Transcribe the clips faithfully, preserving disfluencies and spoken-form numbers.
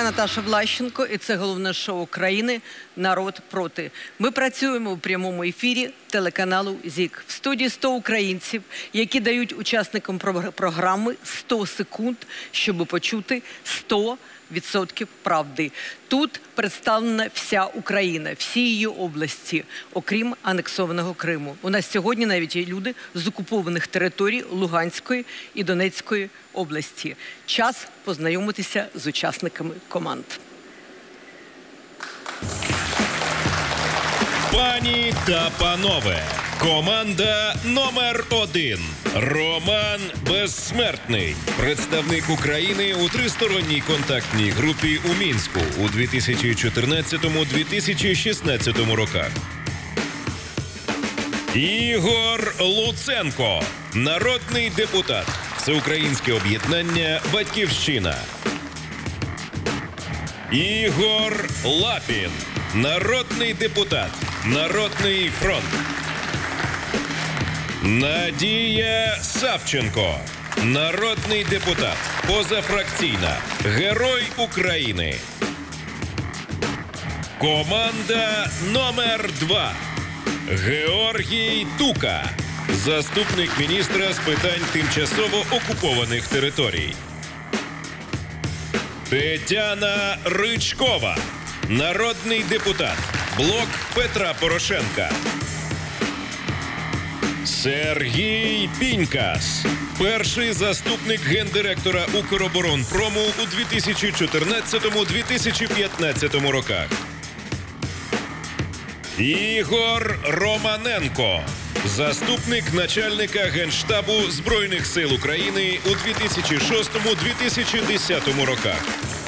Наташа Влащенко, і це головне шоу країни «Народ проти». Ми працюємо у прямому ефірі телеканалу ЗІК. В студії сто українців, які дають учасникам програми сто секунд, щоб почути сто відсотків правди. Тут представлена вся Україна, всі її області, окрім анексованого Криму. У нас сьогодні навіть є люди з окупованих територій Луганської і Донецької області. Час познайомитися з учасниками команд. Пані та панове, команда номер один. Роман Безсмертний, представник України у тристоронній контактній групі у Мінську у дві тисячі чотирнадцятому - дві тисячі шістнадцятому роках. Ігор Луценко, народний депутат, Всеукраїнське об'єднання «Батьківщина». Ігор Лапін, народний депутат, Народний фронт. Надія Савченко, народний депутат, позафракційна, Герой України. Команда номер два. Георгій Тука, заступник міністра з питань тимчасово окупованих територій. Тетяна Ричкова, народний депутат, Блок Петра Порошенка. Сергій Пінькас, перший заступник гендиректора Укроборонпрому у дві тисячі чотирнадцятому - дві тисячі п'ятнадцятому роках. Ігор Романенко, заступник начальника Генштабу Збройних сил України у дві тисячі шостому - дві тисячі десятому роках.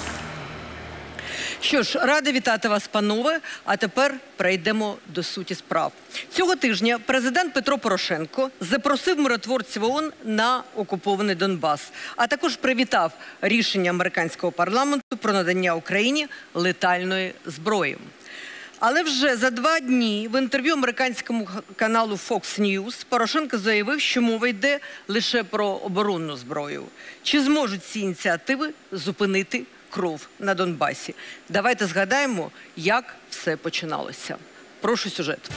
Що ж, рада вітати вас, панове, а тепер перейдемо до суті справ. Цього тижня президент Петро Порошенко запросив миротворців ООН на окупований Донбас, а також привітав рішення американського парламенту про надання Україні летальної зброї. Але вже за два дні в інтерв'ю американському каналу Fox News Порошенко заявив, що мова йде лише про оборонну зброю. Чи зможуть ці ініціативи зупинити кров на Донбасі? Давайте згадаємо, як все починалося. Прошу сюжет.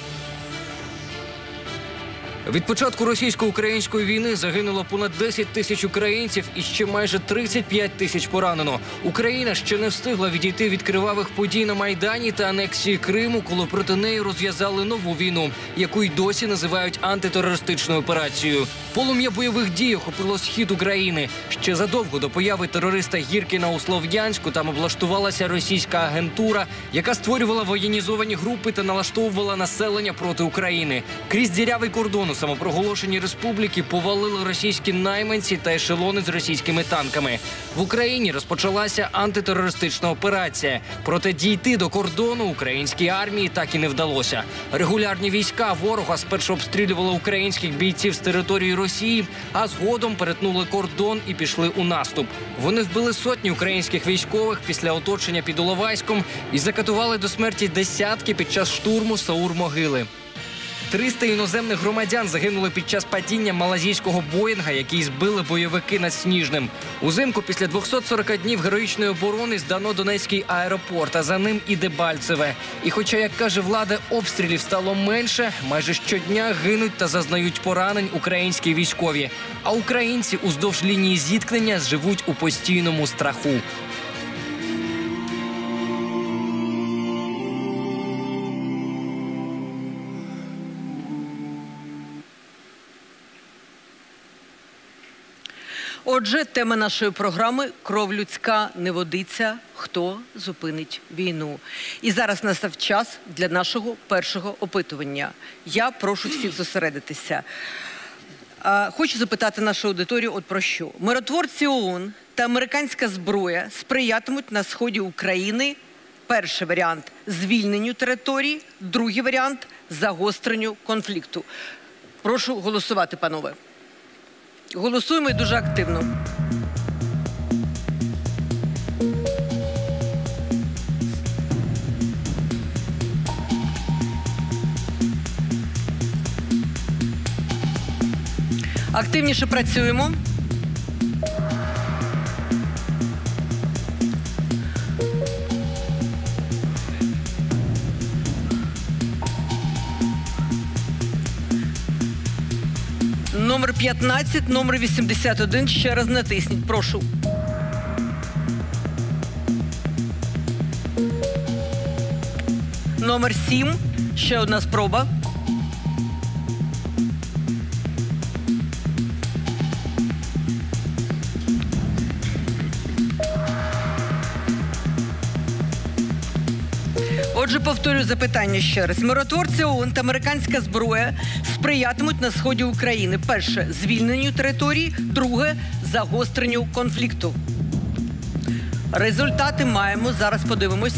Від початку російсько-української війни загинуло понад десять тисяч українців і ще майже тридцять п'ять тисяч поранено. Україна ще не встигла відійти від кривавих подій на Майдані та анексії Криму, коли проти неї розв'язали нову війну, яку й досі називають антитерористичною операцією. Полум'я бойових дій охопило схід України. Ще задовго до появи терориста Гіркіна у Слов'янську там облаштувалася російська агентура, яка створювала воєнізовані групи та налаштовувала населення проти України. Крізь дірявий кордон у самопроголошеній республіки повалили російські найманці та ешелони з російськими танками. В Україні розпочалася антитерористична операція. Проте дійти до кордону українській армії так і не вдалося. Регулярні війська ворога спершу обстрілювали українських бійців з території Росії, а згодом перетнули кордон і пішли у наступ. Вони вбили сотні українських військових після оточення під Іловайськом і закатували до смерті десятки під час штурму Саур-могили. триста іноземних громадян загинули під час падіння малазійського Боїнга, який збили бойовики над Сніжним. Узимку після двохсот сорока днів героїчної оборони здано Донецький аеропорт, а за ним і Дебальцеве. І хоча, як каже влада, обстрілів стало менше, майже щодня гинуть та зазнають поранень українські військові. А українці уздовж лінії зіткнення живуть у постійному страху. Отже, тема нашої програми «Кров людська не водиться. Хто зупинить війну?». І зараз настав час для нашого першого опитування. Я прошу всіх зосередитися. Хочу запитати нашу аудиторію от про що. Миротворці ООН та американська зброя сприятимуть на сході України. Перший варіант – звільненню території, другий варіант – загостренню конфлікту. Прошу голосувати, панове. Голосуємо і дуже активно. Активніше працюємо. Номер п'ятнадцять, номер вісімдесят один. Ще раз натисніть. Прошу. Номер сім. Ще одна спроба. Отже, повторюю запитання ще раз. Миротворці ООН та американська зброя сприятимуть на сході України. Перше – звільненню території. Друге – загостренню конфлікту. Результати маємо. Зараз подивимось.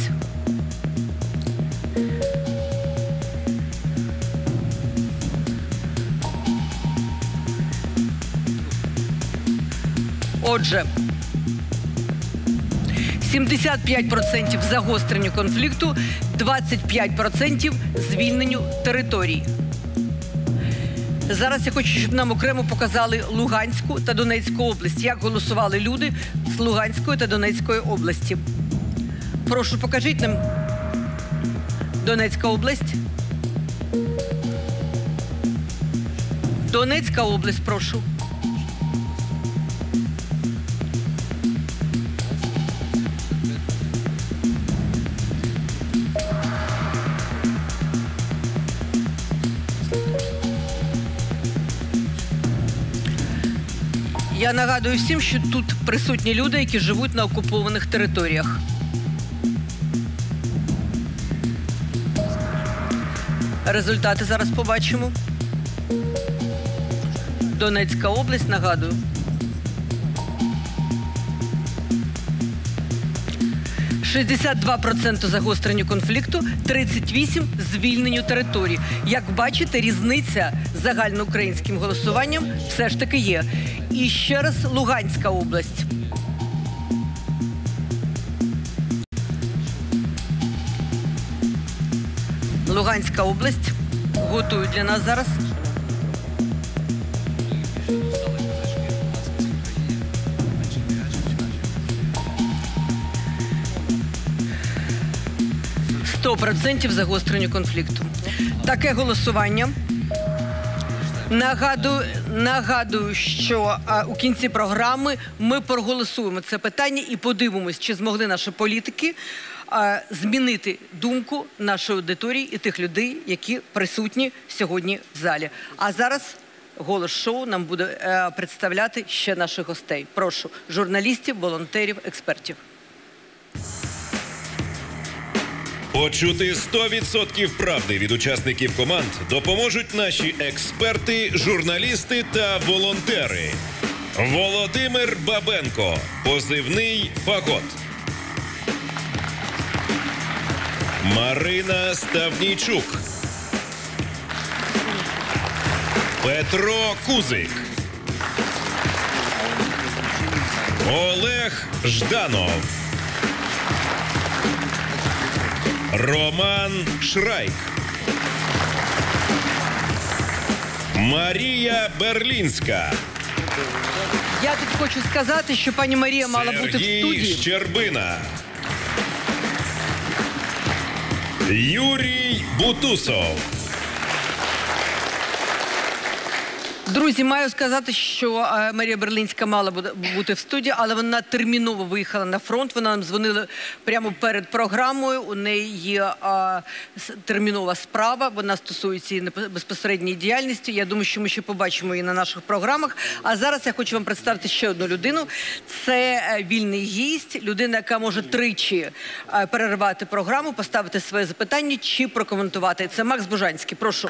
Отже, сімдесят п'ять відсотків загостренню конфлікту, двадцять п'ять відсотків звільненню територій. Зараз я хочу, щоб нам окремо показали Луганську та Донецьку область. Як голосували люди з Луганської та Донецької області. Прошу, покажіть нам Донецька область. Донецька область, прошу. Я нагадую всім, що тут присутні люди, які живуть на окупованих територіях. Результати зараз побачимо. Донецька область, нагадую. шістдесят два відсотки загостренню конфлікту, тридцять вісім відсотків звільненню території. Як бачите, різниця з загальноукраїнським голосуванням все ж таки є. І ще раз Луганська область. Луганська область готують для нас зараз. сто відсотків загостренню конфлікту. Таке голосування. Нагадую, нагадую, що а, у кінці програми ми проголосуємо це питання і подивимось, чи змогли наші політики а, змінити думку нашої аудиторії і тих людей, які присутні сьогодні в залі. А зараз «Голос шоу» нам буде а, представляти ще наших гостей. Прошу, журналістів, волонтерів, експертів. Почути сто відсотків правди від учасників команд допоможуть наші експерти, журналісти та волонтери. Володимир Бабенко, позивний «Фагот». Марина Ставнійчук. Петро Кузик. Олег Жданов. Роман Шрайк. Марія Берлінська. Я тут хочу сказати, що пані Марія мала Сергій бути в студії. Щербина. Юрій Бутусов. Друзі, маю сказати, що е, Марія Берлінська мала бути в студії, але вона терміново виїхала на фронт. Вона нам дзвонила прямо перед програмою. У неї є е, термінова справа, вона стосується її безпосередньої діяльності. Я думаю, що ми ще побачимо її на наших програмах. А зараз я хочу вам представити ще одну людину. Це е, вільний гість, людина, яка може тричі е, перервати програму, поставити своє запитання чи прокоментувати. Це Макс Бужанський. Прошу.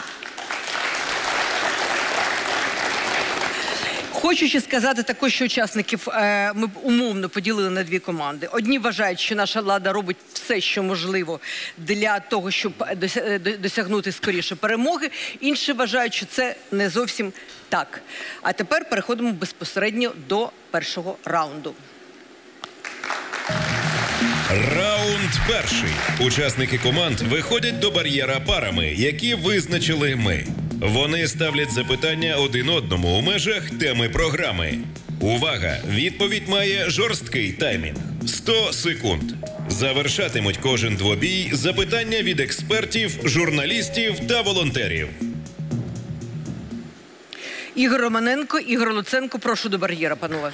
Хочу ще сказати також, що учасників е, ми умовно поділили на дві команди. Одні вважають, що наша влада робить все, що можливо для того, щоб досягнути скоріше перемоги. Інші вважають, що це не зовсім так. А тепер переходимо безпосередньо до першого раунду. Раунд перший. Учасники команд виходять до бар'єра парами, які визначили ми. Вони ставлять запитання один одному у межах теми програми. Увага! Відповідь має жорсткий таймінг – сто секунд. Завершатимуть кожен двобій запитання від експертів, журналістів та волонтерів. Ігор Романенко, Ігор Луценко, прошу до бар'єра, панове.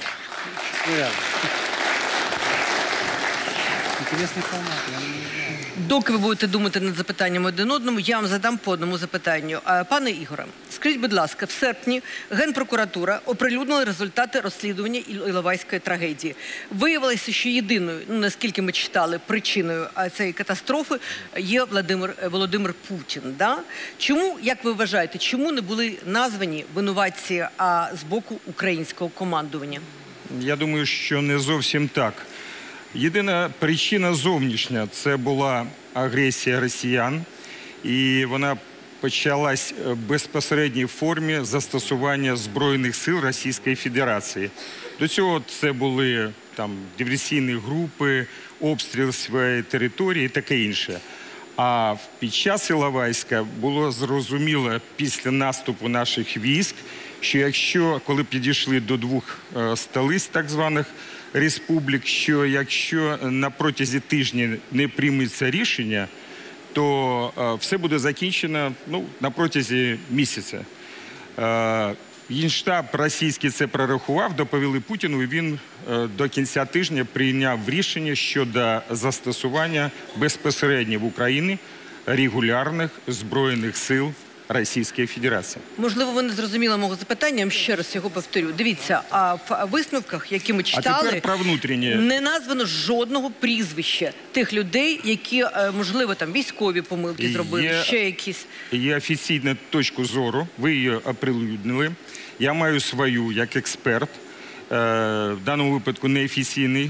Інтересний формат, я не знаю. Доки ви будете думати над запитаннями один одному, я вам задам по одному запитанню. А, Пане Ігоре, скажіть, будь ласка, в серпні Генпрокуратура оприлюднила результати розслідування Іловайської трагедії. Виявилося, що єдиною, ну, наскільки ми читали, причиною цієї катастрофи є Владимир, Володимир Путін. Да? Чому, як ви вважаєте, чому не були названі винуватці а, з боку українського командування? Я думаю, що не зовсім так. Єдина причина зовнішня – це була агресія росіян, і вона почалась в безпосередній формі застосування Збройних сил Російської Федерації. До цього це були там диверсійні групи, обстріл своєї території і таке інше. А під час Іловайська було зрозуміло після наступу наших військ, що якщо, коли підійшли до двох е, столиць так званих республік, що якщо на протязі тижня не прийметься рішення, то е, все буде закінчено ну, на протязі місяця. Е, Генштаб російський це прорахував, доповіли Путіну, і він е, до кінця тижня прийняв рішення щодо застосування безпосередньо в Україні регулярних збройних сил Російської Федерації. Можливо, ви не зрозуміли мого запитання, я ще раз його повторю. Дивіться, а в висновках, які ми читали, а тепер про внутрішнє. Не названо жодного прізвища тих людей, які, можливо, там військові помилки зробили, є, ще якісь. Є офіційна точка зору, ви її оприлюднили. Я маю свою, як експерт, в даному випадку неофіційний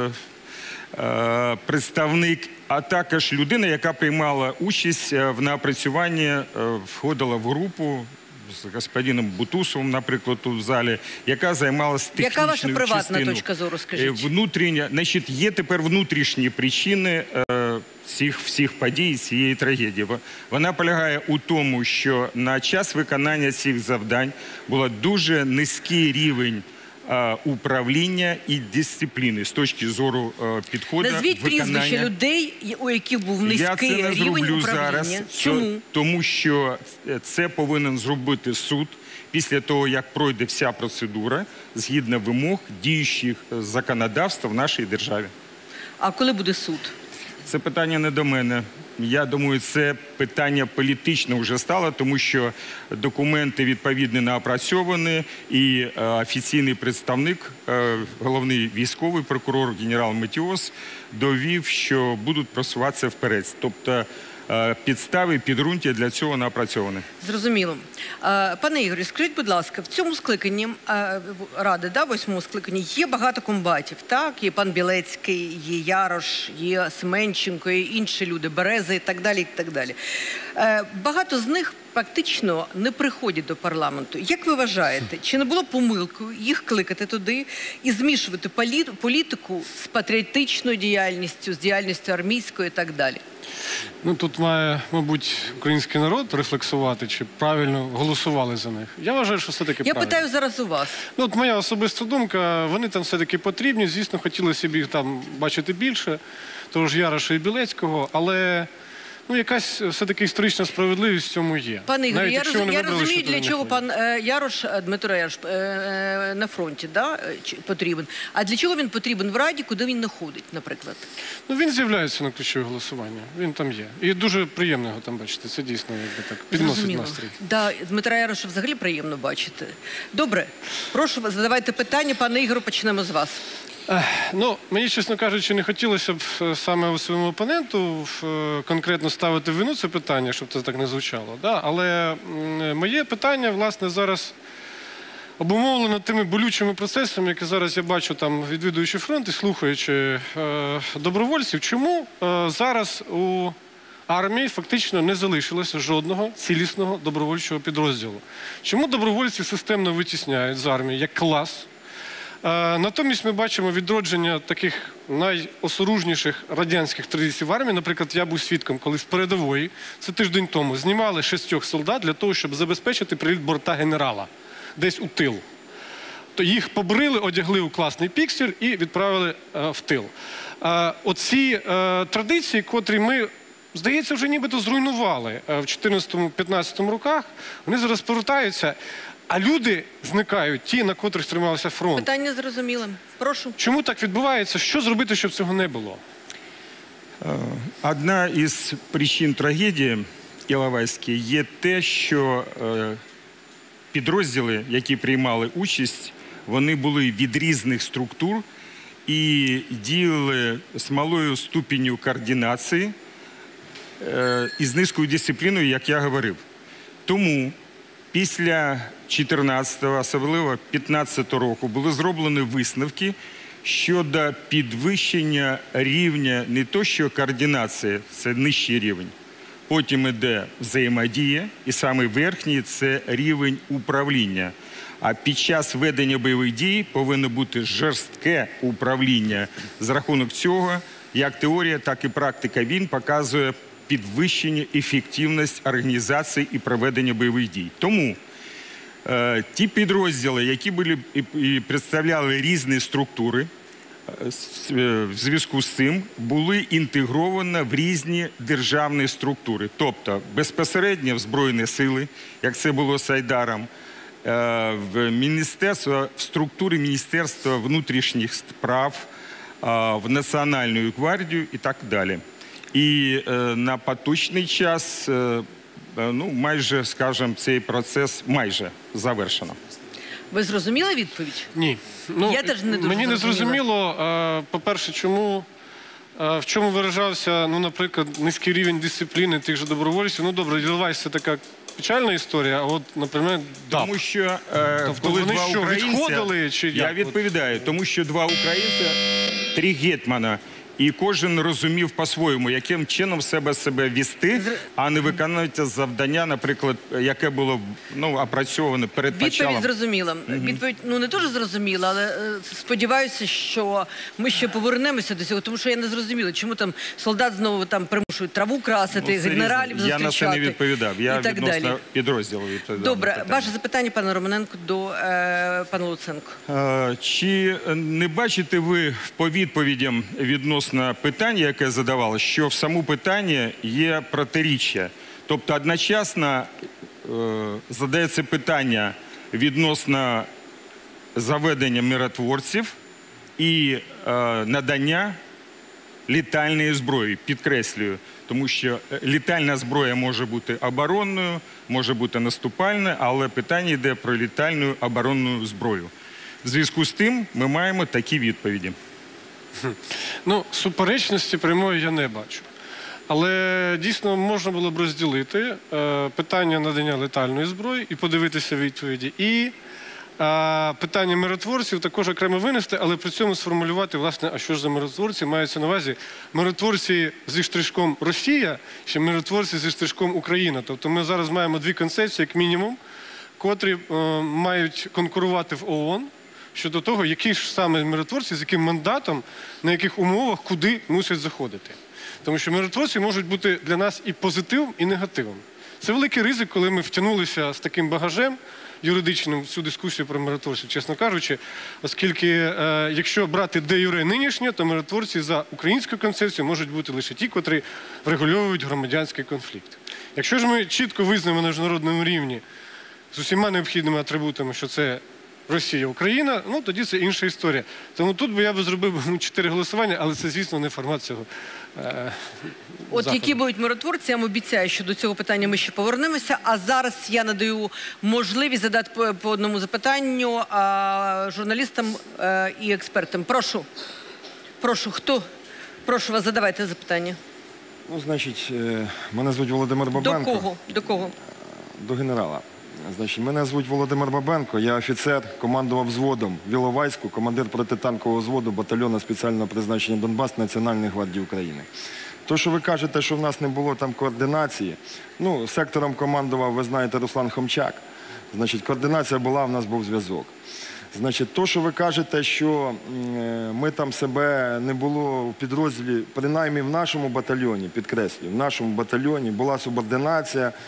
представник, а також людина, яка приймала участь в напрацюванні, входила в групу з господином Бутусовим, наприклад, тут в залі, яка займалася технічною частиною. Яка ваша приватна частину. Точка зору, скажіть? Внутрішня, значить, є тепер внутрішні причини всіх, всіх подій, цієї трагедії. Вона полягає у тому, що на час виконання цих завдань було дуже низький рівень управління і дисципліни з точки зору підходу виконання. Назвіть прізвища людей, у яких був низький рівень управління. Я це не зроблю зараз. Чому? Тому що це повинен зробити суд після того, як пройде вся процедура згідно вимог діючих законодавства в нашій державі. А коли буде суд? Це питання не до мене. Я думаю, це питання політичне вже стало, тому що документи відповідно напрацьовані, і е, офіційний представник, е, головний військовий прокурор генерал Матіос довів, що будуть просуватися вперед. Тобто е, підстави, підґрунтя для цього напрацьовані. Зрозуміло. Е, пане Ігорі, скажіть, будь ласка, в цьому скликанні е, Ради, да, восьмому скликанні, є багато комбатів, так? Є пан Білецький, є Ярош, є Семенченко, є інші люди, Береза і так далі, і так далі. Е, багато з них фактично не приходять до парламенту. Як ви вважаєте, чи не було помилкою їх кликати туди і змішувати політику з патріотичною діяльністю, з діяльністю армійською і так далі? Ну, тут має, мабуть, український народ рефлексувати, чи правильно голосували за них. Я вважаю, що все-таки Я правильно. питаю зараз у вас. Ну, от моя особиста думка, вони там все-таки потрібні. Звісно, хотілося б їх там бачити більше, того ж Яроша і Білецького, але ну, якась все-таки історична справедливість в цьому є. Пане Ігорю, Навіть, я, якщо роз... вони я вибрали, розумію, що для туди чого не пан е, Ярош, е, Дмитро Ярош, е, е, на фронті, да, е, чи- потрібен. А для чого він потрібен в Раді, куди він не ходить, наприклад? Ну, він з'являється на ключові голосування. Він там є. І дуже приємно його там бачити. Це дійсно, якби так, підносить Зрозуміло. настрій. Да, Дмитра Яроша взагалі приємно бачити. Добре, прошу вас, задавайте питання. Пане Ігору, почнемо з вас. Ех, Ну, мені, чесно кажучи, не хотілося б е, саме у своєму опоненту е, конкретно ставити в вину це питання, щоб це так не звучало. Да? Але м, моє питання, власне, зараз обумовлено тими болючими процесами, які зараз я бачу, там, відвідуючи фронт і слухаючи е, добровольців. Чому е, зараз у армії фактично не залишилося жодного цілісного добровольчого підрозділу? Чому добровольці системно витісняють з армії як клас? Е, Натомість ми бачимо відродження таких найосоружніших радянських традицій в армії. Наприклад, я був свідком, коли з передової, це тиждень тому, знімали шістьох солдат для того, щоб забезпечити приліт борта генерала десь у тил. То їх побрили, одягли у класний піксель і відправили е, в тил. Е, оці е, традиції, котрі ми, здається, вже нібито зруйнували е, в чотирнадцятому-п'ятнадцятому роках, вони зараз повертаються. А люди зникають, ті, на котрих тримався фронт. Питання зрозуміле. Прошу. Чому так відбувається? Що зробити, щоб цього не було? Одна із причин трагедії Іловайській є те, що е, підрозділи, які приймали участь, вони були від різних структур і діяли з малою ступенью координації е, і з низькою дисципліною, як я говорив. Тому після чотирнадцятого, особливо п'ятнадцятого року, були зроблені висновки щодо підвищення рівня не то, що координації, це нижчий рівень, потім йде взаємодія, і самий верхній – це рівень управління. А під час ведення бойових дій повинно бути жорстке управління. За рахунок цього, як теорія, так і практика війн показує підвищення ефективності організації і проведення бойових дій. Тому е, ті підрозділи, які були і, і представляли різні структури, е, в зв'язку з цим були інтегровані в різні державні структури. Тобто безпосередньо в Збройні сили, як це було з Айдаром, е, в, міністерство, в структурі Міністерства внутрішніх справ, е, в Національну гвардію і так далі. І е, на поточний час, е, ну, майже, скажімо, цей процес майже завершено. Ви зрозуміли відповідь? Ні. Ну, Я теж не дуже мені не зрозуміла. зрозуміло, по-перше, чому, а, в чому виражався, ну, наприклад, низький рівень дисципліни тих же добровольців. Ну, добре, Іловайськ – це така печальна історія, а от, наприклад, ДАП. Тому що, е, Тобто коли вони два що, українця, відходили, чи я як? відповідаю, тому що два українці, три гетьмана, і кожен розумів по-своєму, яким чином себе себе вести, а не виконувати завдання, наприклад, яке було, ну, опрацьоване перед Відповідь почалом. зрозуміла. Відповідь, ну, не дуже зрозуміла, але е, сподіваюся, що ми ще повернемося до цього, тому що я не зрозуміла, чому там солдат знову там примушують траву красити, Ну, це генералів різне. зустрічати. Я на це не відповідав, я і так відносно далі. підрозділу відповідав. на Добре, питання. ваше запитання, пане Романенко, до е, пана Луценко. Е, Чи не бачите ви по відповідям відносно питання, яке задавало, що в самому питанні є протиріччя? Тобто одночасно е, задається питання відносно заведення миротворців і е, надання літальної зброї, підкреслюю. Тому що літальна зброя може бути оборонною, може бути наступальною, але питання йде про літальну оборонну зброю. В зв'язку з тим ми маємо такі відповіді. Ну, суперечності прямої я не бачу. Але дійсно можна було б розділити е, питання надання летальної зброї і подивитися відповіді. І е, питання миротворців також окремо винести, але при цьому сформулювати, власне, а що ж за миротворці? Мається на увазі миротворці зі штришком Росія, чи миротворці зі штришком Україна. Тобто ми зараз маємо дві концепції, як мінімум, котрі е, мають конкурувати в ООН щодо того, які ж саме миротворці, з яким мандатом, на яких умовах, куди мусять заходити. Тому що миротворці можуть бути для нас і позитивом, і негативом. Це великий ризик, коли ми втягнулися з таким багажем юридичним в цю дискусію про миротворців, чесно кажучи, оскільки, е, якщо брати де юре нинішнє, то миротворці за українською концепцією можуть бути лише ті, котрі врегульовують громадянський конфлікт. Якщо ж ми чітко визнаємо на міжнародному рівні з усіма необхідними атрибутами, що це Росія, Україна, ну тоді це інша історія. Тому тут би я би зробив ну, чотири голосування, але це, звісно, не формат цього е, От заходу. які будуть миротворці, я вам обіцяю, що до цього питання ми ще повернемося. А зараз я надаю можливість задати по, по одному запитанню а, журналістам а, і експертам. Прошу. Прошу, хто? Прошу вас, задавайте запитання. Ну, значить, е, мене звуть Володимир До Бабенко. кого? До кого? До генерала. Значить, мене звуть Володимир Бабенко, я офіцер, командував взводом в Іловайську, командир протитанкового взводу батальйону спеціального призначення Донбас Національної гвардії України. То, що ви кажете, що в нас не було там координації, ну, сектором командував, ви знаєте, Руслан Хомчак. Значить, координація була, в нас був зв'язок. Значить, то, що ви кажете, що е, ми там себе не було в підрозділі, принаймні в нашому батальйоні, підкреслюю, в нашому батальйоні була субординація, е,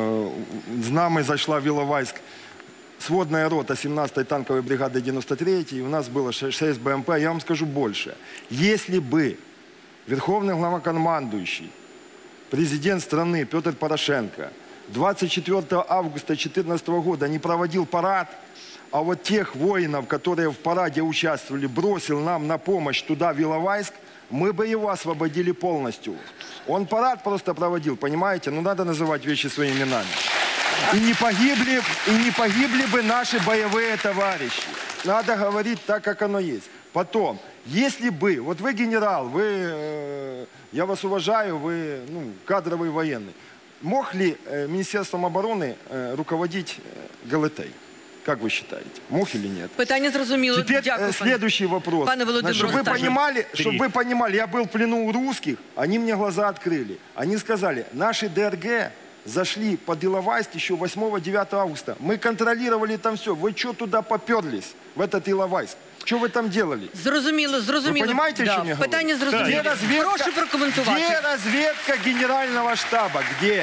з нами зайшла в Іловайськ сводная рота сімнадцатой танковой бригады девяносто третьей, и у нас было шесть БМП. Я вам скажу больше. Если бы Верховный главнокомандующий, президент страны Петр Порошенко двадцать четвёртого августа две тысячи четырнадцатого года не проводил парад, а вот тех воинов, которые в параде участвовали, бросил нам на помощь туда, в Иловайск, мы бы его освободили полностью. Он парад просто проводил, понимаете? Ну, надо называть вещи своими именами. И не погибли, и не погибли бы наши боевые товарищи. Надо говорить так, как оно есть. Потом, если бы, вот вы генерал, вы, э, я вас уважаю, вы ну, кадровый военный. Мог ли э, Министерством обороны э, руководить э, ГЛТ? Как вы считаете? Мог или нет? Питання зрозуміло. Теперь Дякую, э, следующий вопрос. Пане Володимире, Чтобы вы, останній. понимали, чтобы вы понимали, я был в плену у русских, они мне глаза открыли. Они сказали, наши ДРГ зашли под Иловайск еще восьмого-девятого августа. Мы контролировали там все. Вы что туда поперлись, в этот Иловайск? Что вы там делали? Зрозуміло, зрозуміло. Ви понимаєте, да. що я говорю? Питання зрозуміло. Где разведка? Прошу прокоментувати. Где разведка генерального штаба? Где?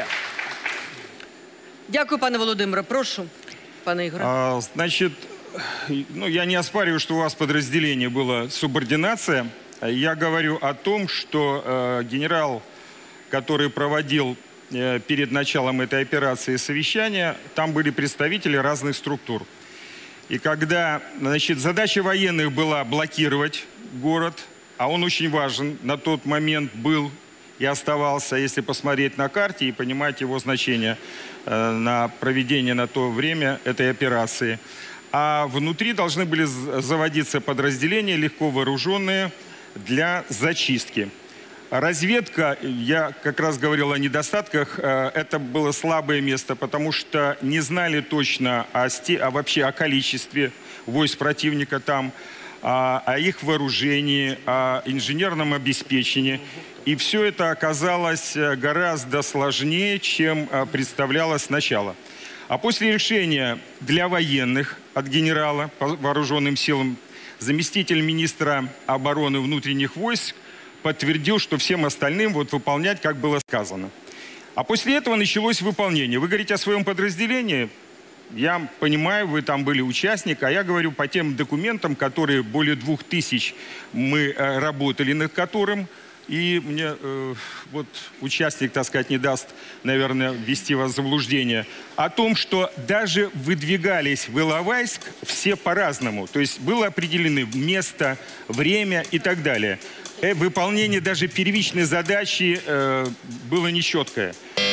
Дякую, пане Володимире. Прошу, пане Ігоре. А, значит, ну, я не оспариваю, что у вас подразделение было субординация. Я говорю о том, что э, генерал, который проводил э, перед началом этой операции совещания, там были представители разных структур. И когда, значит, задача военных была блокировать город, а он очень важен, на тот момент был и оставался, если посмотреть на карте и понимать его значение э, на проведение на то время этой операции. А внутри должны были заводиться подразделения, легко вооруженные, для зачистки. Разведка, я как раз говорил о недостатках, э, это было слабое место, потому что не знали точно о, сте, а вообще о количестве войск противника там, о, о их вооружении, о инженерном обеспечении. И все это оказалось гораздо сложнее, чем представлялось сначала. А после решения для военных от генерала по вооруженным силам заместитель министра обороны внутренних войск подтвердил, что всем остальным вот выполнять, как было сказано. А после этого началось выполнение. Вы говорите о своем подразделении. Я понимаю, вы там были участник, а я говорю по тем документам, которые более двух тысяч мы э, работали над которым. И мне э, вот участник, так сказать, не даст, наверное, ввести вас в заблуждение, о том, что даже выдвигались в Иловайск все по-разному. То есть было определено место, время и так далее. Э, выполнение даже первичной задачи э, было нечеткое.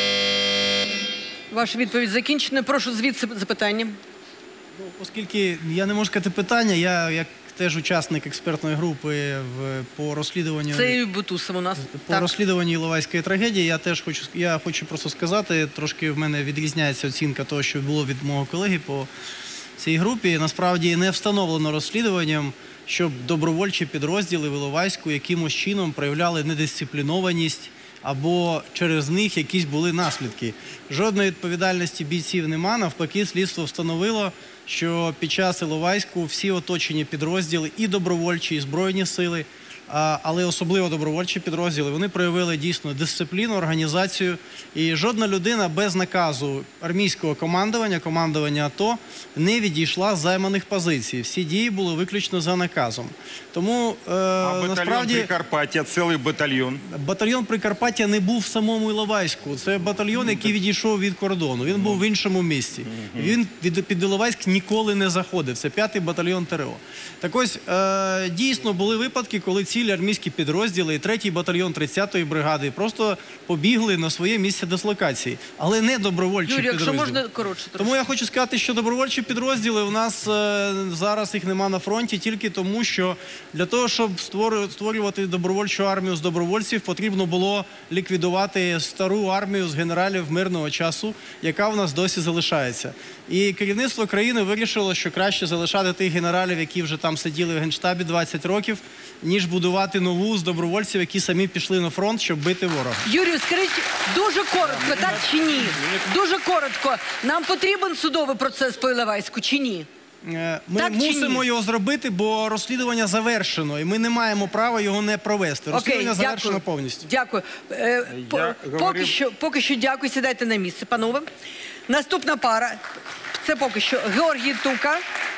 Ваша відповідь закінчена. Прошу звідси запитання. Ну, оскільки я не можу сказати питання, я як теж учасник експертної групи в, по розслідуванню Це і Бутусов у нас. по Так. розслідуванню Іловайської трагедії. Я теж хочу я хочу просто сказати, трошки в мене відрізняється оцінка того, що було від мого колеги по цій групі. Насправді не встановлено розслідуванням, щоб добровольчі підрозділи в Іловайську якимось чином проявляли недисциплінованість або через них якісь були наслідки. Жодної відповідальності бійців нема, навпаки, слідство встановило, що під час Іловайську всі оточені підрозділи, і добровольчі, і збройні сили, але особливо добровольчі підрозділи, вони проявили дійсно дисципліну, організацію, і жодна людина без наказу армійського командування, командування АТО, не відійшла з займаних позицій. Всі дії були виключно за наказом. Тому, е, А батальйон насправді, Прикарпаття, цілий батальйон? батальйон Прикарпаття не був в самому Іловайську. Це батальйон, який відійшов від кордону. Він був в іншому місці. Він від, під Іловайськ ніколи не заходив. Це п'ятий батальйон ТРО. Так ось, е, дійсно, були випадки, коли цілі армійські підрозділи і третій батальйон тридцятої бригади просто побігли на своє місце дислокації. Але не добровольчі Юрій, якщо підрозділи. можна коротше. Тому я хочу сказати, що добровольчі підрозділи у нас е, зараз їх нема на фронті тільки тому, що для того, щоб створювати добровольчу армію з добровольців, потрібно було ліквідувати стару армію з генералів мирного часу, яка у нас досі залишається. І керівництво країни вирішило, що краще залишати тих генералів, які вже там сиділи в Генштабі двадцять років, ніж будувати нову з добровольців, які самі пішли на фронт, щоб бити ворога. Юрію, скажіть, дуже коротко, так чи ні? Дуже коротко. Нам потрібен судовий процес по Іловайську чи ні? Е, Ми Так чи мусимо ні? його зробити, бо розслідування завершено, і ми не маємо права його не провести. Розслідування Окей, завершено дякую. повністю. Дякую. Е, по- Я поки, говорив- що, поки що дякую, сідайте на місце, панове. Наступна пара. Це поки що Георгій Тука,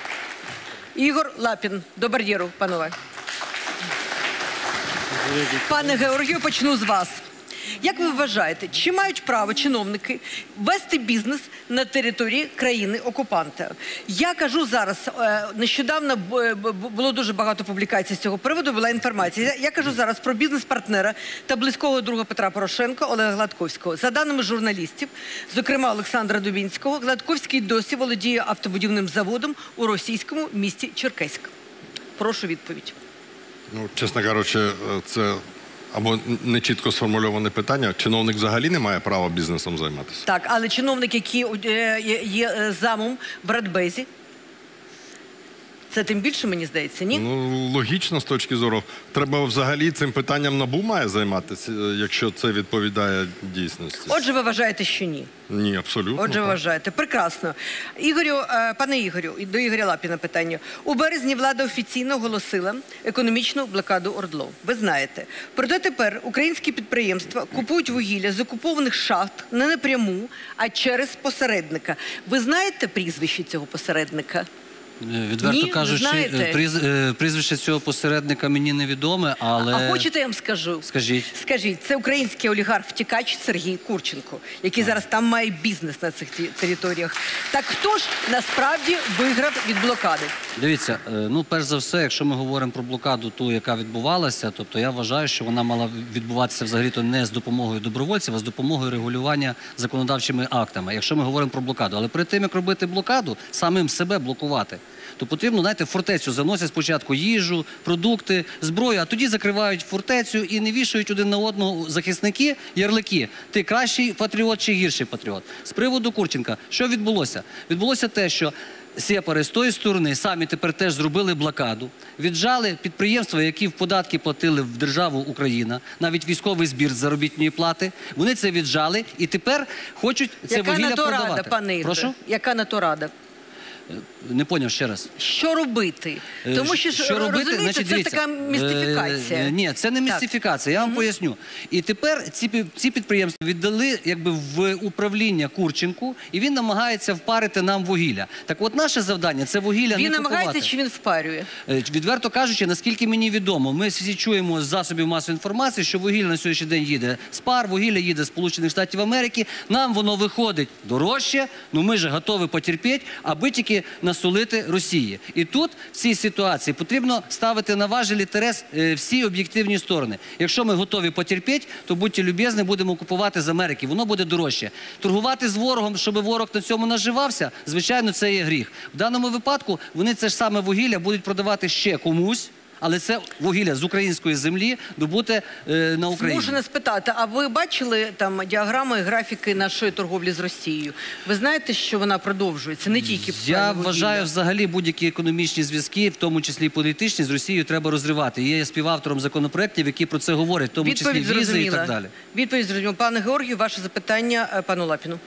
Ігор Лапін. До бар'єру, панове. Пане Георгію, почну з вас. Як ви вважаєте, чи мають право чиновники вести бізнес на території країни-окупанта? Я кажу зараз, е, нещодавно б- б- було дуже багато публікацій з цього приводу, була інформація. Я, я кажу зараз про бізнес-партнера та близького друга Петра Порошенка Олега Гладковського. За даними журналістів, зокрема Олександра Дубінського, Гладковський досі володіє автобудівним заводом у російському місті Черкеськ. Прошу відповідь. Ну, чесно кажучи, це або не чітко сформульоване питання. Чиновник взагалі не має права бізнесом займатися. Так, але чиновник, який е, є, є е, замом в Радбезі, це тим більше, мені здається, ні? Ну, логічно з точки зору. Треба взагалі цим питанням НАБУ має займатися, якщо це відповідає дійсності. Отже, ви вважаєте, що ні? Ні, абсолютно. Отже, ви так. вважаєте. Прекрасно. Ігорю, е, пане Ігорю, і до Ігоря Лапіна питання. У березні влада офіційно оголосила економічну блокаду ОРДЛО. Ви знаєте. Проте тепер українські підприємства купують вугілля з окупованих шахт не напряму, а через посередника. Ви знаєте прізвище цього посередника? Відверто Ні, кажучи, знаєте. приз- е, прізвище цього посередника мені невідоме, але... А хочете, я вам скажу? Скажіть. Скажіть, це український олігарх-втікач Сергій Курченко, який зараз там має бізнес на цих ті- територіях. Так хто ж насправді виграв від блокади? Дивіться, е, ну, перш за все, якщо ми говоримо про блокаду ту, яка відбувалася, тобто я вважаю, що вона мала відбуватися взагалі-то не з допомогою добровольців, а з допомогою регулювання законодавчими актами, якщо ми говоримо про блокаду. Але перед тим, як робити блокаду, самим себе блокувати, то потрібно, знаєте, в фортецю заносять спочатку їжу, продукти, зброю, а тоді закривають фортецю і не вішають один на одного захисники, ярлики. Ти кращий патріот чи гірший патріот. З приводу Курченка, що відбулося? Відбулося те, що сепари з тої сторони самі тепер теж зробили блокаду, віджали підприємства, які в податки платили в державу Україна, навіть військовий збір з заробітної плати, вони це віджали і тепер хочуть це Яка вугілля на то продавати. рада, пане Ігоре? Прошу? Яка на то рада? Не поняв ще раз. Що робити? Е, Тому що, що робити? розумієте, Значить, це дивіться, така містифікація. е, Ні, це не Так. містифікація, я вам поясню. І тепер ці, пі- ці підприємства віддали якби в управління Курченку, і він намагається впарити нам вугілля. Так от наше завдання – це вугілля Він не намагається купувати. чи він впарює? Е, Відверто кажучи, наскільки мені відомо, ми всі чуємо з засобів масової інформації, що вугілля на сьогоднішній день їде з пар, вугілля їде з Сполучених Штатів Америки, нам воно виходить дорожче, ну ми ж готові потерпіти, аби тільки насолити Росії. І тут, в цій ситуації, потрібно ставити на важелі терес е, всі об'єктивні сторони. Якщо ми готові потерпіти, то будьте люб'язні, будемо купувати з Америки, воно буде дорожче. Торгувати з ворогом, щоб ворог на цьому наживався, звичайно, це є гріх. В даному випадку вони це ж саме вугілля будуть продавати ще комусь, але це вугілля з української землі добуте е, на Україні. Змушена спитати, а ви бачили там діаграми, графіки нашої торговлі з Росією? Ви знаєте, що вона продовжується, не тільки в Я плані вважаю, вугілля. взагалі будь-які економічні зв'язки, в тому числі і політичні, з Росією треба розривати. Є співавтором законопроєктів, які про це говорять, в тому числі Відповідь візи і зрозуміла. так далі. Відповідь зрозуміла. Пане Георгію, ваше запитання е, пану Лапіну.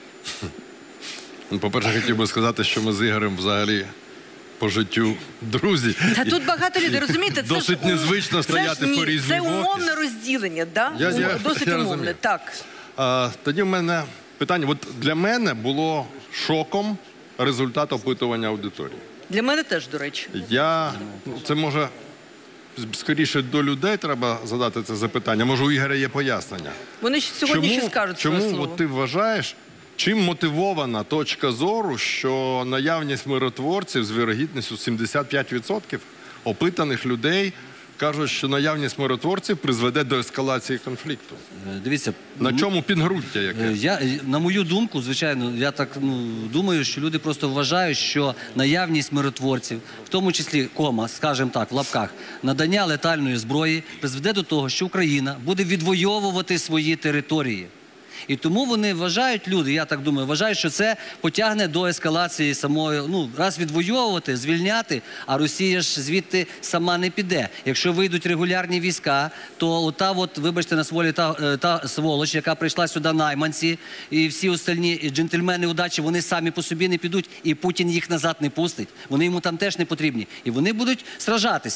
Ну, по-перше, хотів би сказати, що ми з Ігорем взагалі по життю друзі. Та тут багато людей, розумієте? Це Досить ж, ум- незвично це ж стояти ні, по різні Це боки. умовне розділення, да? Я- Ум- я- Досить я умовне, розумію. так. А, тоді в мене питання. От для мене було шоком результат опитування аудиторії. Для мене теж, до речі. Я, ну, це може скоріше до людей треба задати це запитання. Може, у Ігоря є пояснення. Вони ж сьогодні ще скажуть чому своє слово. от ти вважаєш, чим мотивована точка зору, що наявність миротворців з вірогідністю сімдесят п'ять відсотків опитаних людей кажуть, що наявність миротворців призведе до ескалації конфлікту? Е, Дивіться, На м- чому підґрунтя Е, яке? Я, на мою думку, звичайно, я так ну, думаю, що люди просто вважають, що наявність миротворців, в тому числі кома, скажімо так, в лапках, надання летальної зброї призведе до того, що Україна буде відвоювати свої території. І тому вони вважають, люди, я так думаю, вважають, що це потягне до ескалації самої, ну, раз відвоювати, звільняти, а Росія ж звідти сама не піде. Якщо вийдуть регулярні війська, то ота от, вибачте на сволі, та, е, та сволоч, яка прийшла сюди найманці, і всі остальні джентльмени удачі, вони самі по собі не підуть, і Путін їх назад не пустить. Вони йому там теж не потрібні. І вони будуть сражатися.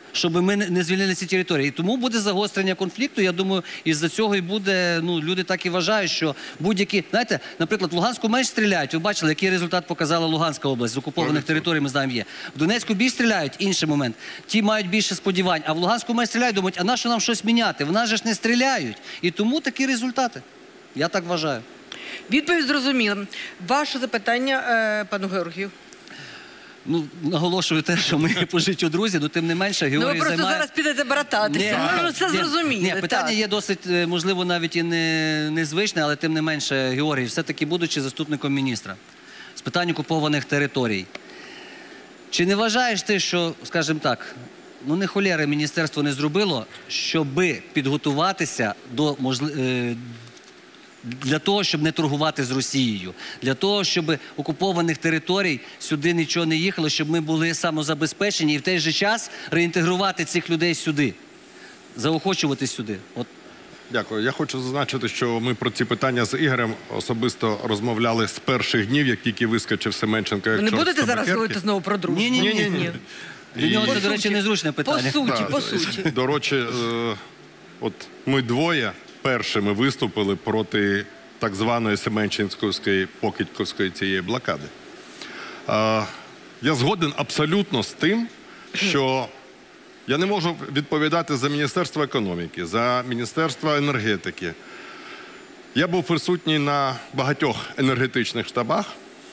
щоб ми не звільнили ці території. І тому буде загострення конфлікту. Я думаю, із-за цього і буде, ну, люди так і вважають, що будь-які, знаєте, наприклад, в Луганську менш стріляють. Ви бачили, який результат показала Луганська область. З окупованих територій, ми знаємо, є. В Донецьку більш стріляють, інший момент. Ті мають більше сподівань. А в Луганську менш стріляють, думають, а на що нам щось міняти? В нас же ж не стріляють. І тому такі результати. Я так вважаю. Відповідь зрозуміла. Ваше запитання, е, пану Георгію. Ну, наголошую те, що ми по життю друзі, але тим не менше Георгій Ну ви просто займає... зараз підете брататися. Ми вже це зрозуміли. Ні, питання так. є досить, е, можливо, навіть і не, незвичне, але тим не менше, Георгій, все-таки будучи заступником міністра з питань окупованих територій, чи не вважаєш ти, що, скажімо так, ну не холєри міністерство не зробило, щоби підготуватися до можливо, для того, щоб не торгувати з Росією, для того, щоб окупованих територій сюди нічого не їхало, щоб ми були самозабезпечені і в той же час реінтегрувати цих людей сюди, заохочувати сюди. От. Дякую. Я хочу зазначити, що ми про ці питання з Ігорем особисто розмовляли з перших днів, як тільки вискочив Семенченко. Ви не будете зараз говорити знову про дружбу? Ні, ні, ні. ні. Для нього це, По до речі, суті. незручне питання. По суті, Так, по суті. До речі, е, от ми двоє першими виступили проти так званої Семенченської, покидьковської цієї блокади. Е, я згоден абсолютно з тим, що я не можу відповідати за Міністерство економіки, за Міністерство енергетики. Я був присутній на багатьох енергетичних штабах.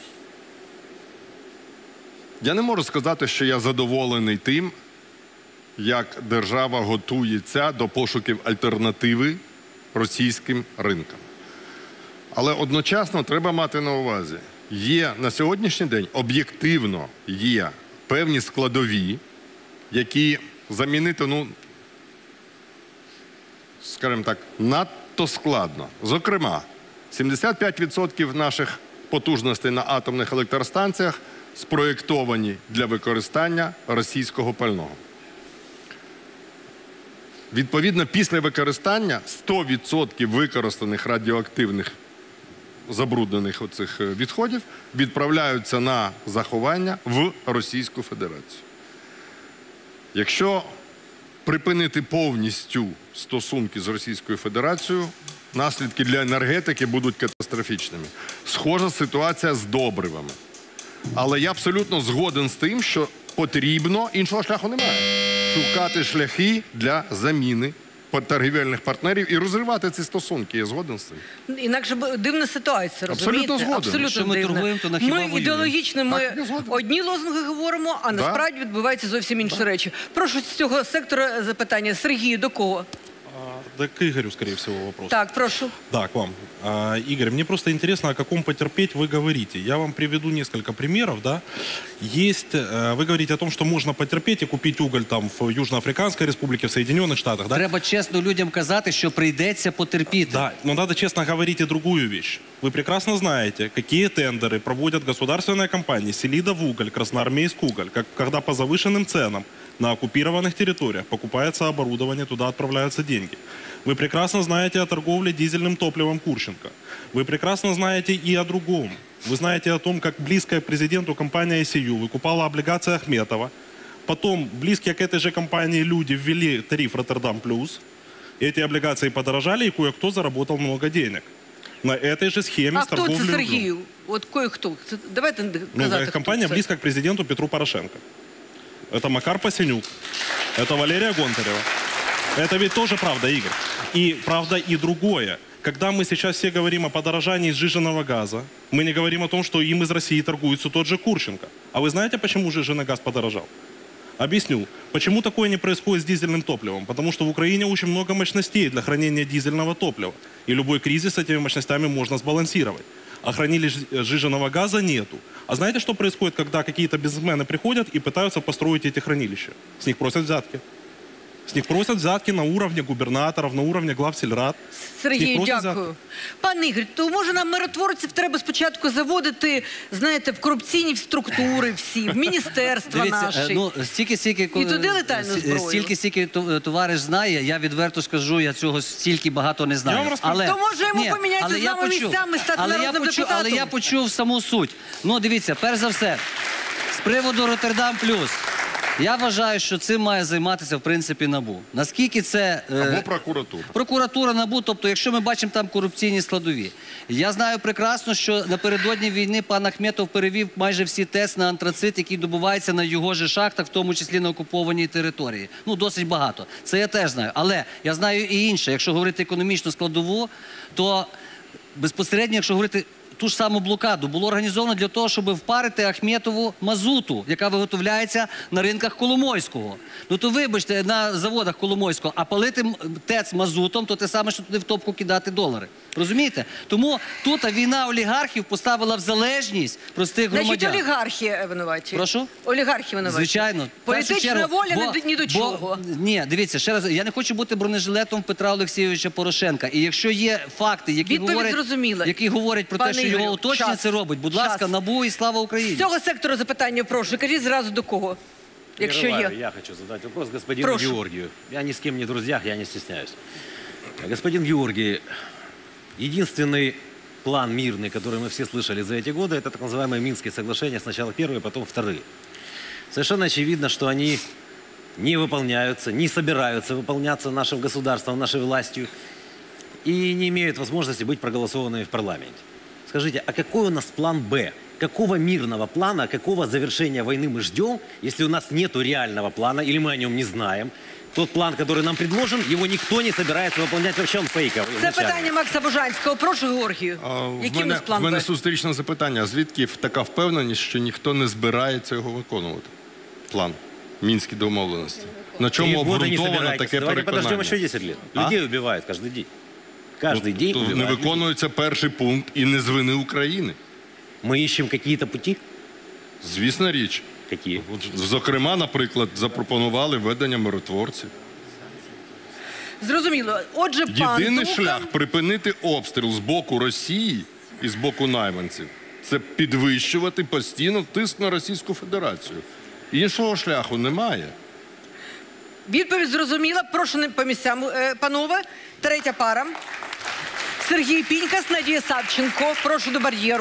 Я не можу сказати, що я задоволений тим, як держава готується до пошуків альтернативи російським ринкам. Але одночасно треба мати на увазі, є на сьогоднішній день об'єктивно є певні складові, які замінити, ну, скажімо так, надто складно. Зокрема, сімдесят п'ять відсотків наших потужностей на атомних електростанціях спроєктовані для використання російського пального. Відповідно, після використання сто відсотків використаних радіоактивних забруднених оцих відходів відправляються на заховання в Російську Федерацію. Якщо припинити повністю стосунки з Російською Федерацією, наслідки для енергетики будуть катастрофічними. Схожа ситуація з добривами. Але я абсолютно згоден з тим, що потрібно, іншого шляху немає, шукати шляхи для заміни торгівельних партнерів і розривати ці стосунки. Я згоден з цим. Інакше б дивна ситуація, розумієте? Абсолютно згоден. Абсолютно Якщо ми дивна. торгуємо, то на хіба Ми воюємо? ідеологічно, ми Так, я згоден. одні лозунги говоримо, а насправді відбуваються зовсім інші речі. Прошу з цього сектора запитання. Сергій, до кого? Да к Игорю, скорее всего, вопрос. Так, прошу. Да, к вам. А, Игорь, мне просто интересно, о каком потерпеть вы говорите. Я вам приведу несколько примеров, да. Есть, вы говорите о том, что можно потерпеть и купить уголь там в Южноафриканской республике, в Соединенных Штатах, да? Треба чесно людям казати, що прийдеться потерпіти. Да, но надо честно говорить и другую вещь. Вы прекрасно знаете, какие тендеры проводят государственные компании «Селидовуголь», «Красноармейск уголь», как, когда по завышенным ценам на оккупированных территориях покупается оборудование, туда отправляются деньги. Вы прекрасно знаете о торговле дизельным топливом Курченко. Вы прекрасно знаете и о другом. Вы знаете о том, как близкая к президенту компания ай си ю выкупала облигации Ахметова. Потом близкие к этой же компании люди ввели тариф «Роттердам плюс». Эти облигации подорожали, и кое-кто заработал много денег. На этой же схеме А с хто торговлей це, углем. Сергію? От кое-хто. Це- Давайте Ну, казати, э, компания хто це. близко к президенту Петру Порошенко. Это Макар Пасенюк, это Валерия Гонтарева. Это ведь тоже правда, Игорь. И правда и другое. Когда мы сейчас все говорим о подорожании сжиженного газа, мы не говорим о том, что им из России торгуется тот же Курченко. А вы знаете, почему сжиженный газ подорожал? Объясню. Почему такое не происходит с дизельным топливом? Потому что в Украине очень много мощностей для хранения дизельного топлива. И любой кризис с этими мощностями можно сбалансировать. А хранилищ сжиженного газа нету. А знаете, что происходит, когда какие-то бизнесмены приходят и пытаются построить эти хранилища? С них просят взятки. С них просят взятки на уровне губернаторов, на уровне глав сельрад. Сергію, просто дякую. Пане Ігор, то може нам миротворців треба спочатку заводити, знаєте, в корупційні структури всі, в міністерства Дивіться, е, наші. ну, стільки, стільки, І туди летальну с- зброю. стільки, стільки ту- товариш знає, я відверто скажу, я цього стільки багато не знаю. Я вам розкажу. Але, То може йому ні, помінятися але з я нами почув. місцями, стати але я народним почув, Але депутатом? я почув саму суть. Ну, дивіться, перш за все, з приводу Роттердам плюс. Я вважаю, що цим має займатися, в принципі, НАБУ. Наскільки це... е, Або прокуратура. Прокуратура, НАБУ, тобто, якщо ми бачимо там корупційні складові. Я знаю прекрасно, що напередодні війни пан Ахметов перевів майже всі ТЕЦ на антрацит, який добувається на його же шахтах, в тому числі на окупованій території. Ну, досить багато. Це я теж знаю. Але я знаю і інше. Якщо говорити економічну складову, то безпосередньо, якщо говорити ту ж саму блокаду, було організовано для того, щоб впарити Ахметову мазуту, яка виготовляється на ринках Коломойського. Ну то вибачте, на заводах Коломойського, а палити ТЕЦ мазутом, то те саме, що туди в топку кидати долари. Розумієте? Тому тут війна олігархів поставила в залежність простих громадян. Значить, олігархи винуваті. Прошу? Олігархи винуваті. Звичайно. Політична воля ні до чого. Ні, дивіться, ще раз, я не хочу бути бронежилетом Петра Олексійовича Порошенка. І якщо є факти, які говорять, які говорять про те, що його оточення це робить, будь ласка, НАБУ і слава Україні. З цього сектору запитання прошу. Кажіть зразу до кого, якщо є. Я хочу задать вопрос господину прошу. Георгию. Я ни с кем не друзья, я не стесняюсь. Господин Георгий, единственный план мирный, который мы все слышали за эти годы, это так называемые Минские соглашения, сначала первые, потом вторые. Совершенно очевидно, что они не выполняются, не собираются выполняться нашим государством, нашей властью и не имеют возможности быть проголосованными в парламенте. Скажите, а какой у нас план «Б»? Какого мирного плана, какого завершения войны мы ждем, если у нас нет реального плана, или мы о нем не знаем? Тот план, который нам предложен, его никто не собирается выполнять, вообще он фейковый. Це питання Макса Бужанського. Прошу, Георгію. Який у нас план В мене «Б»? зустрічне запитання. Звідки така впевненість, що ніхто не збирається його виконувати? План. Мінські домовленості. На чому обґрунтовано таке переконання? Давайте подождем ще десять лет. Людей убивають кожен день. Кожен день убивають. Не виконується перший пункт і не з вини України. Ми іщемо якісь путі? Звісна річ. Які? Зокрема, наприклад, запропонували введення миротворців. Зрозуміло. Отже, пан Єдиний Дука... шлях припинити обстріл з боку Росії і з боку найманців – це підвищувати постійно тиск на Російську Федерацію. Іншого шляху немає. Відповідь зрозуміла. Прошу по місцям, панове. Третя пара. Сергій Пінькас, Надія Савченко. Прошу до бар'єру.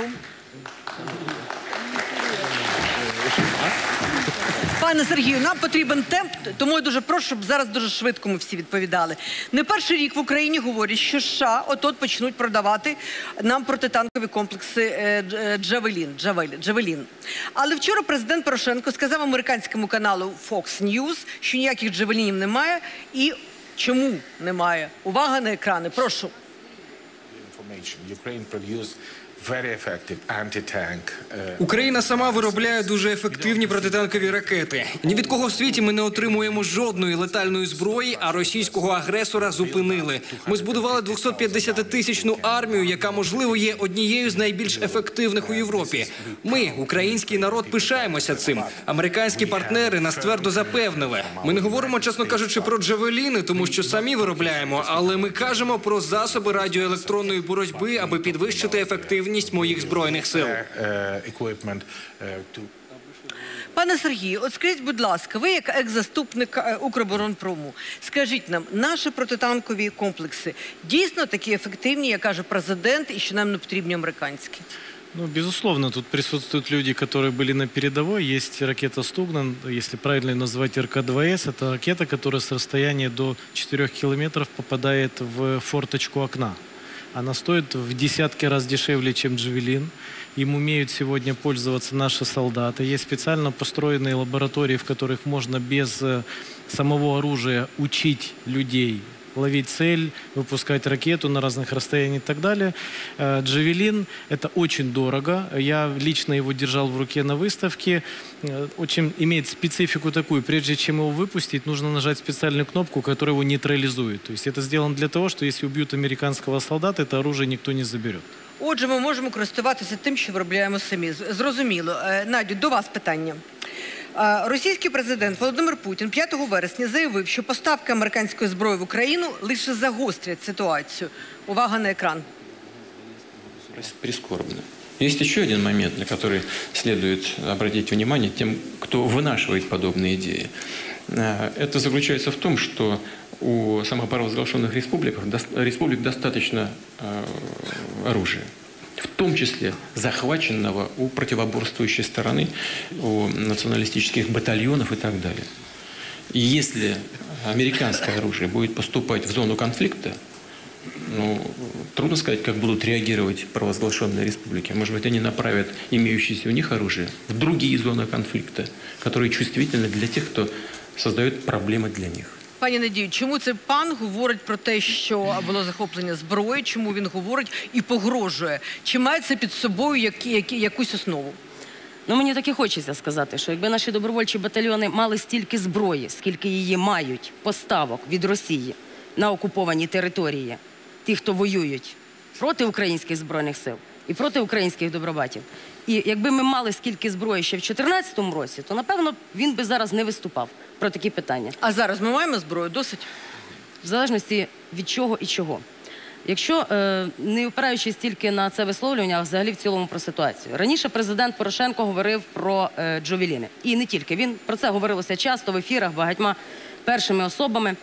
Пане Сергію, нам потрібен темп, тому я дуже прошу, щоб зараз дуже швидко ми всі відповідали. Не перший рік в Україні говорять, що США от-от почнуть продавати нам протитанкові комплекси Джавелін. Джавелін. Але вчора президент Порошенко сказав американському каналу Fox News, що ніяких Джавелінів немає. І чому немає? Увага на екрани. Прошу. Україна сама виробляє дуже ефективні протитанкові ракети. Ні від кого в світі ми не отримуємо жодної летальної зброї, а російського агресора зупинили. Ми збудували двохсотп'ятдесятитисячну армію, яка, можливо, є однією з найбільш ефективних у Європі. Ми, український народ, пишаємося цим. Американські партнери нас твердо запевнили. Ми не говоримо, чесно кажучи, про джавеліни, тому що самі виробляємо, але ми кажемо про засоби радіоелектронної боротьби, аби підвищити ефективність моїх збройних сил. Пане Сергію, от скажіть, будь ласка, ви як екс-заступник Укроборонпрому, скажіть нам, наші протитанкові комплекси дійсно такі ефективні, як каже президент, і що нам не потрібні американські? Ну, безусловно, тут присутствуют люди, которые были на передовой. Есть ракета «Стугнан», если правильно назвать эр ка два эс. Это ракета, которая с расстояния до четырёх километров попадает в форточку окна. Она стоит в десятки раз дешевле, чем «Джавелин». Им умеют сегодня пользоваться наши солдаты. Есть специально построенные лаборатории, в которых можно без самого оружия учить людей ловить цель, выпускать ракету на разных расстояниях и так далее. «Джавелин» — это очень дорого. Я лично его держал в руке на выставке. Очень имеет специфику такую. Прежде чем его выпустить, нужно нажать специальную кнопку, которая его нейтрализует. То есть это сделано для того, что если убьют американского солдата, это оружие никто не заберет. Отже, ми можемо користуватися тим, що виробляємо самі. Зрозуміло. Надю, до вас питання. Російський президент Володимир Путін п'ятого вересня заявив, що поставки американської зброї в Україну лише загострять ситуацію. Увага на екран. Прискорбно. Есть еще один момент, на который следует обратить внимание тем, кто вынашивает подобные идеи. Это заключается в том, что у самопровозглашенных республик, республик достаточно оружия. в том числе захваченного у противоборствующей стороны, у националистических батальонов и так далее. И если американское оружие будет поступать в зону конфликта, ну, трудно сказать, как будут реагировать провозглашенные республики. Может быть, они направят имеющееся у них оружие в другие зоны конфликта, которые чувствительны для тех, кто создает проблемы для них. Пані Надію, чому це пан говорить про те, що було захоплення зброї, чому він говорить і погрожує? Чи має це під собою які, які, якусь основу? Ну, мені так і хочеться сказати, що якби наші добровольчі батальйони мали стільки зброї, скільки її мають поставок від Росії на окупованій території, ті, хто воюють проти українських Збройних сил і проти українських добробатів, і якби ми мали скільки зброї ще в дві тисячі чотирнадцятому році, то, напевно, він би зараз не виступав про такі питання. А зараз ми маємо зброю досить? В залежності від чого і чого. Якщо, е, не опираючись тільки на це висловлювання, а взагалі в цілому про ситуацію. Раніше президент Порошенко говорив про е, джавеліни. І не тільки. Він про це говорилося часто в ефірах, багатьма першими особами.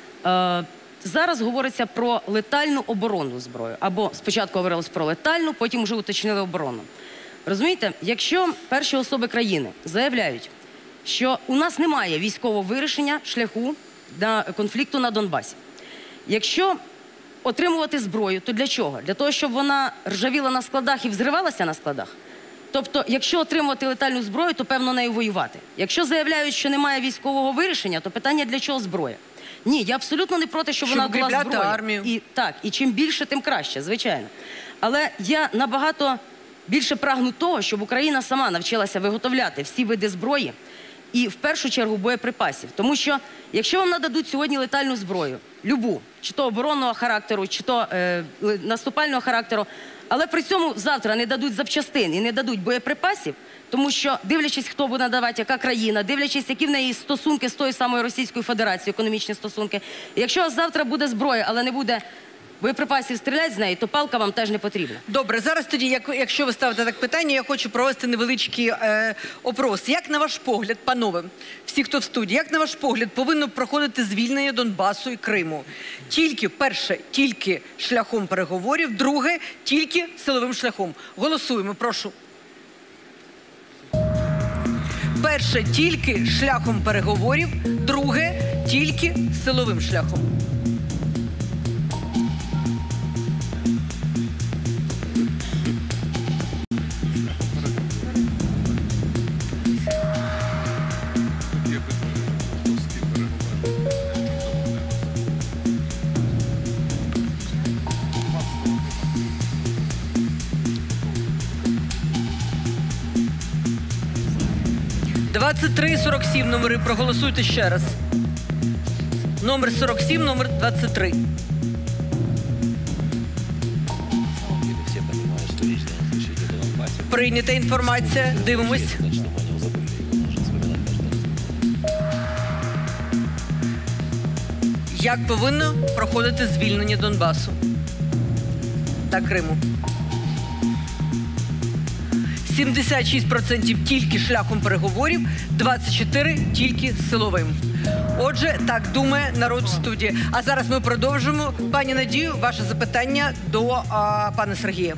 Е, зараз говориться про летальну оборонну зброю. Або спочатку говорилось про летальну, потім вже уточнили оборону. Розумієте, якщо перші особи країни заявляють, що у нас немає військового вирішення шляху до конфлікту на Донбасі. Якщо отримувати зброю, то для чого? Для того, щоб вона ржавіла на складах і взривалася на складах? Тобто, якщо отримувати летальну зброю, то певно нею воювати. Якщо заявляють, що немає військового вирішення, то питання, для чого зброя? Ні, я абсолютно не проти, щоб, щоб вона була зброя. армію. І, так, і чим більше, тим краще, звичайно. Але я набагато більше прагну того, щоб Україна сама навчилася виготовляти всі види зброї і, в першу чергу, боєприпасів. Тому що, якщо вам нададуть сьогодні летальну зброю, любу, чи то оборонного характеру, чи то е, наступального характеру, але при цьому завтра не дадуть запчастин і не дадуть боєприпасів, тому що, дивлячись, хто буде надавати, яка країна, дивлячись, які в неї стосунки з тою самою Російською Федерацією, економічні стосунки, якщо у вас завтра буде зброя, але не буде боєприпасів стріляти з неї, то палка вам теж не потрібна. Добре, зараз тоді, як, якщо ви ставите так питання, я хочу провести невеличкий е, опрос. Як на ваш погляд, панове, всі, хто в студії, як на ваш погляд повинно проходити звільнення Донбасу і Криму? Тільки, перше, тільки шляхом переговорів, друге, тільки силовим шляхом. Голосуємо, прошу. Перше, тільки шляхом переговорів, друге, тільки силовим шляхом. двадцять три сорок сім номери, проголосуйте ще раз. Номер сорок сім, номер двадцять три. Прийнята інформація, дивимось. Як повинно проходити звільнення Донбасу та Криму? сімдесят шість відсотків тільки шляхом переговорів, двадцять чотири відсотки тільки силовим. Отже, так думає народ в студії. А зараз ми продовжимо. Пані Надію, ваше запитання до а, пана Сергія.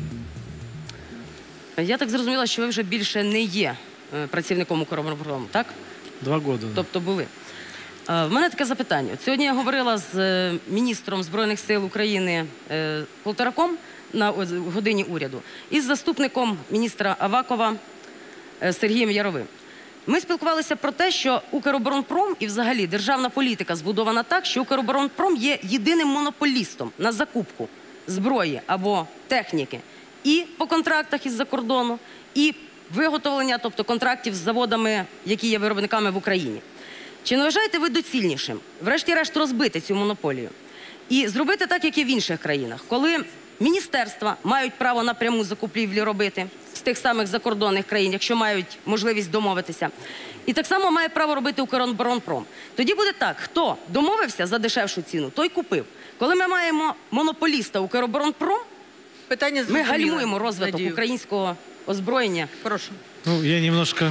Я так зрозуміла, що ви вже більше не є працівником Укроборонпрому, так? Два роки. Тобто були. В мене таке запитання. Сьогодні я говорила з міністром Збройних сил України Полтораком на годині уряду і з заступником міністра Авакова Сергієм Яровим. Ми спілкувалися про те, що Укроборонпром і взагалі державна політика збудована так, що Укроборонпром є єдиним монополістом на закупку зброї або техніки і по контрактах із-за кордону, і виготовлення, тобто контрактів з заводами, які є виробниками в Україні. Чи не вважаєте ви доцільнішим, врешті-решт, розбити цю монополію і зробити так, як і в інших країнах, коли міністерства мають право напряму закупівлі робити з тих самих закордонних країн, якщо мають можливість домовитися, і так само має право робити Укроборонпром. Тоді буде так, хто домовився за дешевшу ціну, той купив. Коли ми маємо монополіста Укроборонпром, питання ми гальмуємо розвиток Надію. українського озброєння. Прошу. Ну, я немножко...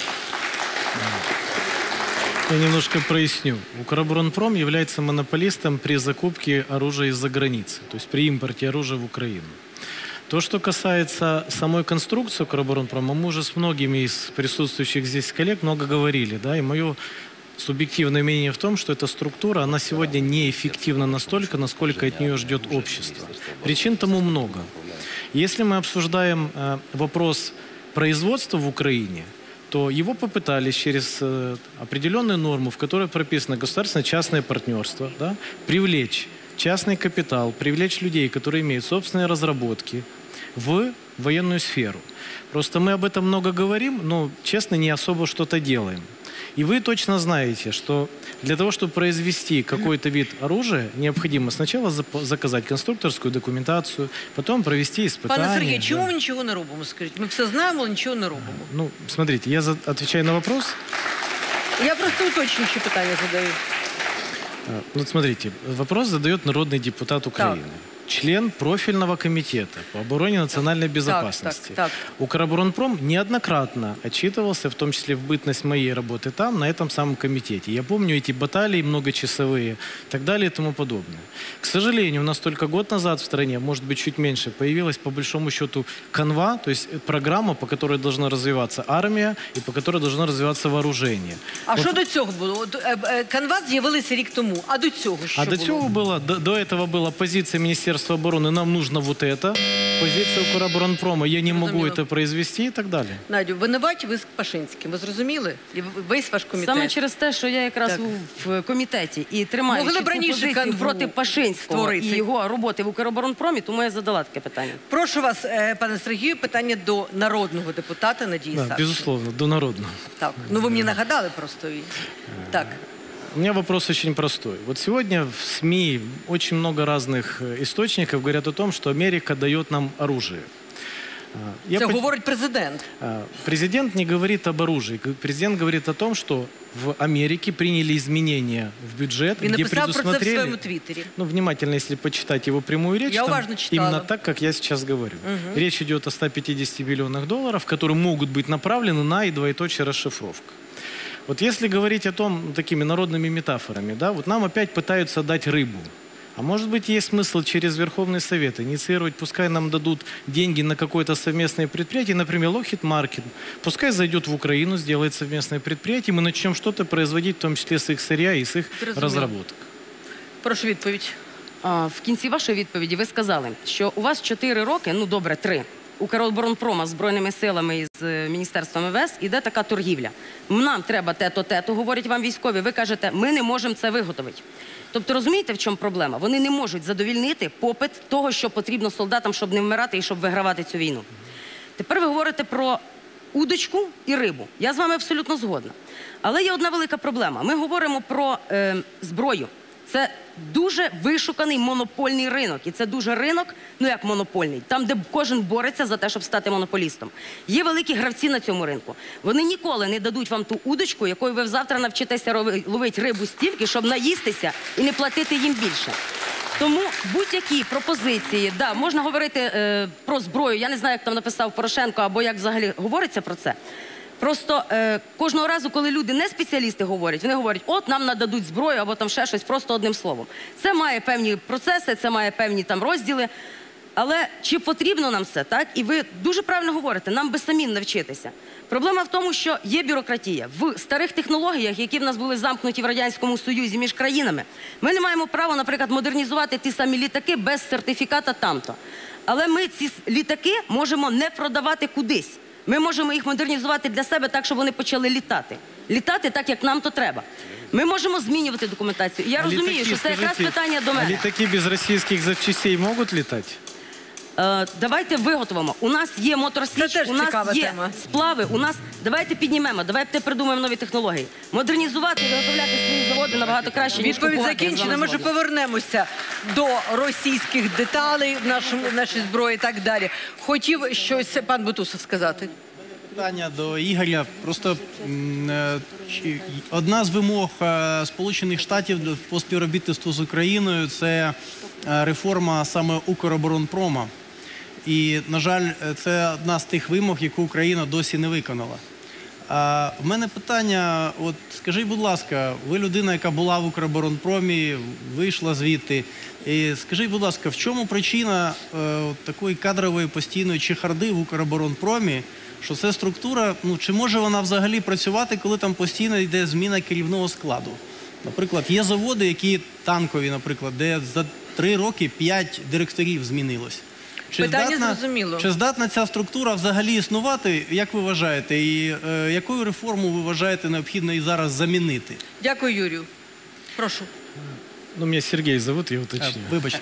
Я немножко проясню. Укроборонпром является монополистом при закупке оружия из-за границы, то есть при импорте оружия в Украину. То, что касается самой конструкции Укроборонпрома, мы уже с многими из присутствующих здесь коллег много говорили, да, и мое субъективное мнение в том, что эта структура, она сегодня неэффективна настолько, насколько от нее ждет общество. Причин тому много. Если мы обсуждаем э, вопрос производства в Украине, то его попытались через э, определенные нормы, в которой прописано государственно-частное партнерство, да, привлечь частный капитал, привлечь людей, которые имеют собственные разработки, в военную сферу. Просто мы об этом много говорим, но, честно, не особо что-то делаем. И вы точно знаете, что для того, чтобы произвести какой-то вид оружия, необходимо сначала заказать конструкторскую документацию, потом провести испытания. Пане Сергію, да. чому ми нічого не робимо, скажіть? Ми все знаємо, але нічого не робимо. Ну, смотрите, я за... отвечаю на вопрос. Я просто уточнюючі питання задаю. Ну, смотрите, вопрос задает народный депутат Украины. Так. Член профильного комитета по обороне национальной безопасности. Так, так, так. Укроборонпром неоднократно отчитывался, в том числе в бытность моей работы там, на этом самом комитете. Я помню эти баталии многочасовые и так далее и тому подобное. К сожалению, у нас только год назад в стране, может быть, чуть меньше, появилась по большому счету канва, то есть программа, по которой должна развиваться армия и по которой должно развиваться вооружение. А вот. Що до цього було? Канва з'явилися рік тому. А до цього що А було? до цього було? До, до этого была позиция Министерства обороны, нам нужно вот это. Позиция Укроборонпрома, я не могу это произвести и так далее. Надю, винуваті ви з Пашинським, ви зрозуміли? І весь ваш комітет. Саме через те, що я якраз Так. в комітеті і тримаю Могли б чітку раніше позицію канву проти Пашинського створити. і його роботи в Укроборонпромі, тому я задала таке питання. Прошу вас, е, пане Сергію, питання до народного депутата Надії Да, Савченко. безусловно, до народного. Так, ну ви мені нагадали просто. і- Так. У меня вопрос очень простой. Вот сегодня в СМИ очень много разных э, источников говорят о том, что Америка дает нам оружие. А, я Це по- говорить президент. А, Президент не говорит об оружии. Г- Президент говорит о том, что в Америке приняли изменения в бюджет, Він где написав про це в предусмотрели... своєму твіттері. Ну, внимательно, если почитать его прямую речь, Я там уважно читала. именно так, как я сейчас говорю. Мгм. Речь идет о ста пятидесяти миллионах долларов, которые могут быть направлены на и двоеточие расшифровка. Вот если говорить о том, ну, такими народными метафорами, да, вот нам опять пытаются дать рыбу. А может быть, есть смысл через Верховный Совет инициировать, пускай нам дадут деньги на какое-то совместное предприятие, например, Lockheed Martin, пускай зайдет в Украину, сделает совместное предприятие, мы начнем что-то производить, в том числе с их сырья и с их Зрозуміло. разработок. Прошу відповідь. А, в кінці вашої відповіді ви сказали, що у вас чотири роки, ну добре, три, Укроборонпрома з Збройними силами і з е, Міністерством ем ве ес іде така торгівля. Нам треба те-то, те-то, говорять вам військові, ви кажете, ми не можемо це виготовити. Тобто розумієте, в чому проблема? Вони не можуть задовільнити попит того, що потрібно солдатам, щоб не вмирати і щоб вигравати цю війну. Тепер ви говорите про удочку і рибу. Я з вами абсолютно згодна. Але є одна велика проблема. Ми говоримо про е, зброю. Це дуже вишуканий монопольний ринок. І це дуже ринок, ну як монопольний, там, де кожен бореться за те, щоб стати монополістом. Є великі гравці на цьому ринку. Вони ніколи не дадуть вам ту удочку, якою ви завтра навчитеся ловити рибу стільки, щоб наїстися і не платити їм більше. Тому будь-які пропозиції, да, можна говорити е, про зброю, я не знаю, як там написав Порошенко, або як взагалі говориться про це. Просто е, кожного разу, коли люди не спеціалісти говорять, вони говорять, от нам нададуть зброю або там ще щось, просто одним словом. Це має певні процеси, це має певні там розділи. Але чи потрібно нам це, так? І ви дуже правильно говорите, нам би самим навчитися. Проблема в тому, що є бюрократія. В старих технологіях, які в нас були замкнуті в Радянському Союзі між країнами, ми не маємо права, наприклад, модернізувати ті самі літаки без сертифіката там-то. Але ми ці літаки можемо не продавати кудись. Ми можемо їх модернізувати для себе так, щоб вони почали літати. Літати так, як нам то треба. Ми можемо змінювати документацію. Я А розумію, літаки, що це якраз скажіть, питання до а мене. літаки без російських запчастей можуть літати? Е, давайте виготовимо. У нас є моторсіч, Це теж у нас цікава є тема. сплави, у нас... Давайте піднімемо, давайте придумаємо нові технології. Модернізувати і виготовляти свої заводи набагато краще, ніж Відповідь купувати. Я з закінчена. вами Ми вже згодна. повернемося до російських деталей в нашому, нашій зброї і так далі. Хотів щось пан Бутусов сказати. Питання до Ігоря. Просто м, е, чи- одна з вимог е, Сполучених Штатів до- по співробітництву з Україною – це е, реформа саме Укроборонпрома. І, на жаль, е, це одна з тих вимог, яку Україна досі не виконала. А в мене питання, от скажіть, будь ласка, ви людина, яка була в Укроборонпромі, вийшла звідти. І скажіть, будь ласка, в чому причина е, такої кадрової постійної чехарди в Укроборонпромі, що це структура, ну чи може вона взагалі працювати, коли там постійно йде зміна керівного складу? Наприклад, є заводи, які танкові, наприклад, де за три роки п'ять директорів змінилось. Чи Питання здатна, зрозуміло. Чи здатна ця структура взагалі існувати, як ви вважаєте? І е, яку реформу ви вважаєте необхідно і зараз замінити? Дякую, Юрію. Прошу. Ну, меня Сергей зовут, я уточню. А, вибачте.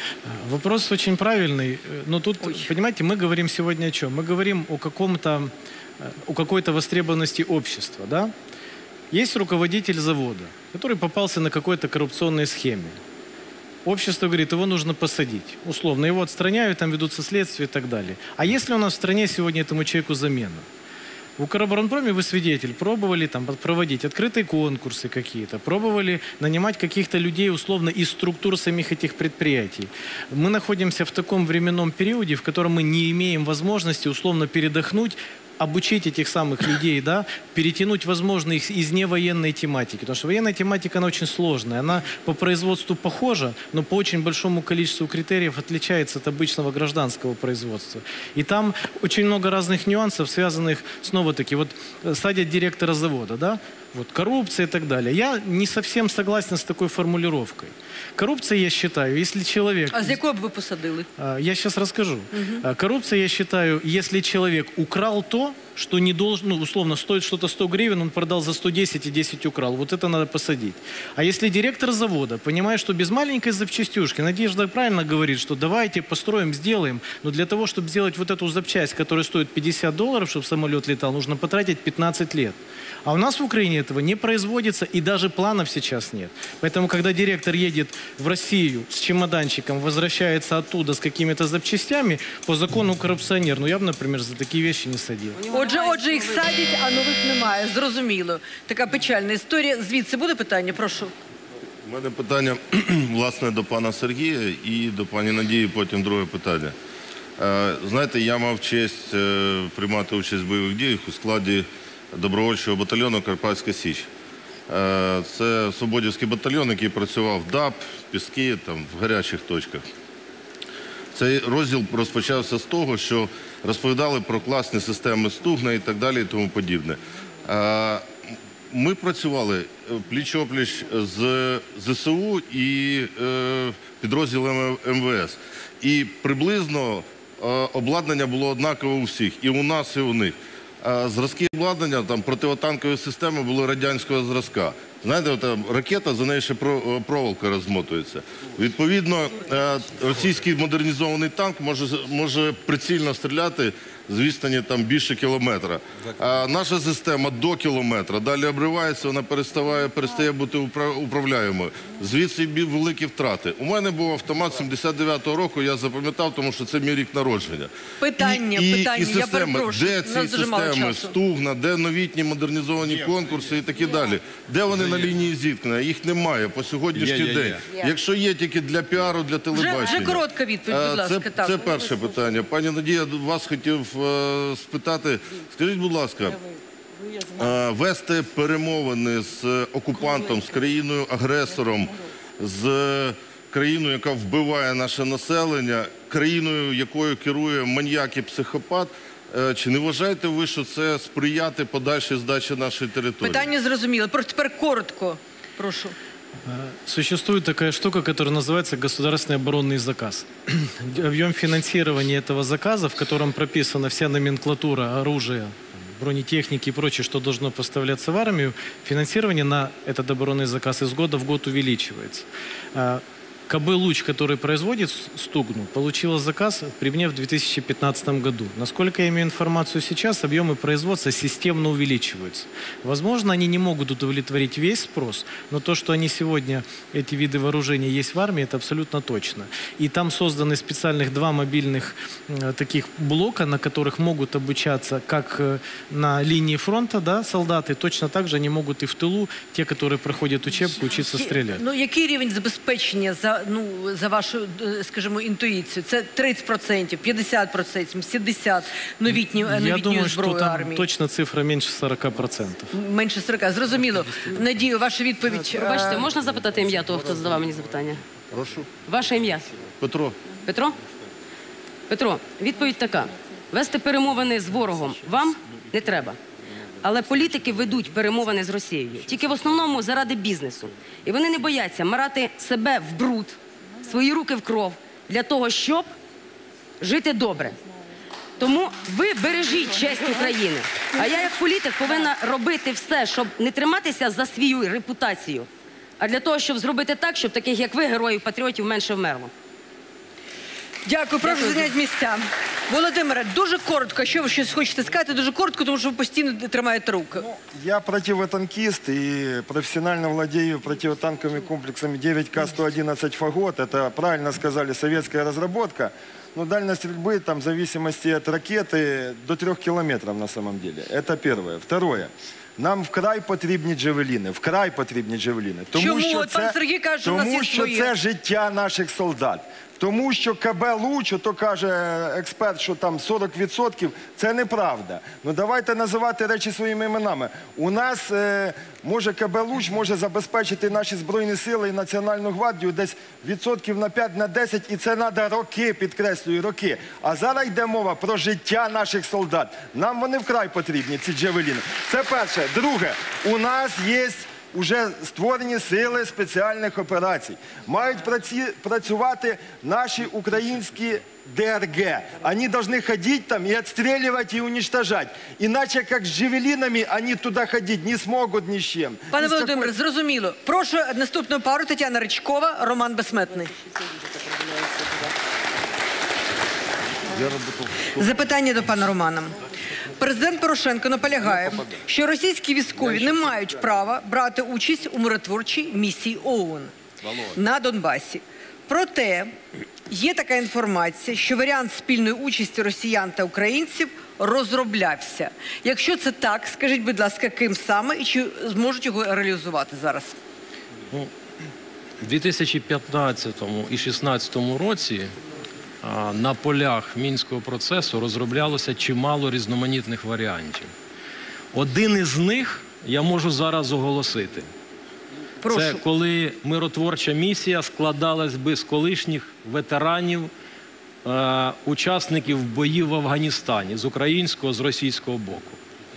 Вопрос очень правильный. Но тут, Ой. понимаете, мы говорим сегодня о чем? Мы говорим о каком-то, о какой-то востребованности общества, да? Есть руководитель завода, который попался на какой-то коррупционной схеме. Общество говорит, его нужно посадить. Условно, его отстраняют, там ведутся следствия и так далее. А если у нас в стране сегодня этому человеку замена? В Укроборонпроме вы свидетель, пробовали там проводить открытые конкурсы какие-то, пробовали нанимать каких-то людей условно из структур самих этих предприятий. Мы находимся в таком временном периоде, в котором мы не имеем возможности условно передохнуть, обучить этих самых людей, да, перетянуть, возможно, их из невоенной тематики. Потому что военная тематика, она очень сложная. Она по производству похожа, но по очень большому количеству критериев отличается от обычного гражданского производства. И там очень много разных нюансов, связанных, снова-таки, вот садят директора завода, да, вот, коррупция и так далее. Я не совсем согласен с такой формулировкой. Коррупция, я считаю, если человек... А з якого б ви посадили? Я сейчас расскажу. Угу. Коррупция, я считаю, если человек украл то, что не должен, ну, условно, стоит что-то сто гривен, он продал за сто десять и десять украл. Вот это надо посадить. А если директор завода понимает, что без маленькой запчастюшки, Надежда правильно говорит, что давайте построим, сделаем, но для того, чтобы сделать вот эту запчасть, которая стоит пятьдесят долларов, чтобы самолет летал, нужно потратить пятнадцать лет. А у нас в Украине этого не производится, и даже планов сейчас нет. Поэтому, когда директор едет в Россию с чемоданчиком, возвращается оттуда с какими-то запчастями, по закону коррупционер, ну я бы, например, за такие вещи не садил. Отже, отже, їх садять, а нових немає. Зрозуміло. Така печальна історія. Звідси буде питання? Прошу. У мене питання, власне, до пана Сергія і до пані Надії, потім друге питання. Знаєте, я мав честь приймати участь в бойових діях у складі добровольчого батальйону «Карпатська Січ». Це Свободівський батальйон, який працював в ДАП, в Піски, там, в гарячих точках. Цей розділ розпочався з того, що розповідали про класні системи Стугна і так далі і тому подібне. Ми працювали пліч-опліч з ЗСУ і підрозділами ем ве ес. І приблизно обладнання було однакове у всіх, і у нас, і у них. Зразки обладнання, там, противотанкові системи були радянського зразка. Знаєте, от, ракета, за нею ще проволока розмотується. Відповідно, російський модернізований танк може, може прицільно стріляти з відстані там більше кілометра. А наша система до кілометра, далі обривається, вона перестає, перестає бути управляємою. Звідси великі втрати. У мене був автомат сімдесят дев'ятого року, я запам'ятав, тому що це мій рік народження. Питання, і, питання, і системи, я перепрошую. де ці системи, Стугна, де новітні модернізовані конкурси і такі далі. Де вони на лінії зіткнення? Їх немає по сьогоднішній день. Якщо є тільки для піару, для телебачення. Вже, вже коротка відповідь, будь ласка. Це, так. це перше питання. Пані Надія, вас хотів е, спитати. Скажіть, будь ласка, е, вести перемовини з окупантом, з країною-агресором, з країною, яка вбиває наше населення, країною, якою керує маньяк і психопат, чи не вважаєте ви, що це сприяти подальшій здачі нашої території? Питання зрозуміло. Просто тепер коротко. Прошу. Существует такая штука, которая называется государственный оборонный заказ. Объем финансирования этого заказа, в котором прописана вся номенклатура оружия, бронетехники и прочее, что должно поставляться в армию, финансирование на этот оборонный заказ из года в год увеличивается. ка бэ «Луч», который производит Стугну, получила заказ при мне в две тысячи пятнадцатом году. Насколько я имею информацию сейчас, объемы производства системно увеличиваются. Возможно, они не могут удовлетворить весь спрос, но то, что они сегодня, эти виды вооружений, есть в армии, это абсолютно точно. И там созданы специальных два мобильных э, таких блока, на которых могут обучаться как э, на линии фронта, да, солдаты, точно так же они могут и в тылу, те, которые проходят учебку, учиться стрелять. Ну, який рівень забезпечення за ну, за вашу, скажімо, інтуїцію? Це тридцять відсотків, п'ятдесят відсотків, сімдесят новітньої Я думаю, что зброї там армії? точно цифра меньше сорока процентов. Менше сорока. Зрозуміло. Надію, ваша відповідь. Пробачте, е, можна запитати ім'я того, хто задавав мені запитання? Прошу. Ваше ім'я? Петро. Петро? Петро, відповідь така. Вести перемовини з ворогом вам не треба. Але політики ведуть перемовини з Росією. Тільки в основному заради бізнесу. І вони не бояться марати себе в бруд, свої руки в кров, для того, щоб жити добре. Тому ви бережіть честь України. А я як політик повинна робити все, щоб не триматися за свою репутацію, а для того, щоб зробити так, щоб таких, як ви, героїв, патріотів, менше вмерло. Дякую, прошу зайняти місця. Володимире, дуже коротко, що ви щось хочете сказати, дуже коротко, тому що ви постійно тримаєте руки. Я противотанкист и профессионально владею противотанковыми комплексами девять К сто одиннадцать «Фагот». Это, правильно сказали, советская разработка. Но дальность стрельбы, там, в зависимости от ракеты, до трех километров на самом деле. Это первое. Второе. Нам вкрай потрібні джавеліни, вкрай потрібні джавеліни. Тому Чому? що От пан це, Сергій каже, що у нас тому є що своє. це життя наших солдат. Тому що КБ Луч, то каже експерт, що там сорок відсотків, це неправда. Ну давайте називати речі своїми іменами. У нас, е, може, КБ Луч може забезпечити наші Збройні Сили і Національну гвардію десь відсотків на п'ять, на десять, і це треба роки, підкреслюю, роки. А зараз йде мова про життя наших солдат. Нам вони вкрай потрібні, ці джавеліни. Це перше. Друге, у нас є уже створені сили спеціальних операцій. Мають праці, працювати наші українські ДРГ. Они должны ходить там и отстреливать, и уничтожать. Иначе, как с джавелинами, они туда ходить не смогут ни с чем. Пане Ни с Володимире, какой- зрозуміло. Прошу наступну пару. Тетяна Ричкова, Роман Безсмертний. Запитання до пана Романа. Президент Порошенко наполягає, що російські військові не мають права брати участь у миротворчій місії ООН на Донбасі. Проте є така інформація, що варіант спільної участі росіян та українців розроблявся. Якщо це так, скажіть, будь ласка, ким саме і чи зможуть його реалізувати зараз? Ну, в дві тисячі п'ятнадцятому і дві тисячі шістнадцятому році а, на полях Мінського процесу розроблялося чимало різноманітних варіантів. Один із них я можу зараз оголосити. Прошу. Це коли миротворча місія складалась би з колишніх ветеранів, е, учасників боїв в Афганістані з українського, з російського боку.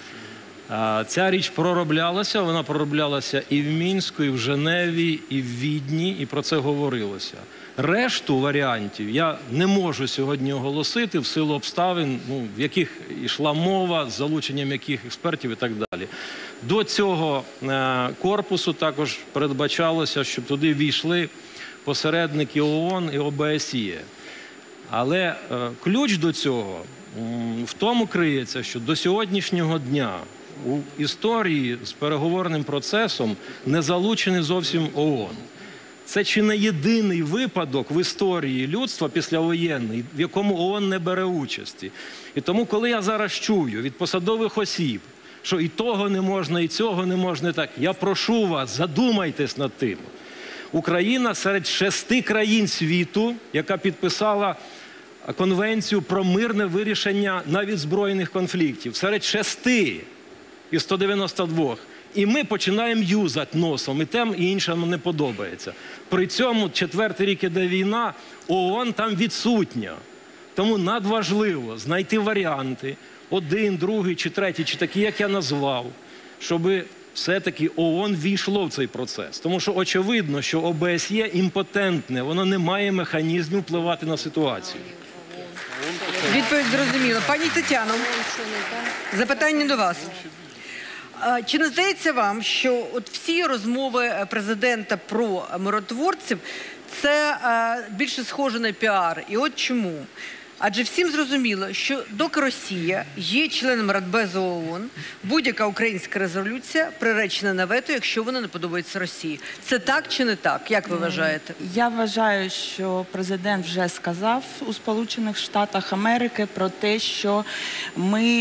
Е, ця річ пророблялася, вона пророблялася і в Мінську, і в Женеві, і в Відні, і про це говорилося. Решту варіантів я не можу сьогодні оголосити в силу обставин, ну, в яких йшла мова, з залученням яких експертів і так далі. До цього е, корпусу також передбачалося, щоб туди війшли посередники ООН і О Б С Є. Але е, ключ до цього м, в тому криється, що до сьогоднішнього дня у історії з переговорним процесом не залучений зовсім ООН. Це чи не єдиний випадок в історії людства післявоєнний, в якому ООН не бере участі. І тому, коли я зараз чую від посадових осіб, що і того не можна, і цього не можна, і так, я прошу вас, задумайтесь над тим. Україна серед шести країн світу, яка підписала конвенцію про мирне вирішення навіть збройних конфліктів. Серед шести із ста дев'яноста двох. І ми починаємо юзати носом, і тем, і іншим не подобається. При цьому четвертий рік іде війна, ООН там відсутня. Тому надважливо знайти варіанти, один, другий чи третій, чи такі, як я назвав, щоб все-таки ООН війшло в цей процес. Тому що очевидно, що О Б С Є імпотентне, воно не має механізмів впливати на ситуацію. Відповідь зрозуміла. Пані Тетяно, запитання до вас. А чи не здається вам, що от всі розмови президента про миротворців – це а, більше схоже на піар? І от чому? Адже всім зрозуміло, що доки Росія є членом Радбезу ООН, будь-яка українська резолюція приречена на вето, якщо вона не подобається Росії. Це так чи не так? Як ви вважаєте? Я вважаю, що президент вже сказав у Сполучених Штатах Америки про те, що ми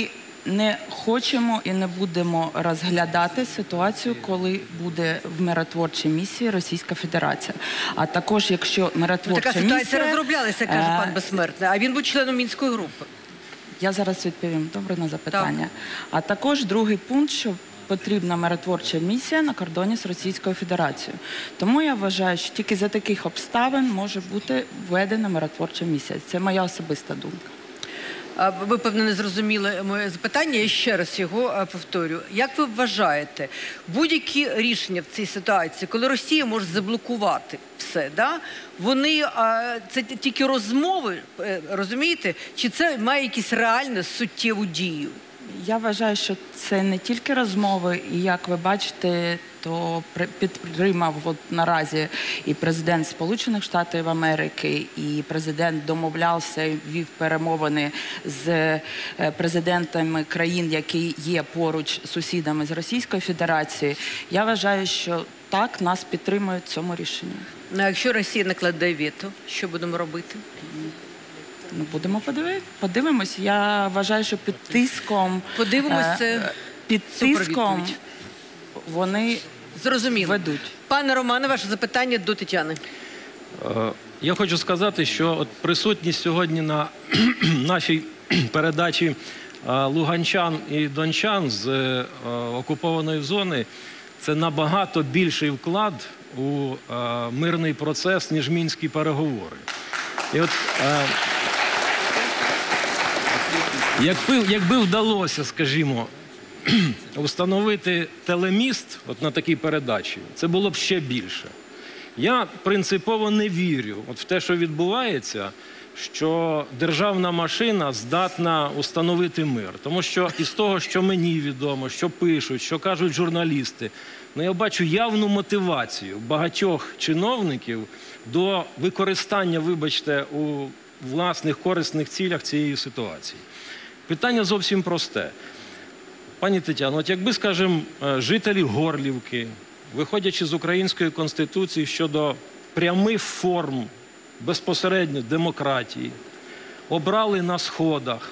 не хочемо і не будемо розглядати ситуацію, коли буде в миротворчій місії Російська Федерація. А також, якщо миротворча Така місія... ситуація розроблялася, каже е, пан Безсмертний, а він був членом Мінської групи. Я зараз відповім добре на запитання. Так. А також другий пункт, що потрібна миротворча місія на кордоні з Російською Федерацією. Тому я вважаю, що тільки за таких обставин може бути введена миротворча місія. Це моя особиста думка. А ви, певно, не зрозуміли моє запитання, я ще раз його а, повторю. Як ви вважаєте, будь-які рішення в цій ситуації, коли Росія може заблокувати все, да? Вони, а, це тільки розмови, е, розумієте? Чи це має якусь реальну суттєву дію? Я вважаю, що це не тільки розмови, і як ви бачите, то підтримав от наразі і президент Сполучених Штатів Америки, і президент домовлявся, вів перемовини з президентами країн, які є поруч сусідами з Російської Федерації. Я вважаю, що так, нас підтримують в цьому рішенні. Ну, а якщо Росія накладе вето, що будемо робити? Ну, будемо подивитися. Подивимось. Я вважаю, що під тиском... Подивимось, це е, під тиском вони Зрозуміло. ведуть. Пане Романе, ваше запитання до Тетяни. Я хочу сказати, що от присутність сьогодні на нашій передачі луганчан і дончан з окупованої зони – це набагато більший вклад у мирний процес, ніж мінські переговори. І от, якби, якби вдалося, скажімо, установити телеміст от на такій передачі, це було б ще більше. Я принципово не вірю от в те, що відбувається, що державна машина здатна установити мир. Тому що із того, що мені відомо, що пишуть, що кажуть журналісти, ну, я бачу явну мотивацію багатьох чиновників до використання, вибачте, у власних корисних цілях цієї ситуації. Питання зовсім просте. Пані Тетяно, от якби, скажімо, жителі Горлівки, виходячи з Української Конституції щодо прямих форм безпосередньо демократії, обрали на сходах,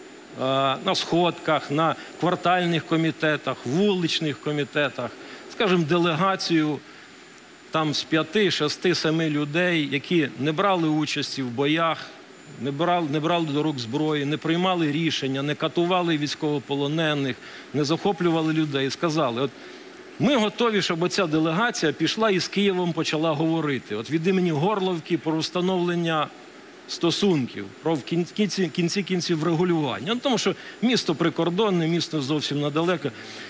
на сходках, на квартальних комітетах, вуличних комітетах, скажімо, делегацію там з п'яти, шести, семи людей, які не брали участі в боях, не брали, не брали до рук зброї, не приймали рішення, не катували військовополонених, не захоплювали людей. Сказали, от ми готові, щоб оця делегація пішла і з Києвом почала говорити. От від імені Горлівки про встановлення стосунків, про в кінці, кінці кінців врегулювання. Ну, тому що місто прикордонне, місто зовсім недалеко.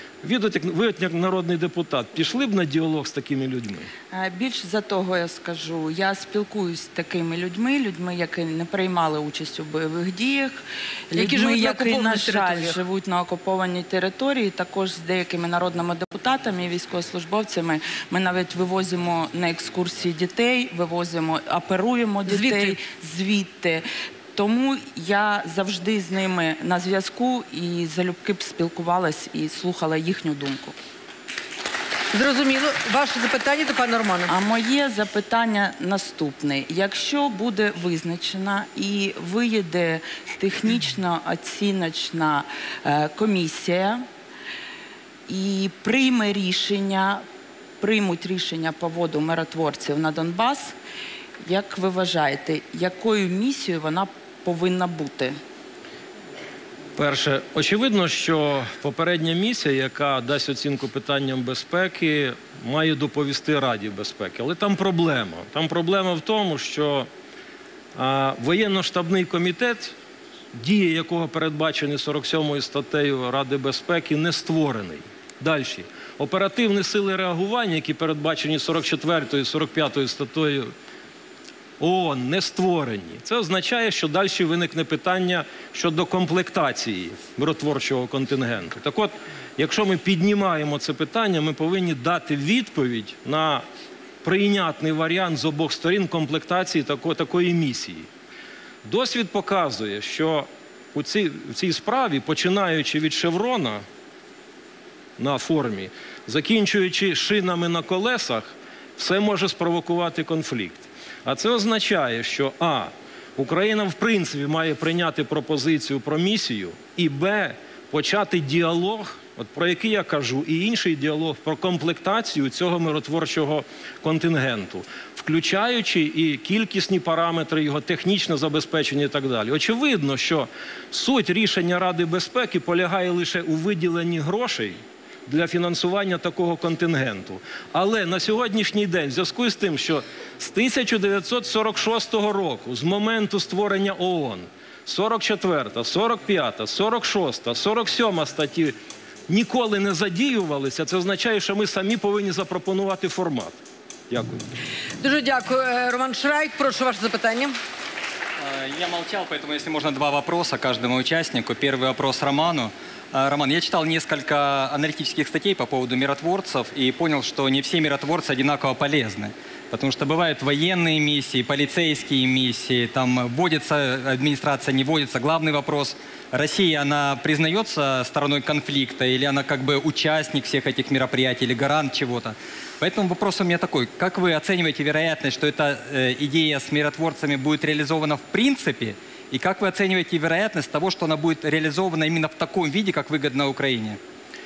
Ви, як народний депутат, пішли б на діалог з такими людьми? Більш за того я скажу, я спілкуюсь з такими людьми, людьми, які не приймали участь у бойових діях, Які людьми, живуть на які, окупованих на жаль, територіях. живуть на окупованій території, також з деякими народними депутатами і військовослужбовцями. Ми навіть вивозимо на екскурсії дітей, вивозимо, оперуємо дітей звідти. звідти. Тому я завжди з ними на зв'язку і залюбки б спілкувалась і слухала їхню думку. Зрозуміло. Ваше запитання до пана Романа. А моє запитання наступне. Якщо буде визначена і виїде технічно-оціночна е, комісія і прийме рішення, приймуть рішення по вводу миротворців на Донбас, як ви вважаєте, якою місією вона повинна бути? Перше, очевидно, що попередня місія, яка дасть оцінку питанням безпеки, має доповісти Раді безпеки. Але там проблема. Там проблема в тому, що а, воєнно-штабний комітет, дії якого передбачені сорок сьомою статтею Ради безпеки, не створений. Далі. Оперативні сили реагування, які передбачені сорок четвертою, сорок п'ятою статтею ООН, не створені. Це означає, що далі виникне питання щодо комплектації миротворчого контингенту. Так от, якщо ми піднімаємо це питання, ми повинні дати відповідь на прийнятний варіант з обох сторін комплектації тако, такої місії. Досвід показує, що у цій, в цій справі, починаючи від шеврона на формі, закінчуючи шинами на колесах, все може спровокувати конфлікт. А це означає, що а. Україна в принципі має прийняти пропозицію про місію, і б. почати діалог, от про який я кажу, і інший діалог про комплектацію цього миротворчого контингенту, включаючи і кількісні параметри, його технічне забезпечення і так далі. Очевидно, що суть рішення Ради безпеки полягає лише у виділенні грошей для фінансування такого контингенту. Але на сьогоднішній день, в зв'язку з тим, що з тисяча дев'ятсот сорок шостого року, з моменту створення ООН, сорок четверта, сорок п'ята, сорок шоста, сорок сьома статті ніколи не задіювалися, це означає, що ми самі повинні запропонувати формат. Дякую. Дуже дякую. Роман Шрайк, прошу ваше запитання. Я молчал, поэтому, если можно, два вопроса каждому участнику. Первый вопрос Роману. Роман, я читал несколько аналитических статей по поводу миротворцев и понял, что не все миротворцы одинаково полезны. Потому что бывают военные миссии, полицейские миссии, там вводится администрация, не вводится. Главный вопрос, Россия, она признается стороной конфликта или она как бы участник всех этих мероприятий или гарант чего-то? Поэтому вопрос у меня такой, как вы оцениваете вероятность, что эта э, идея с миротворцами будет реализована в принципе? И как вы оцениваете вероятность того, что она будет реализована именно в таком виде, как выгодно Украине?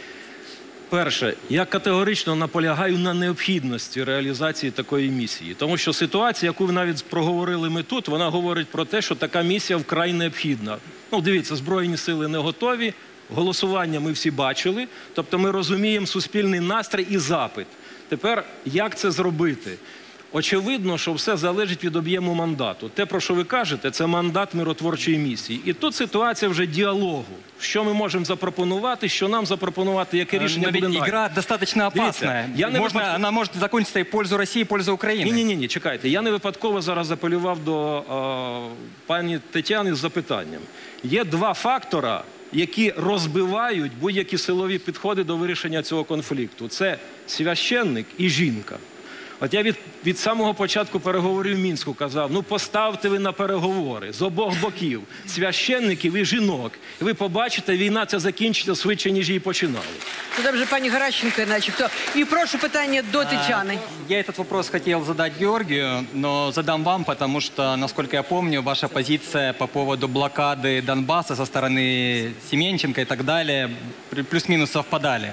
Перше, я категорично наполягаю на необхідності реалізації такої місії. Тому що ситуація, яку ви навіть проговорили ми тут, вона говорить про те, що така місія вкрай необхідна. Ну, дивіться, Збройні сили не готові, голосування ми всі бачили, тобто ми розуміємо суспільний настрій і запит. Тепер, як це зробити? Очевидно, що все залежить від об'єму мандату. Те, про що ви кажете, це мандат миротворчої місії. І тут ситуація вже діалогу. Що ми можемо запропонувати, що нам запропонувати, яке рішення буде найти. Игра достаточно опасная. Можно, випадково... Она может закончиться и в пользу России, и в пользу України. Ні-ні, ні, чекайте. Я не випадково зараз апелював до е, пані Тетяни з запитанням. Є два фактора, які розбивають будь-які силові підходи до вирішення цього конфлікту. Це священник і жінка. От я від, від самого початку переговорів в Мінську казав, ну поставте ви на переговори з обох боків, священників і жінок. І ви побачите, війна ця закінчиться швидше, ніж її починали. Це вже пані Геращенко, начебто. І прошу питання до Тетяни. Я этот вопрос хотел задать Георгию, но задам вам, потому что, насколько я помню, ваша позиция по поводу блокады Донбасса со стороны Семенченко и так далее плюс-минус совпадали.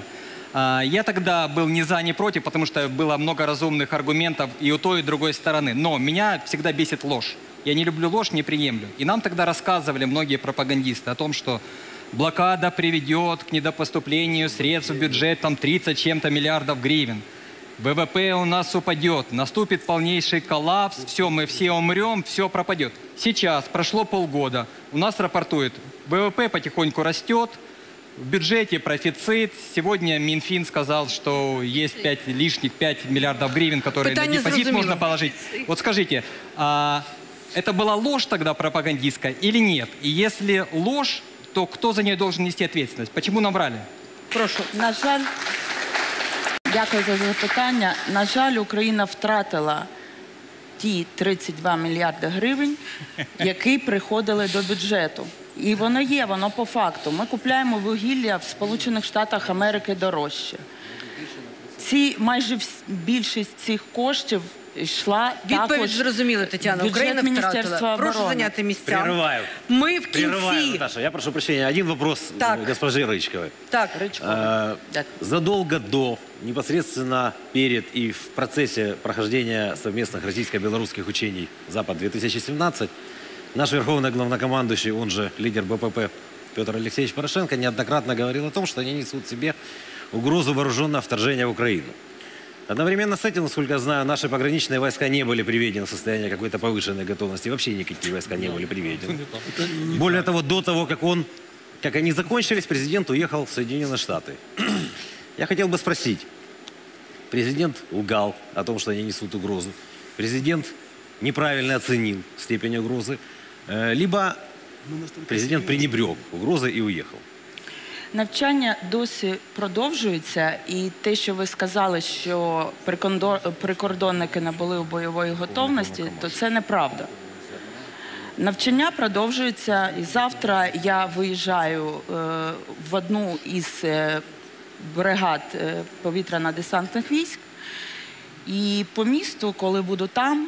Я тогда был ни за, ни против, потому что было много разумных аргументов и у той, и у другой стороны. Но меня всегда бесит ложь. Я не люблю ложь, не приемлю. И нам тогда рассказывали многие пропагандисты о том, что блокада приведет к недопоступлению средств в бюджет там тридцать чем-то миллиардов гривен. ВВП у нас упадет, наступит полнейший коллапс, все, мы все умрем, все пропадет. Сейчас прошло полгода, у нас рапортует, ВВП потихоньку растет, в бюджете профицит. Сегодня Минфин сказал, что есть пять лишних пять миллиардов гривен, которые на депозит можно положить. Вот скажите, а это была ложь тогда пропагандистская или нет? И если ложь, то кто за нее должен нести ответственность? Почему нам врали? Прошу. На жаль, дякую за запитання. На жаль, Україна втратила ті тридцять два мільярди гривень, які приходили до бюджету. І воно є, воно по факту. Ми купляємо вугілля в Сполучених Штатах Америки дорожче. Ці, майже більшість цих коштів йшла також... Відповідь зрозуміли, Тетяна. Україна втратила. Прошу зайняти місця. Прерываю. Ми в кінці... Прерываю, Наташа. Я прошу прощения. Один вопрос так. госпожи Рычковой. Так, Рычковой. А, задолго до, непосредственно перед и в процессе прохождения совместных российско-белорусских учений «Запад-две тысячи семнадцать» наш верховный главнокомандующий, он же лидер БПП Петр Алексеевич Порошенко, неоднократно говорил о том, что они несут в себе угрозу вооруженного вторжения в Украину. Одновременно с этим, насколько я знаю, наши пограничные войска не были приведены в состояние какой-то повышенной готовности. Вообще никакие войска не были приведены. Более того, до того, как, он, как они закончились, президент уехал в Соединенные Штаты. Я хотел бы спросить. Президент лгал о том, что они несут угрозу. Президент неправильно оценил степень угрозы. Либо президент пренебрег угрозой і уїхав. Навчання досі продовжується, і те, що ви сказали, що прикордонники не були у бойової готовності, то це неправда. Навчання продовжується, і завтра я виїжджаю в одну із бригад повітряно-десантних військ, і по місту, коли буду там,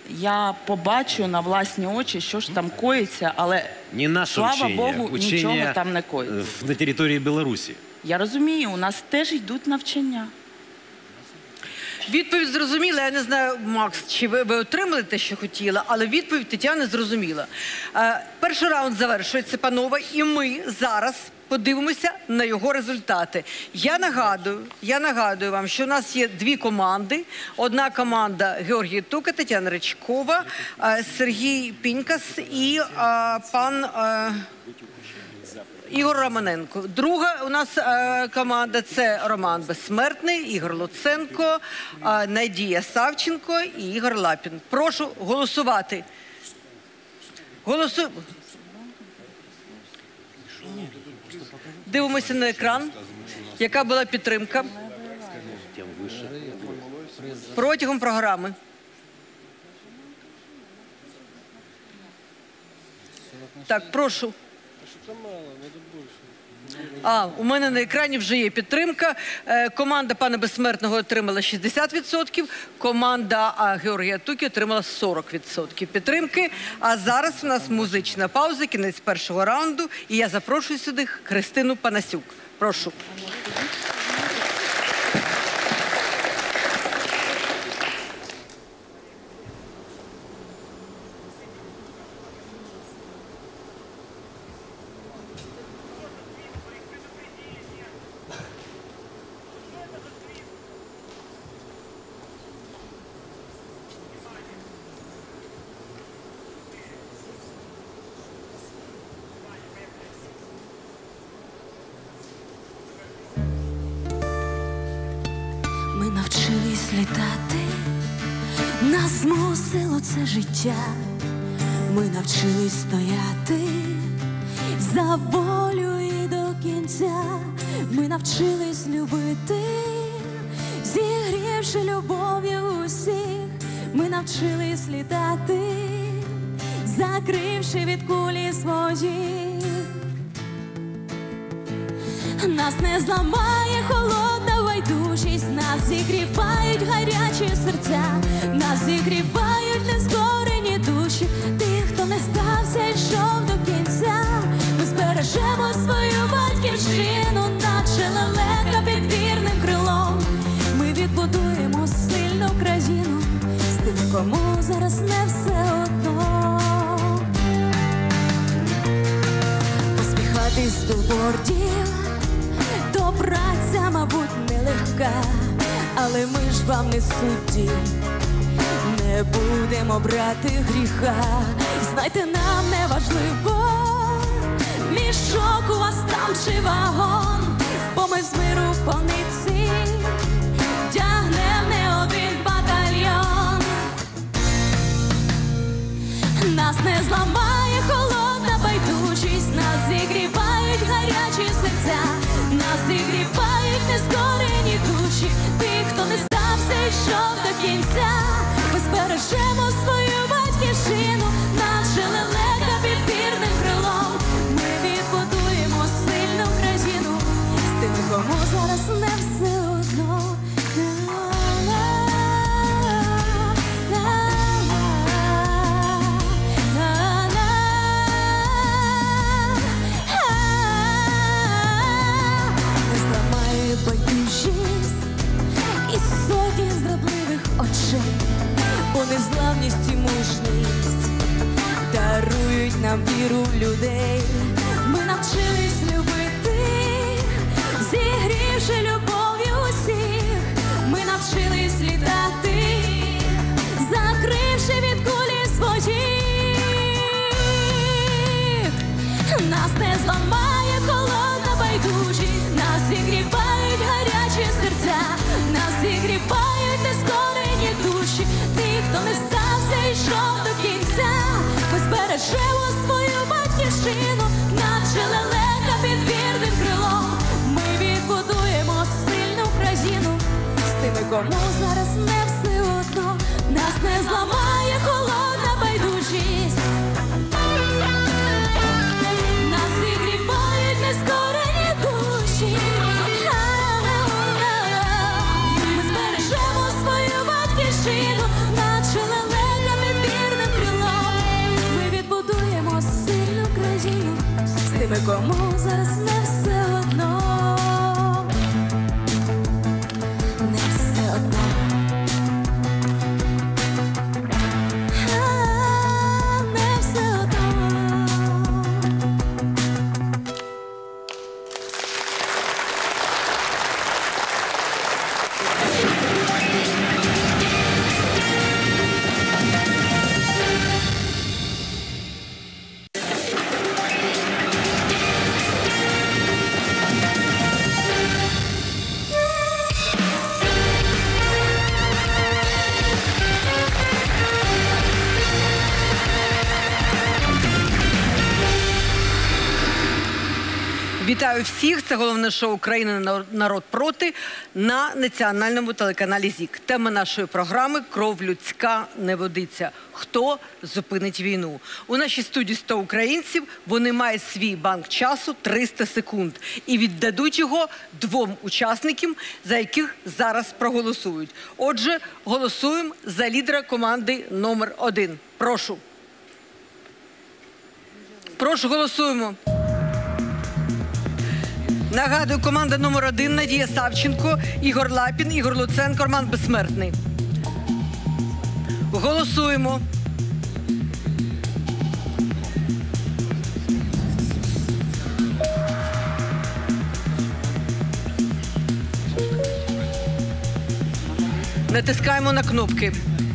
я побачу на власні очі, що ж там коїться, але, Не наше слава учение, Богу, нічого учение там не коїться. э, на территории Беларуси. Я розумію, у нас теж йдуть навчання. Відповідь зрозуміла. Я не знаю, Макс, чи ви, ви отримали те, що хотіла, але відповідь Тетяни зрозуміла. Е, перший раунд завершується, панове, і ми зараз подивимося на його результати. Я нагадую, я нагадую вам, що у нас є дві команди. Одна команда Георгій Тука, Тетяна Ричкова, е, Сергій Пінькас і е, пан... Е, Ігор Романенко. Друга у нас е, команда – це Роман Безсмертний, Ігор Луценко, е, Надія Савченко і Ігор Лапін. Прошу голосувати. Голосу... Дивимося на екран. Яка була підтримка протягом програми? Так, прошу. А, у мене на екрані вже є підтримка. Е, команда пана Безсмертного отримала шістдесят відсотків, команда а, Георгія Туки отримала сорок відсотків підтримки. А зараз у нас музична пауза, кінець першого раунду. І я запрошую сюди Христину Панасюк. Прошу. Ми навчились літати, нас змусило це життя. Ми навчились стояти за волю і до кінця. Ми навчились любити, зігрівши любов'ю усіх. Ми навчились літати, закривши від кулі своїх. Нас не зламає холодна байдужість, нас зігрівають гарячі серця, нас зігрівають нескорені душі тих, хто не здався і йшов до кінця. Ми збережемо свою батьківщину, наче лелека під вірним крилом. Ми відбудуємо сильну країну з тим, кому зараз не все одно. Посміхатись до бордів, то праця, мабуть, нелегка, але ми ж вам не судді, не будемо брати гріха. Знайте, нам не важливо, мішок у вас там чи вагон, бо ми з миру по нитці тягнем не один батальйон. Нас не зламає холодна байдужість, нас зігрівають гарячі серця, нас зігрівають нескорені душі тих, хто не здався і йшов до кінця. Ми збережемо свою батьківщину, наче лелека під вірним крилом. Ми відбудуємо сильну країну з тими, кому зараз не все одно. Байдужість і сотні зрадливих очей, бо незламність і мужність дарують нам віру в людей. Ми навчились любити, зігрівши любов'ю усіх. Ми навчились літати, закривши від кулі своїх. Нас не зламає холодна байдужість, нас зігрівають гарячі серця, нас зігрівають нескорені душі тих, хто не здався і йшов до кінця. Ми збережемо свою батьківщину, наче лелека під вірним крилом. Ми відбудуємо сильну країну з тими, кому зараз не все одно. Нас не зламає холодна байдужість, нас зігрівають нескорені душі. Ми збережемо свою батьківщину, наче лелека під Вітаю всіх. Це головне шоу «Україна. Народ проти» на національному телеканалі ЗІК. Тема нашої програми «Кров людська не водиться. Хто зупинить війну?» У нашій студії сто українців. Вони мають свій банк часу триста секунд. І віддадуть його двом учасникам, за яких зараз проголосують. Отже, голосуємо за лідера команди номер один. Прошу. Прошу, голосуємо. Нагадую, команда номер один – Надія Савченко, Ігор Лапін, Ігор Луценко, Роман Безсмертний. Голосуємо. Натискаємо на кнопки.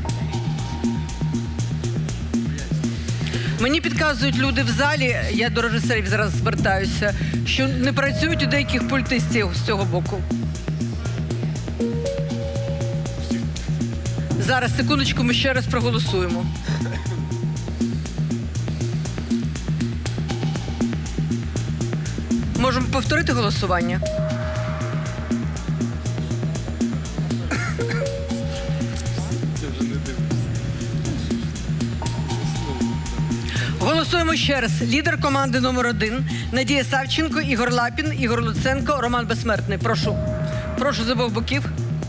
Мені підказують люди в залі, я до режисерів зараз звертаюся, що не працюють у деяких пульти з цього боку. Зараз, секундочку, ми ще раз проголосуємо. Можемо повторити голосування? Голосуємо ще раз. Лідер команди номер один – Надія Савченко, Ігор Лапін, Ігор Луценко, Роман Безсмертний. Прошу. Прошу з обох боків.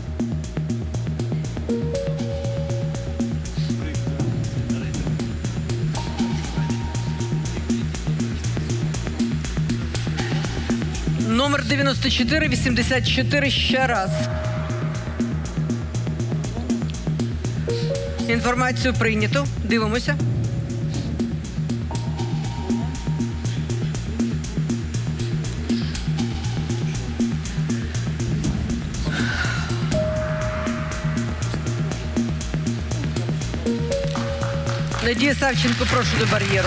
Номер дев'яносто чотири вісімдесят чотири ще раз. Інформацію прийнято. Дивимося. Надія Савченко, прошу до бар'єру.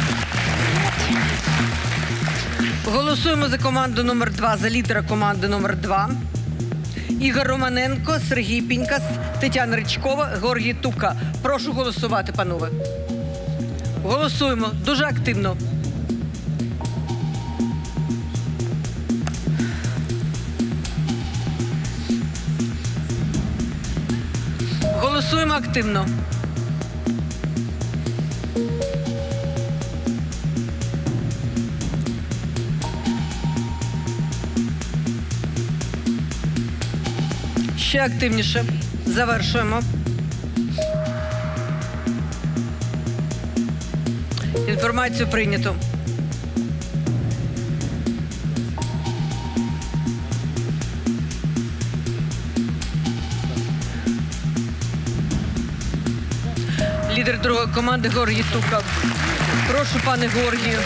Голосуємо за команду номер два, за лідера команди номер два. Ігор Романенко, Сергій Пінькас, Тетяна Ричкова, Георгій Тука. Прошу голосувати, панове. Голосуємо дуже активно. Голосуємо активно. Ще активніше. Завершуємо. Інформацію прийнято. Лідер другої команди Георгій Тука. Прошу, пане Георгію.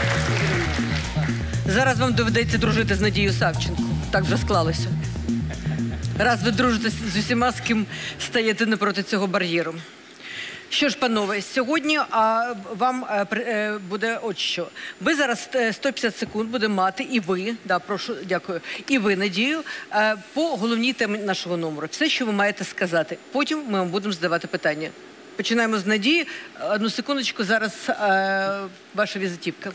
Зараз вам доведеться дружити з Надією Савченко. Так вже склалося. Раз ви дружите з усіма, з ким стаєте напроти цього бар'єру. Що ж, панове, сьогодні а, вам а, е, буде от що. Ви зараз сто п'ятдесят секунд будете мати, і ви, да, прошу, дякую, і ви, Надію, а, по головній темі нашого номеру. Все, що ви маєте сказати. Потім ми вам будемо задавати питання. Починаємо з Надії. Одну секундочку, зараз а, ваша візитівка.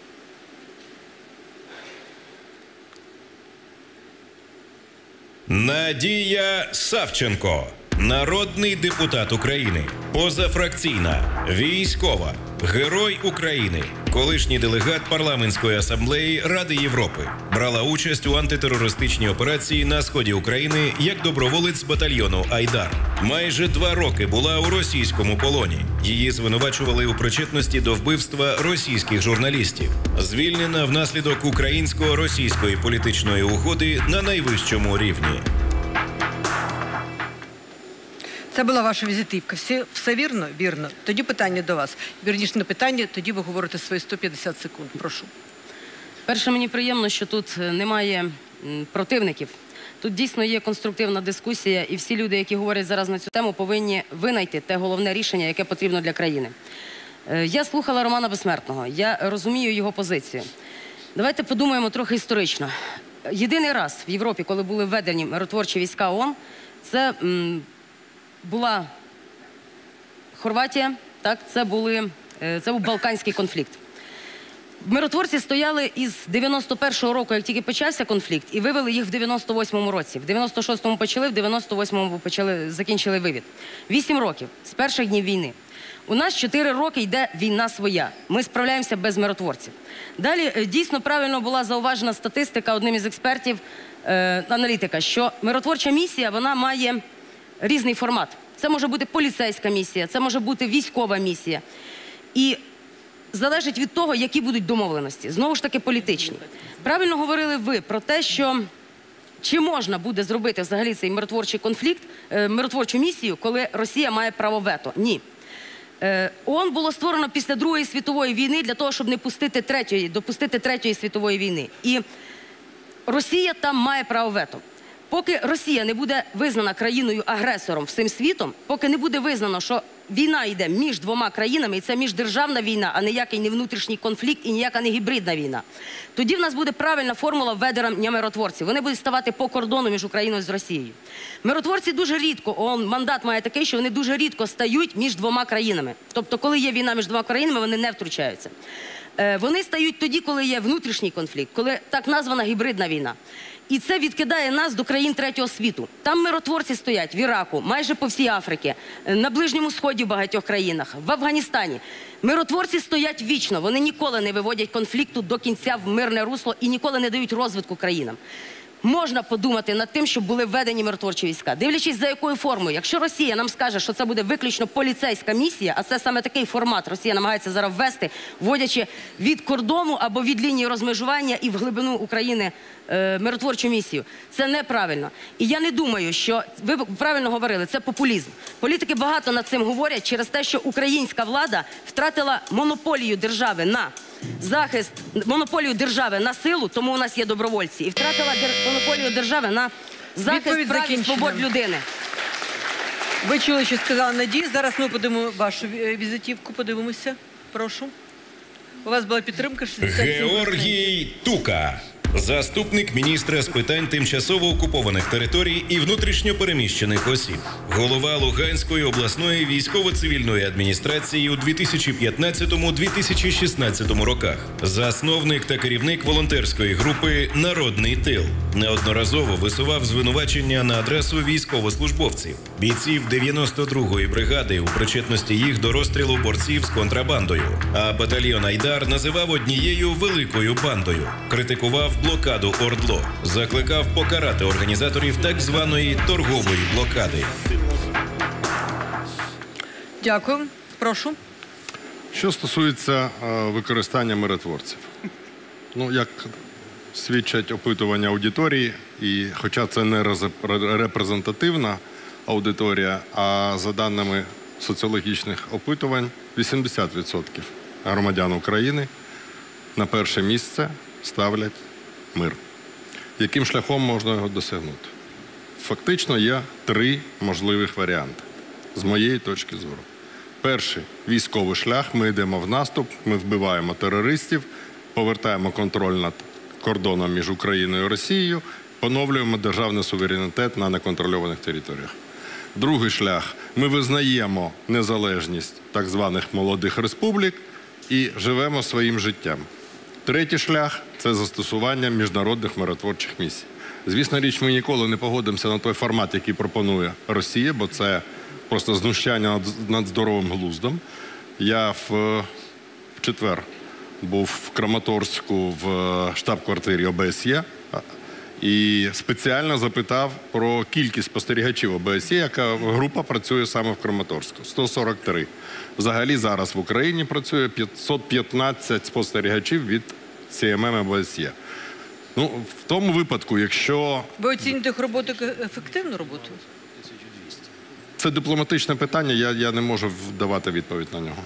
Надія Савченко. Народний депутат України. Позафракційна. Військова. Герой України. Колишній делегат Парламентської асамблеї Ради Європи. Брала участь у антитерористичній операції на сході України як доброволець батальйону «Айдар». Майже два роки була у російському полоні. Її звинувачували у причетності до вбивства російських журналістів. Звільнена внаслідок українсько-російської політичної угоди на найвищому рівні. Це була ваша візитівка. Все, все вірно? Вірно. Тоді питання до вас. Вірніше не питання, тоді ви говорите свої сто п'ятдесят секунд. Прошу. Перше, мені приємно, що тут немає противників. Тут дійсно є конструктивна дискусія, і всі люди, які говорять зараз на цю тему, повинні винайти те головне рішення, яке потрібно для країни. Я слухала Романа Безсмертного, я розумію його позицію. Давайте подумаємо трохи історично. Єдиний раз в Європі, коли були введені миротворчі війська ООН, це м, була Хорватія, так, це, були, це був Балканський конфлікт. Миротворці стояли із дев'яносто першого року, як тільки почався конфлікт, і вивели їх в дев'яносто восьмому році. В дев'яносто шостому почали, в дев'яносто восьмому почали, закінчили вивід. Вісім років з перших днів війни. У нас чотири роки йде війна своя. Ми справляємося без миротворців. Далі дійсно правильно була зауважена статистика одним із експертів, е, аналітика, що миротворча місія, вона має різний формат. Це може бути поліцейська місія, це може бути військова місія. І залежить від того, які будуть домовленості. Знову ж таки, політичні. Правильно говорили ви про те, що чи можна буде зробити взагалі цей миротворчий конфлікт, е, миротворчу місію, коли Росія має право вето? Ні. ООН було створено після Другої світової війни для того, щоб не пустити третьої, допустити Третьої світової війни. І Росія там має право вето. Поки Росія не буде визнана країною-агресором всім світом, поки не буде визнано, що війна йде між двома країнами, і це міждержавна війна, а ніякий не внутрішній конфлікт і ніяка не гібридна війна, тоді в нас буде правильна формула введення миротворців. Вони будуть ставати по кордону між Україною і Росією. Миротворці дуже рідко, ООН мандат має такий, що вони дуже рідко стають між двома країнами. Тобто, коли є війна між двома країнами, вони не втручаються. Вони стають тоді, коли є внутрішній конфлікт, коли так названа гібридна війна. І це відкидає нас до країн третього світу. Там миротворці стоять в Іраку, майже по всій Африці, на Ближньому Сході в багатьох країнах, в Афганістані. Миротворці стоять вічно, вони ніколи не виводять конфлікту до кінця в мирне русло і ніколи не дають розвитку країнам. Можна подумати над тим, щоб були введені миротворчі війська. Дивлячись, за якою формою. Якщо Росія нам скаже, що це буде виключно поліцейська місія, а це саме такий формат Росія намагається зараз ввести, вводячи від кордону або від лінії розмежування і в глибину України е, миротворчу місію, це неправильно. І я не думаю, що, ви правильно говорили, це популізм. Політики багато над цим говорять через те, що українська влада втратила монополію держави на захист, монополію держави на силу, тому у нас є добровольці, і втратила дер... монополію держави на захист Відповідь прав і закінчена. свобод людини. Ви чули, що сказала Надія. Зараз ми подивимо вашу е, візитівку, подивимося. Прошу. У вас була підтримка шістдесят сім відсотків. Георгій Тука, заступник міністра з питань тимчасово окупованих територій і внутрішньо переміщених осіб, голова Луганської обласної військово-цивільної адміністрації у дві тисячі п'ятнадцятому - дві тисячі шістнадцятому роках, засновник та керівник волонтерської групи «Народний тил». Неодноразово висував звинувачення на адресу військовослужбовців, бійців дев'яносто другої бригади у причетності їх до розстрілу борців з контрабандою. А батальйон «Айдар» називав однією великою бандою. Критикував блокаду ОРДЛО, закликав покарати організаторів так званої торгової блокади. Дякую. Прошу. Що стосується е, використання миротворців. Ну, як свідчать опитування аудиторії, і хоча це не рез- репрезентативна аудиторія, а за даними соціологічних опитувань, вісімдесят відсотків громадян України на перше місце ставлять мир. Яким шляхом можна його досягнути? Фактично є три можливих варіанти, з моєї точки зору. Перший – військовий шлях, ми йдемо в наступ, ми вбиваємо терористів, повертаємо контроль над кордоном між Україною і Росією, поновлюємо державний суверенітет на неконтрольованих територіях. Другий шлях – ми визнаємо незалежність так званих молодих республік і живемо своїм життям. Третій шлях – це застосування міжнародних миротворчих місій. Звісно річ, ми ніколи не погодимося на той формат, який пропонує Росія, бо це просто знущання над, над здоровим глуздом. Я в, в четвер був в Краматорську в штаб-квартирі О Б С Є і спеціально запитав про кількість спостерігачів О Б С Є, яка група працює саме в Краматорську. сто сорок три. Взагалі зараз в Україні працює п'ятсот п'ятнадцять спостерігачів від Сі Ем Ем О Б С Є. Ну, в тому випадку, якщо... Ви оцінюєте їх роботу як ефективну роботу? Це дипломатичне питання, я, я не можу давати відповідь на нього.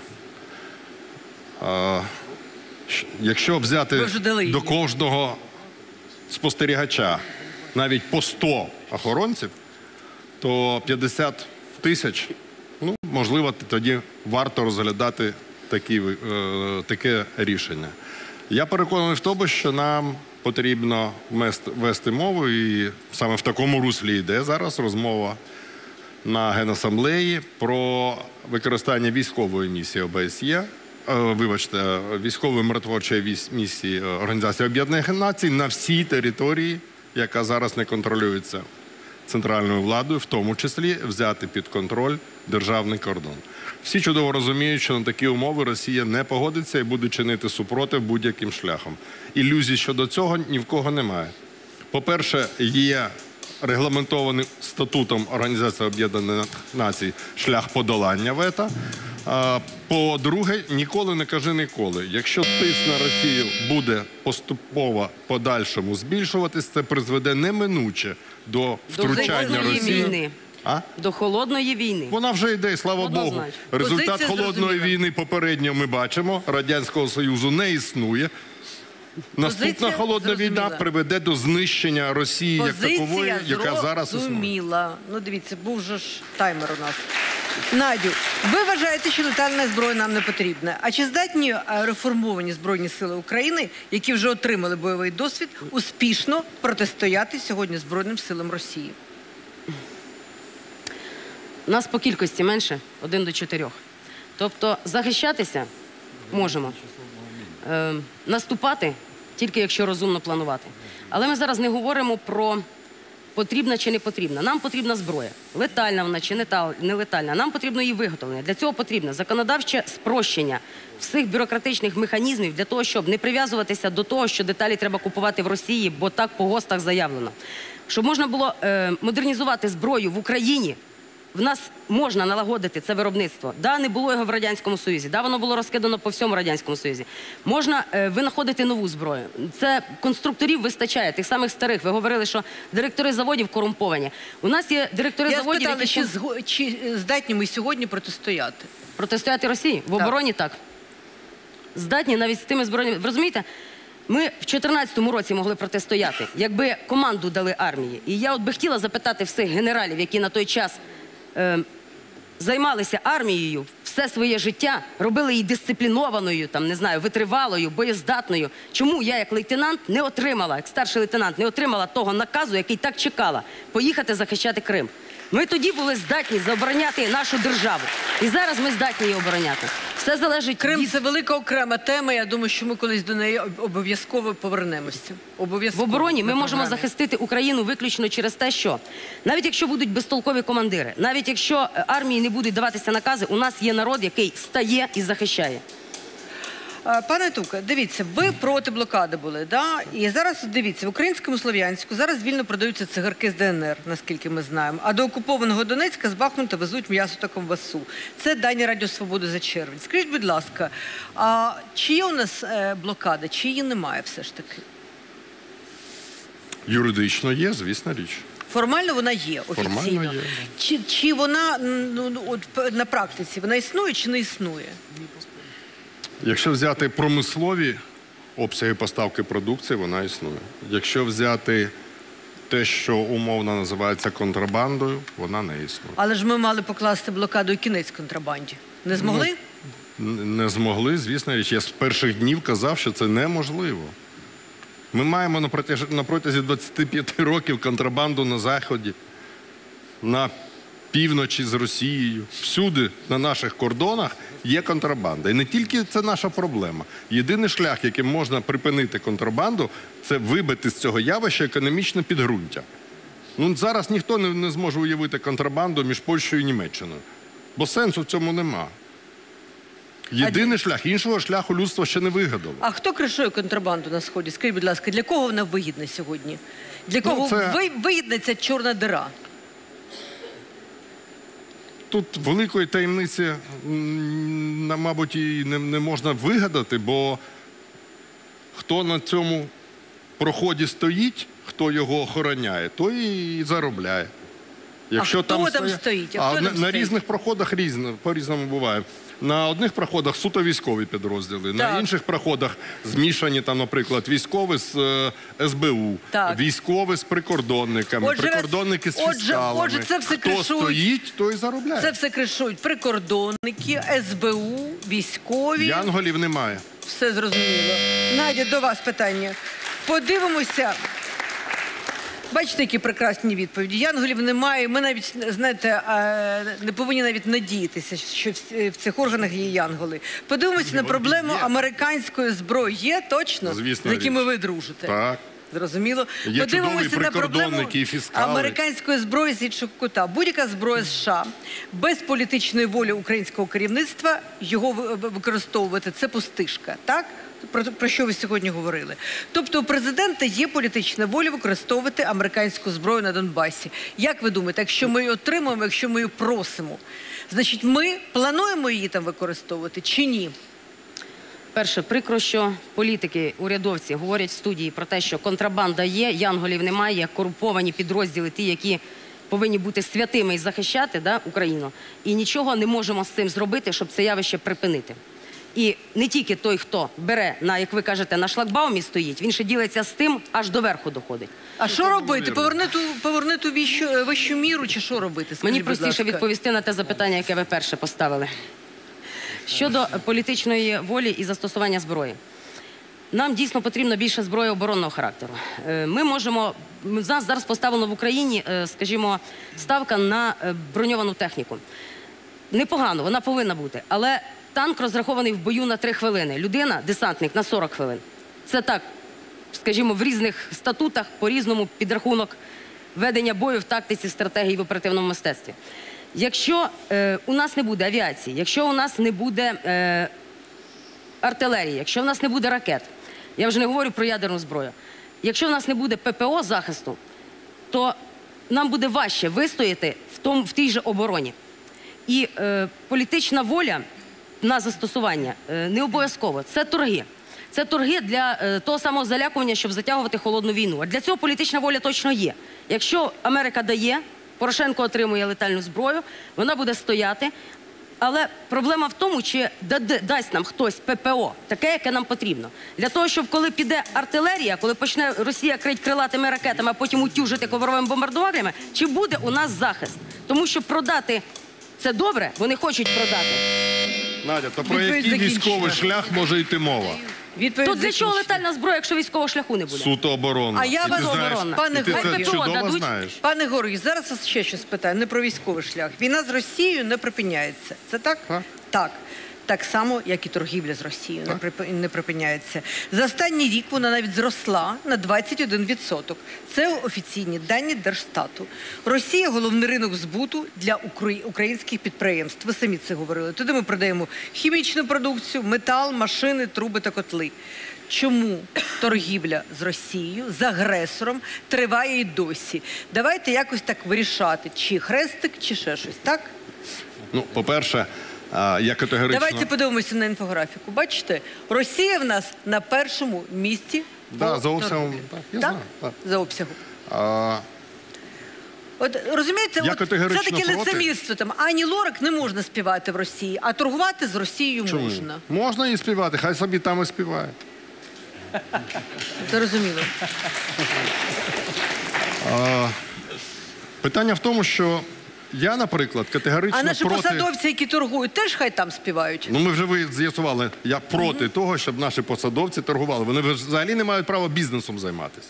А, якщо взяти до кожного спостерігача навіть по сто охоронців, то п'ятдесят тисяч, ну, можливо, тоді варто розглядати такі, е, таке рішення. Я переконаний в тому, що нам потрібно вести мову, і саме в такому руслі йде зараз розмова на Генасамблеї про використання військової місії О Б С Є вибачте, військової миротворчої місії Організації Об'єднаних Націй на всій території, яка зараз не контролюється центральною владою, в тому числі взяти під контроль державний кордон. Всі чудово розуміють, що на такі умови Росія не погодиться і буде чинити супротив будь-яким шляхом. Ілюзій щодо цього ні в кого немає. По-перше, є регламентований статутом Організації Об'єднаних Націй шлях подолання вето. По-друге, ніколи не кажи ніколи. Якщо тиск на Росію буде поступово подальшому збільшуватись, це призведе неминуче до втручання До Росії. війни. А? До холодної війни. Вона вже йде, слава Богу. Однозначно. Результат Позиція холодної зрозуміла. війни попередньо ми бачимо. Радянського Союзу не існує. Наступна Позиція холодна зрозуміла. війна приведе до знищення Росії як такової, яка зараз існує. зрозуміла. Ну, дивіться, був же ж таймер у нас. Надю, ви вважаєте, що летальна зброя нам не потрібна. А чи здатні е, реформовані Збройні Сили України, які вже отримали бойовий досвід, успішно протистояти сьогодні Збройним силам Росії? Нас по кількості менше, один до чотирьох. Тобто захищатися можемо. Е, наступати тільки якщо розумно планувати. Але ми зараз не говоримо про потрібна чи не потрібна. Нам потрібна зброя. Летальна вона чи не летальна. Нам потрібно її виготовлення. Для цього потрібно законодавче спрощення всіх бюрократичних механізмів для того, щоб не прив'язуватися до того, що деталі треба купувати в Росії, бо так по ГОСТах заявлено. Щоб можна було е, модернізувати зброю в Україні, в нас можна налагодити це виробництво. Да, не було його в Радянському Союзі. Да, воно було розкидано по всьому Радянському Союзі. Можна е, винаходити нову зброю. Це конструкторів вистачає, тих самих старих. Ви говорили, що директори заводів корумповані. У нас є директори Я заводів, спитала, які... чи, зго- чи здатні ми сьогодні протистояти? Протистояти Росії? В обороні так. Здатні навіть з тими збройними... Ви розумієте? Ми в дві тисячі чотирнадцятому році могли протистояти, якби команду дали армії. І я от би хотіла запитати всіх генералів, які на той час е, займалися армією все своє життя, робили її дисциплінованою, там, не знаю, витривалою, боєздатною. Чому я, як лейтенант, не отримала, як старший лейтенант, не отримала того наказу, який так чекала, поїхати захищати Крим? Ми тоді були здатні заобороняти нашу державу. І зараз ми здатні її обороняти. Все залежить Крим від... – це велика окрема тема. Я думаю, що ми колись до неї обов'язково повернемося. В Обов'язково. обороні ми на можемо програмі. захистити Україну виключно через те, що навіть якщо будуть безтолкові командири, навіть якщо е, армії не будуть даватися накази, у нас є народ, який стає і захищає. А, Пане Тука, дивіться, ви проти блокади були, да? І зараз, дивіться, в українському Слов'янську зараз вільно продаються цигарки з Де Ен Ер, наскільки ми знаємо. А до окупованого Донецька з Бахмута везуть м'ясо та ковбасу. Це дані Радіо Свободи за червень. Скажіть, будь ласка, а чи є у нас е, блокада, чи її немає все ж таки? Юридично є, звісно, річ. Формально вона є, офіційно. Формально є. Чи, чи вона ну, ну, от, п- на практиці, вона існує чи не існує? Якщо взяти промислові обсяги поставки продукції, вона існує. Якщо взяти те, що умовно називається контрабандою, вона не існує. Але ж ми мали покласти блокаду і кінець контрабанді. Не змогли? Н- Не змогли, звісно річ. Я з перших днів казав, що це неможливо. Ми маємо на протязі, на протязі двадцяти п'яти років контрабанду на Заході, на півночі з Росією. Всюди на наших кордонах є контрабанда. І не тільки це наша проблема. Єдиний шлях, яким можна припинити контрабанду, це вибити з цього явища економічне підґрунтя. Ну, зараз ніхто не, не зможе уявити контрабанду між Польщею і Німеччиною. Бо сенсу в цьому нема. Єдиний шлях, іншого шляху людство ще не вигадало. А хто кришує контрабанду на Сході? Скажіть, будь ласка, для кого вона вигідна сьогодні? Для Ну, кого це- ви- вигідна ця чорна дира? Тут великої таємниці, м, на- мабуть, і не, не можна вигадати, бо хто на цьому проході стоїть, хто його охороняє, той і заробляє. А хто там стоя- стоїть? А А хто на, там на стоїть? різних проходах різно, по-різному буває. На одних проходах суто військові підрозділи, на Так. інших проходах змішані, там, наприклад, військові з е, Ес Бе У, Так. військові з прикордонниками, Отже, прикордонники з отже, фіскалами. отже, це все Хто кришують. стоїть, той і заробляє. Це все кришують прикордонники, Ес Бе У, військові. Янголів немає. Все зрозуміло. Надя, до вас питання. Подивимося. Бачите, які прекрасні відповіді. Янголів немає. Ми навіть, знаєте, не повинні навіть надіятися, що в цих органах є янголи. Подивимося на проблему американської зброї. Є точно? Звісно, з якими річ. ви дружите? Так. Зрозуміло. Є Подивимося чудові на проблему прикордонники і фіскали. американської зброї з іншого кута. Будь-яка зброя США без політичної волі українського керівництва його використовувати – це пустишка, так? Про, про що ви сьогодні говорили. Тобто у президента є політична воля використовувати американську зброю на Донбасі. Як ви думаєте, якщо ми її отримаємо, якщо ми її просимо, значить ми плануємо її там використовувати чи ні? Перше, прикро, що політики, урядовці говорять в студії про те, що контрабанда є, янголів немає, є корумповані підрозділи, ті, які повинні бути святими і захищати, да, Україну. І нічого не можемо з цим зробити, щоб це явище припинити. І не тільки той, хто бере, на, як ви кажете, на шлагбаумі стоїть, він ще ділиться з тим, аж до верху доходить. А що робити? Повернути, повернути вищу, вищу міру чи що робити? Скажіть, Мені будь простіше ласка. відповісти на те запитання, яке ви перше поставили. Щодо політичної волі і застосування зброї. Нам дійсно потрібно більше зброї оборонного характеру. Ми можемо, в нас зараз поставлено в Україні, скажімо, ставка на броньовану техніку. Непогано, вона повинна бути, але танк розрахований в бою на три хвилини. Людина, десантник, на сорок хвилин. Це так, скажімо, в різних статутах, по-різному підрахунок ведення бою в тактиці, стратегії, в оперативному мистецтві. Якщо е, у нас не буде авіації, якщо у нас не буде е, артилерії, якщо у нас не буде ракет, я вже не говорю про ядерну зброю, якщо у нас не буде ППО захисту, то нам буде важче вистояти в, тому, в тій же обороні. І е, політична воля на застосування е, не обов'язково. Це торги. Це торги для е, того самого залякування, щоб затягувати холодну війну. А для цього політична воля точно є. Якщо Америка дає, Порошенко отримує летальну зброю, вона буде стояти. Але проблема в тому, чи дасть нам хтось ППО, таке, яке нам потрібно. Для того, щоб коли піде артилерія, коли почне Росія крить крилатими ракетами, а потім утюжити ковровими бомбардуваннями, чи буде у нас захист? Тому що продати це добре, вони хочуть продати. Надя, то про який військовий шлях може йти мова? То для чого летальна зброя, якщо військового шляху не буде? Суто оборонна. А я І вас, ти знаєш, пане і ти це Георгію, чудово знаєш. Пане Георгію, зараз вас ще щось питаю, не про військовий шлях. Війна з Росією не припиняється. Це так? Так. Так. Так само, як і торгівля з Росією не, прип... не припиняється. За останній рік вона навіть зросла на двадцять один відсоток. Це офіційні дані Держстату. Росія – головний ринок збуту для українських підприємств. Ви самі це говорили. Туди ми продаємо хімічну продукцію, метал, машини, труби та котли. Чому торгівля з Росією, з агресором, триває і досі? Давайте якось так вирішати, чи хрестик, чи ще щось, так? Ну, по-перше, я категорично... Давайте подивимося на інфографіку. Бачите, Росія в нас на першому місці да, по за обсягом. торгівлі. Так, я так? знаю, так. За обсягом. А... От, розумієте, Я от, категорично це таке проти. лицемірство. Там, Ані Лорак не можна співати в Росії, а торгувати з Росією Чому? можна. Можна і співати, хай собі там і співає. Зрозуміло. А, питання в тому, що я, наприклад, категорично А наші проти... посадовці, які торгують, теж хай там співають. Ну, ми вже ви з'ясували, я проти того, щоб наші посадовці торгували. Вони взагалі не мають права бізнесом займатися.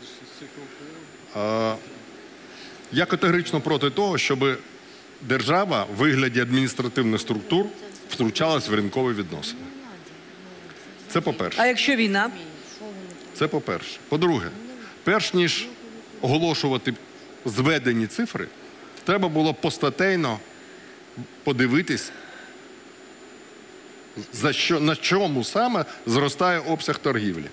А, я категорично проти того, щоб держава в вигляді адміністративних структур втручалась в ринкові відносини. Це по-перше. А якщо війна? Це по-перше. По-друге, перш ніж оголошувати зведені цифри, треба було постатейно подивитись, за що, на чому саме зростає обсяг торгівлі.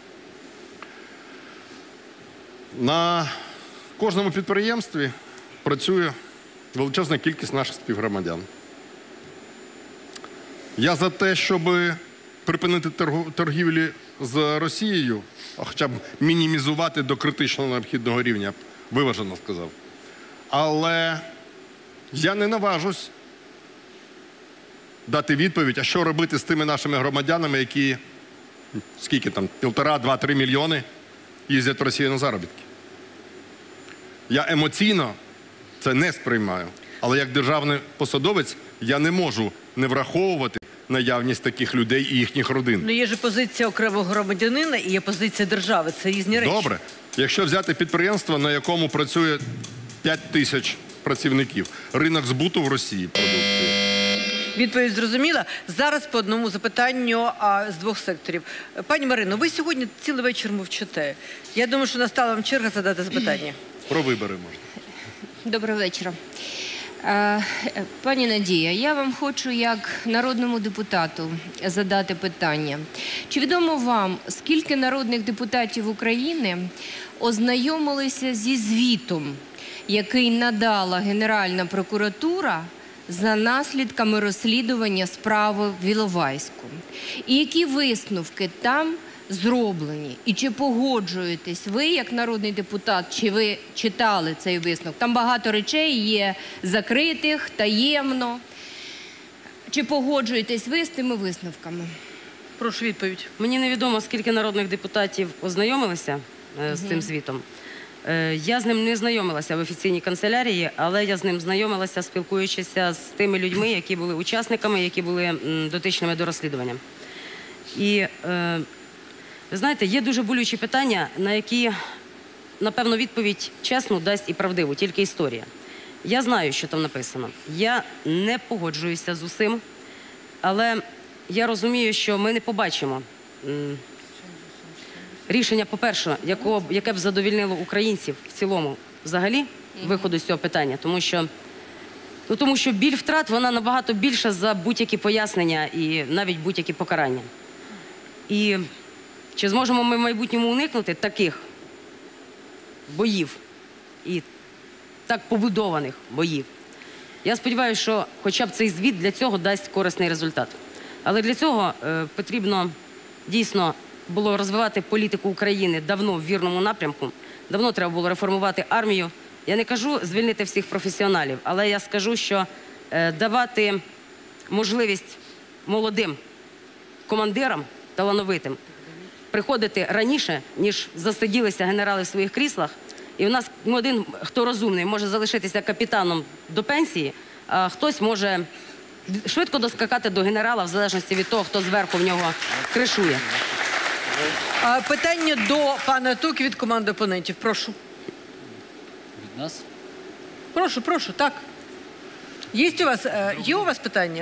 На кожному підприємстві працює величезна кількість наших співгромадян. Я за те, щоб припинити торгівлю з Росією, хоча б мінімізувати до критично необхідного рівня, виважено сказав. Але я не наважусь дати відповідь, а що робити з тими нашими громадянами, які, скільки там, півтора, два-три мільйони їздять в Росію на заробітки. Я емоційно це не сприймаю, але як державний посадовець я не можу не враховувати наявність таких людей і їхніх родин. Ну є ж позиція окремого громадянина і є позиція держави. Це різні речі. Добре. Якщо взяти підприємство, на якому працює п'ять тисяч працівників, ринок збуту в Росії продукції. Відповідь зрозуміла. Зараз по одному запитанню а, з двох секторів. Пані Марино, ви сьогодні цілий вечір мовчите. Я думаю, що настала вам черга задати запитання. Про вибори можна. Доброго вечора. Е, Пані Надія, я вам хочу як народному депутату задати питання. Чи відомо вам, скільки народних депутатів України ознайомилися зі звітом, який надала Генеральна прокуратура за наслідками розслідування справи в Іловайську? І які висновки там зроблені? І чи погоджуєтесь ви, як народний депутат, чи ви читали цей висновок? Там багато речей є закритих, таємно. Чи погоджуєтесь ви з тими висновками? Прошу відповідь. Мені невідомо, скільки народних депутатів ознайомилися е, з цим звітом. Е, я з ним не знайомилася в офіційній канцелярії, але я з ним знайомилася, спілкуючися з тими людьми, які були учасниками, які були м, дотичними до розслідування. І, е, ви знаєте, є дуже болючі питання, на які, напевно, відповідь чесну дасть і правдиву, тільки історія. Я знаю, що там написано. Я не погоджуюся з усім, але я розумію, що ми не побачимо м, рішення, по-перше, якого, яке б задовільнило українців в цілому взагалі виходу з цього питання. Тому що, ну, тому що біль втрат, вона набагато більша за будь-які пояснення і навіть будь-які покарання. І чи зможемо ми в майбутньому уникнути таких боїв і так побудованих боїв? Я сподіваюся, що хоча б цей звіт для цього дасть корисний результат. Але для цього е, потрібно дійсно було розвивати політику України давно в вірному напрямку. Давно треба було реформувати армію. Я не кажу звільнити всіх професіоналів, але я скажу, що е, давати можливість молодим командирам, талановитим, приходити раніше, ніж засиділися генерали в своїх кріслах. І у нас ну, один, хто розумний, може залишитися капітаном до пенсії, а хтось може швидко доскакати до генерала, в залежності від того, хто зверху в нього кришує. А, питання до пана Туки від команди опонентів. Прошу. Від нас? Прошу, прошу, так. Є у вас, е, є у вас питання?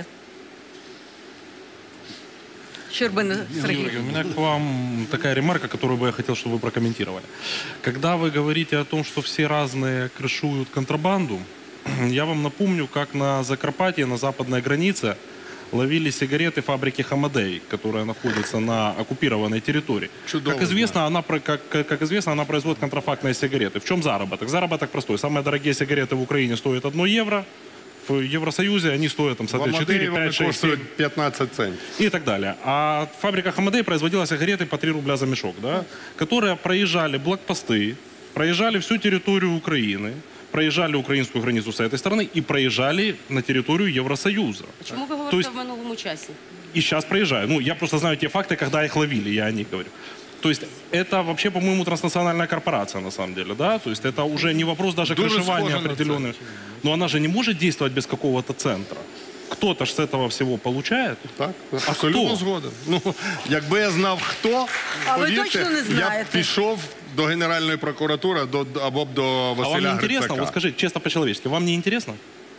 Щербин Сергей. Георгий, у меня к вам такая ремарка, которую бы я хотел, чтобы вы прокомментировали. Когда вы говорите о том, что все разные крышуют контрабанду, я вам напомню, как на Закарпатье, на западной границе, ловили сигареты фабрики «Хамадей», которая находится на оккупированной территории. Чудово, как известно, она, как, как известно, она производит контрафактные сигареты. В чем заработок? Заработок простой. Самые дорогие сигареты в Украине стоят одно евро. В Евросоюзе они стоят, там, соответственно, четыре, пять, шесть, семь. пятнадцать центов. И так далее. А фабрика «Хамадей» производила сигареты по три рубля за мешок, да? Которые проезжали блокпосты, проезжали всю территорию Украины, проезжали украинскую границу с этой стороны и проезжали на территорию Евросоюза. Чому ви говорите То есть, в минулому часі? и сейчас проезжаю. Ну, я просто знаю те факты, когда их ловили, я о них говорю. То есть это вообще, по-моему, транснациональная корпорация на самом деле, да? То есть это уже не вопрос даже крышевания определенных. Но она же не может действовать без какого-то центра. Кто-то ж с этого всего получает. Так, а абсолютно хто? згоден. Ну, якби я знав, хто, А ви повірте, точно не я б знаєте? пішов до Генеральної прокуратури до, або б до А вам Василя не интересно? Грицака. Вот скажите, честно по-человечески, вам не интересно?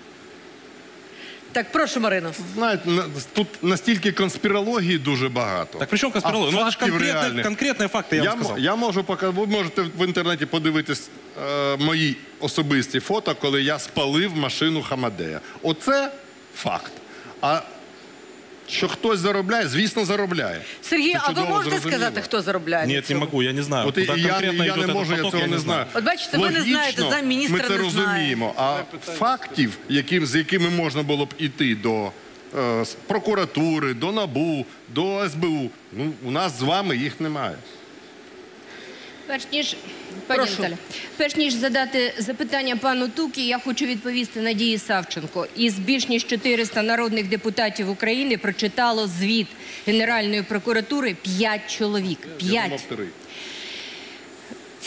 Так, прошу, Марино. Знаєте, на- тут настільки конспірології дуже багато. Так при чому конспірологія? Ну, це ж фактів конкретні- реальних. конкретні факти, я вам м- сказав. Я можу показати, ви можете в інтернеті подивитись е, мої особисті фото, коли я спалив машину Хамадея. Оце факт. А що хтось заробляє, звісно, заробляє. Сергій, Це а ви чудово можете зрозуміло. сказати, хто заробляє? на Нет, не цьому? могу, я не знаю. От і Куда я, конкретно я идет не этот можу, я поток, цього не знаю. От бачите, ви не знаєте, замміністра ми це не знає. розуміємо. А фактів, яким, з якими можна було б іти до е, с- прокуратури, до НАБУ, до ес бе у, ну, у нас з вами їх немає. Перш ніж, пані Наталя, перш ніж задати запитання пану Тукі, я хочу відповісти Надії Савченко. Із більш ніж чотириста народних депутатів України прочитало звіт Генеральної прокуратури п'ять чоловік. П'ять.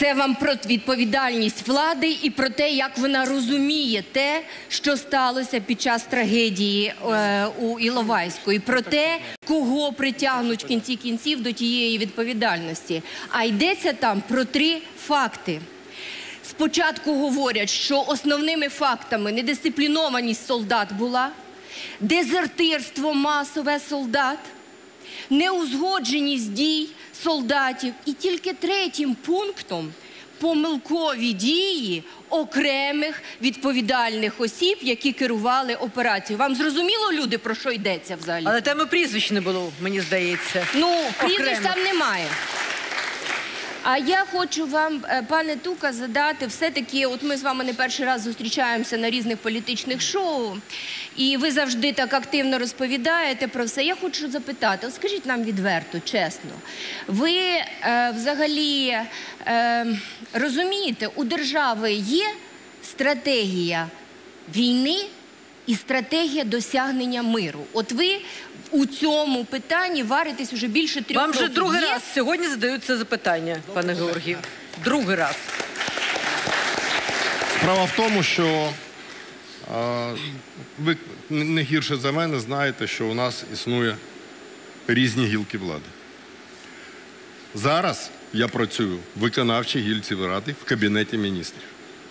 Це вам про відповідальність влади і про те, як вона розуміє те, що сталося під час трагедії е, у Іловайську. І про те, кого притягнуть в кінці кінців до тієї відповідальності. А йдеться там про три факти. Спочатку говорять, що основними фактами недисциплінованість солдат була, дезертирство масове солдат, неузгодженість дій солдатів. І тільки третім пунктом – помилкові дії окремих відповідальних осіб, які керували операцією. Вам зрозуміло, люди, про що йдеться взагалі? Але там і прізвищ не було, мені здається. Ну, прізвищ Окремо. там немає. А я хочу вам, пане Тука, задати все-таки, от ми з вами не перший раз зустрічаємося на різних політичних шоу, і ви завжди так активно розповідаєте про все. Я хочу запитати, от скажіть нам відверто, чесно, ви е, взагалі е, розумієте, у держави є стратегія війни і стратегія досягнення миру? От ви у цьому питанні варитесь уже більше трьох Вам років. вже другий Є? раз сьогодні задають це запитання, пане Георгію. Другий раз. Справа в тому, що а, ви не гірше за мене знаєте, що у нас існує різні гілки влади. Зараз я працюю в виконавчій гілці ради в Кабінеті міністрів.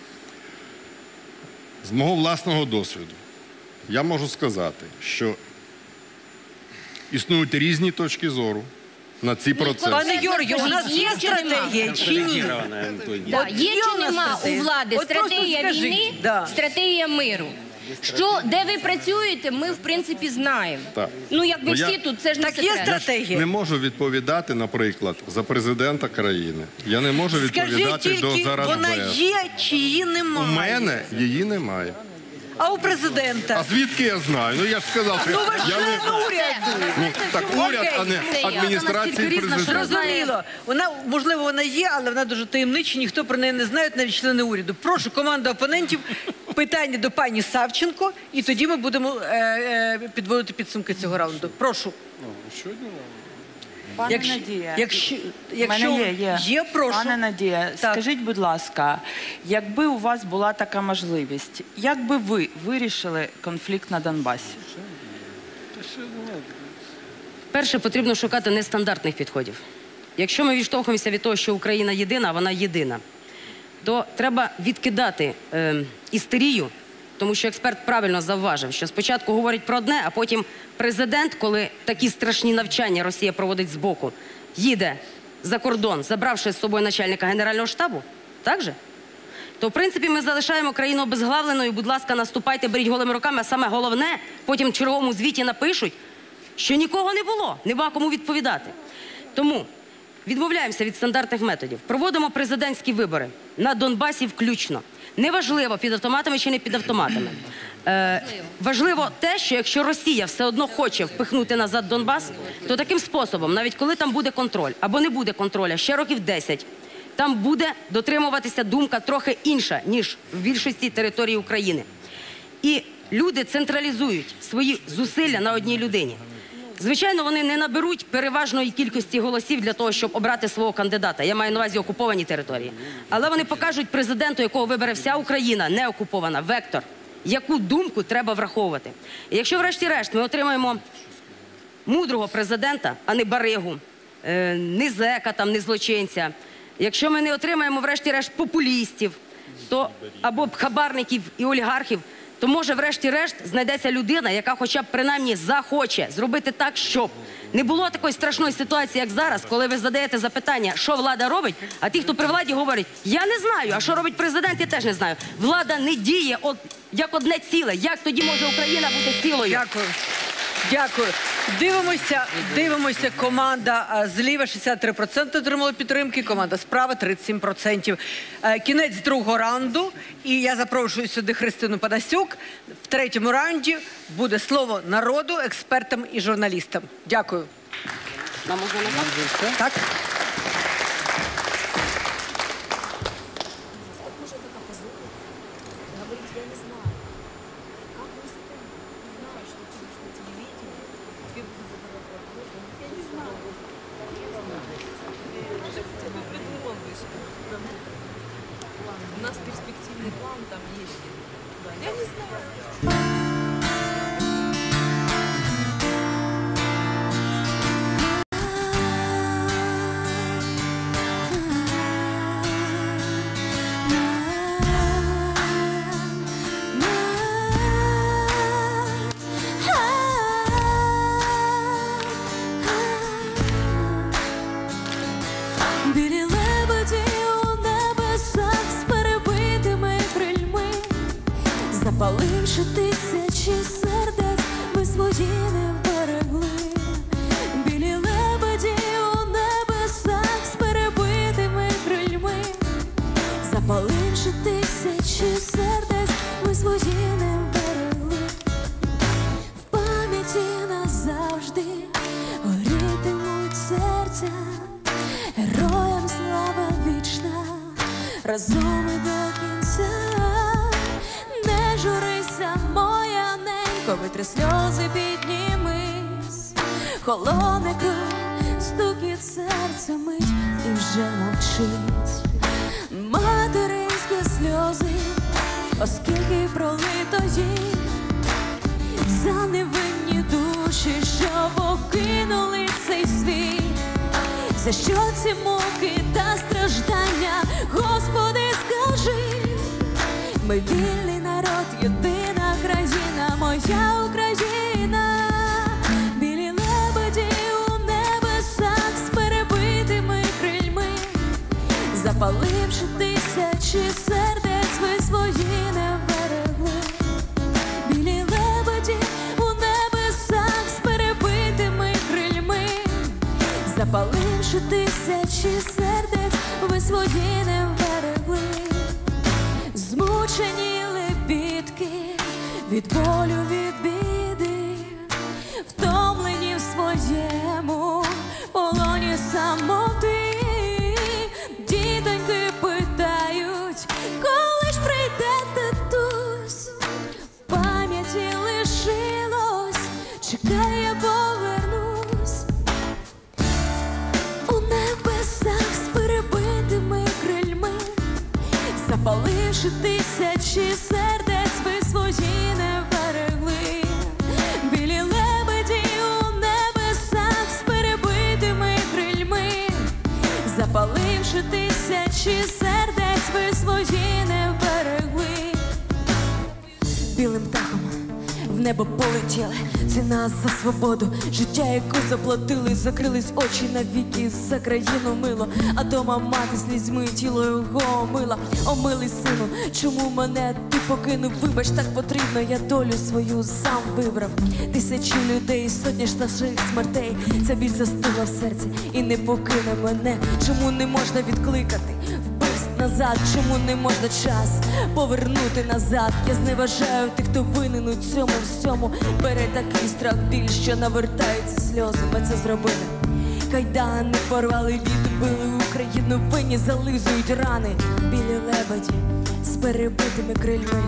З мого власного досвіду я можу сказати, що існують різні точки зору на ці процеси. Пане Георгію, у нас є стратегія чи ні? Да, От є є чи у нас нема у стратегія? влади От просто стратегія скажіть, війни, да. стратегія миру? Що, де ви працюєте, ми, в принципі, знаємо. Так. Ну, якби Ну, я- всі тут, це ж не секрет. Я ж не можу відповідати, наприклад, за президента країни. Я не можу Скажіть відповідати тільки, до вона Зарадбез. є чи її немає? У мене її немає. А у президента? А звідки я знаю? Ну я ж сказав, що Ну ви ж я не... член уряду. Ну, так уряд, а не адміністрації президента. Зрозуміло. Вона, можливо, вона є, але вона дуже таємнича, ніхто про неї не знає, навіть члени уряду. Прошу, команда опонентів, питання до пані Савченко, і тоді ми будемо е, е, підводити підсумки цього раунду. Прошу. Пане Якщо- Надія, якщо- в якщо мене є, є. є, прошу. Пане Надія, Так. скажіть, будь ласка, якби у вас була така можливість, як би ви вирішили конфлікт на Донбасі? Перше, потрібно шукати нестандартних підходів. Якщо ми відштовхуємося від того, що Україна єдина, а вона єдина, то треба відкидати е, істерію, тому що експерт правильно завважив, що спочатку говорить про одне, а потім президент, коли такі страшні навчання Росія проводить збоку, їде за кордон, забравши з собою начальника Генерального штабу, так же? То, в принципі, ми залишаємо країну обезглавленою, будь ласка, наступайте, беріть голими руками, а саме головне, потім в черговому звіті напишуть, що нікого не було, нема кому відповідати. Тому відмовляємося від стандартних методів. Проводимо президентські вибори на Донбасі включно. Неважливо, під автоматами чи не під автоматами. Е, важливо те, що якщо Росія все одно хоче впихнути назад Донбас, то таким способом, навіть коли там буде контроль, або не буде контроля, ще років десять, там буде дотримуватися думка трохи інша, ніж в більшості території України. І люди централізують свої зусилля на одній людині. Звичайно, вони не наберуть переважної кількості голосів для того, щоб обрати свого кандидата. Я маю на увазі окуповані території. Але вони покажуть президенту, якого вибере вся Україна, не окупована, вектор, яку думку треба враховувати. І якщо врешті-решт ми отримаємо мудрого президента, а не баригу, е, не зека, там, не злочинця, якщо ми не отримаємо врешті-решт популістів, то або хабарників і олігархів, то може врешті-решт знайдеться людина, яка хоча б принаймні захоче зробити так, щоб не було такої страшної ситуації, як зараз, коли ви задаєте запитання, що влада робить, а ті, хто при владі, говорять, я не знаю, а що робить президент, я теж не знаю. Влада не діє от, як одне ціле. Як тоді може Україна бути цілою? Дякую. Дякую. Дивимося, дивимося. Команда а, зліва шістдесят три відсотки отримала підтримки, команда справа тридцять сім відсотків. Е, Кінець другого раунду. І я запрошую сюди Христину Панасюк. В третьому раунді буде слово народу, експертам і журналістам. Дякую. Нам можна назад? Так. перспективный план там есть. Да, я не знаю. Білі лебеді у небесах з перебитими крильми, запаливши тисячі сердець, ви свої не вберегли. Білі лебеді у небесах з перебитими крильми, запаливши тисячі сердець, ви свої не вберегли. В пам'яті назавжди горітимуть серця, героям слава вічна, разом і до кінця. Не журися, моя ненько, витри сльози, піднімись. Холоне кров, стукіт серця мить і вже мовчить. Материнські сльози, оскільки пролито їх за невинні душі, що покинули цей світ. За що ці муки та страждання, Господи, скажи? Ми вільний народ, єдина країна, моя Україна. Білі лебеді у небесах з перебитими крильми, запаливши тисячі сердець, ви свої не вберегли. Білі лебеді у небесах з перебитими крильми, запаливши тисячі сердець, ви свої не вберегли. Змучені лебідки від болю, від біди, втомлені в своєму полоні самоти. Дітоньки питають, коли ж прийде татусь? В пам'яті лишилось, чекай, я повернусь. У небесах з перебитими крильми, запаливши тисячі сердець, ви свої не вберегли. Білі лебеді у небесах з перебитими крильми, запаливши тисячі сердець, ви свої не вберегли. Білим птахом в небо полетіли, ціна за свободу, життя, яку заплатили, закрились очі навіки, за країну мило, а дома мати слізьми тіло його омила. О, милий сину, чому мене ти покинув? Вибач, так потрібно, я долю свою сам вибрав. Тисячі людей, сотні ж наших смертей, ця біль застигла в серці і не покине мене. Чому не можна відкликати вбивств назад? Чому не можна час повернути назад? Я зневажаю тих, хто винен у цьому всьому. Бере такий страх біль, що навертаються сльози. Ми це зробили. Кайдани порвали, відбили Україну, винні зализують рани. Білі лебеді з перебитими крильми.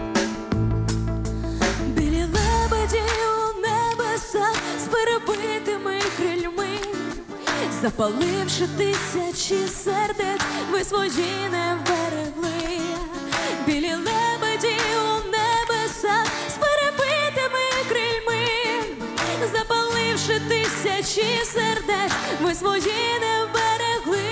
Білі лебеді у небесах з перебитими крильми, запаливши тисячі сердець, ви свої не вберегли. Білі лебеді у небесах з перебитими крильми, запаливши тисячі сердець, ви свої не вберегли.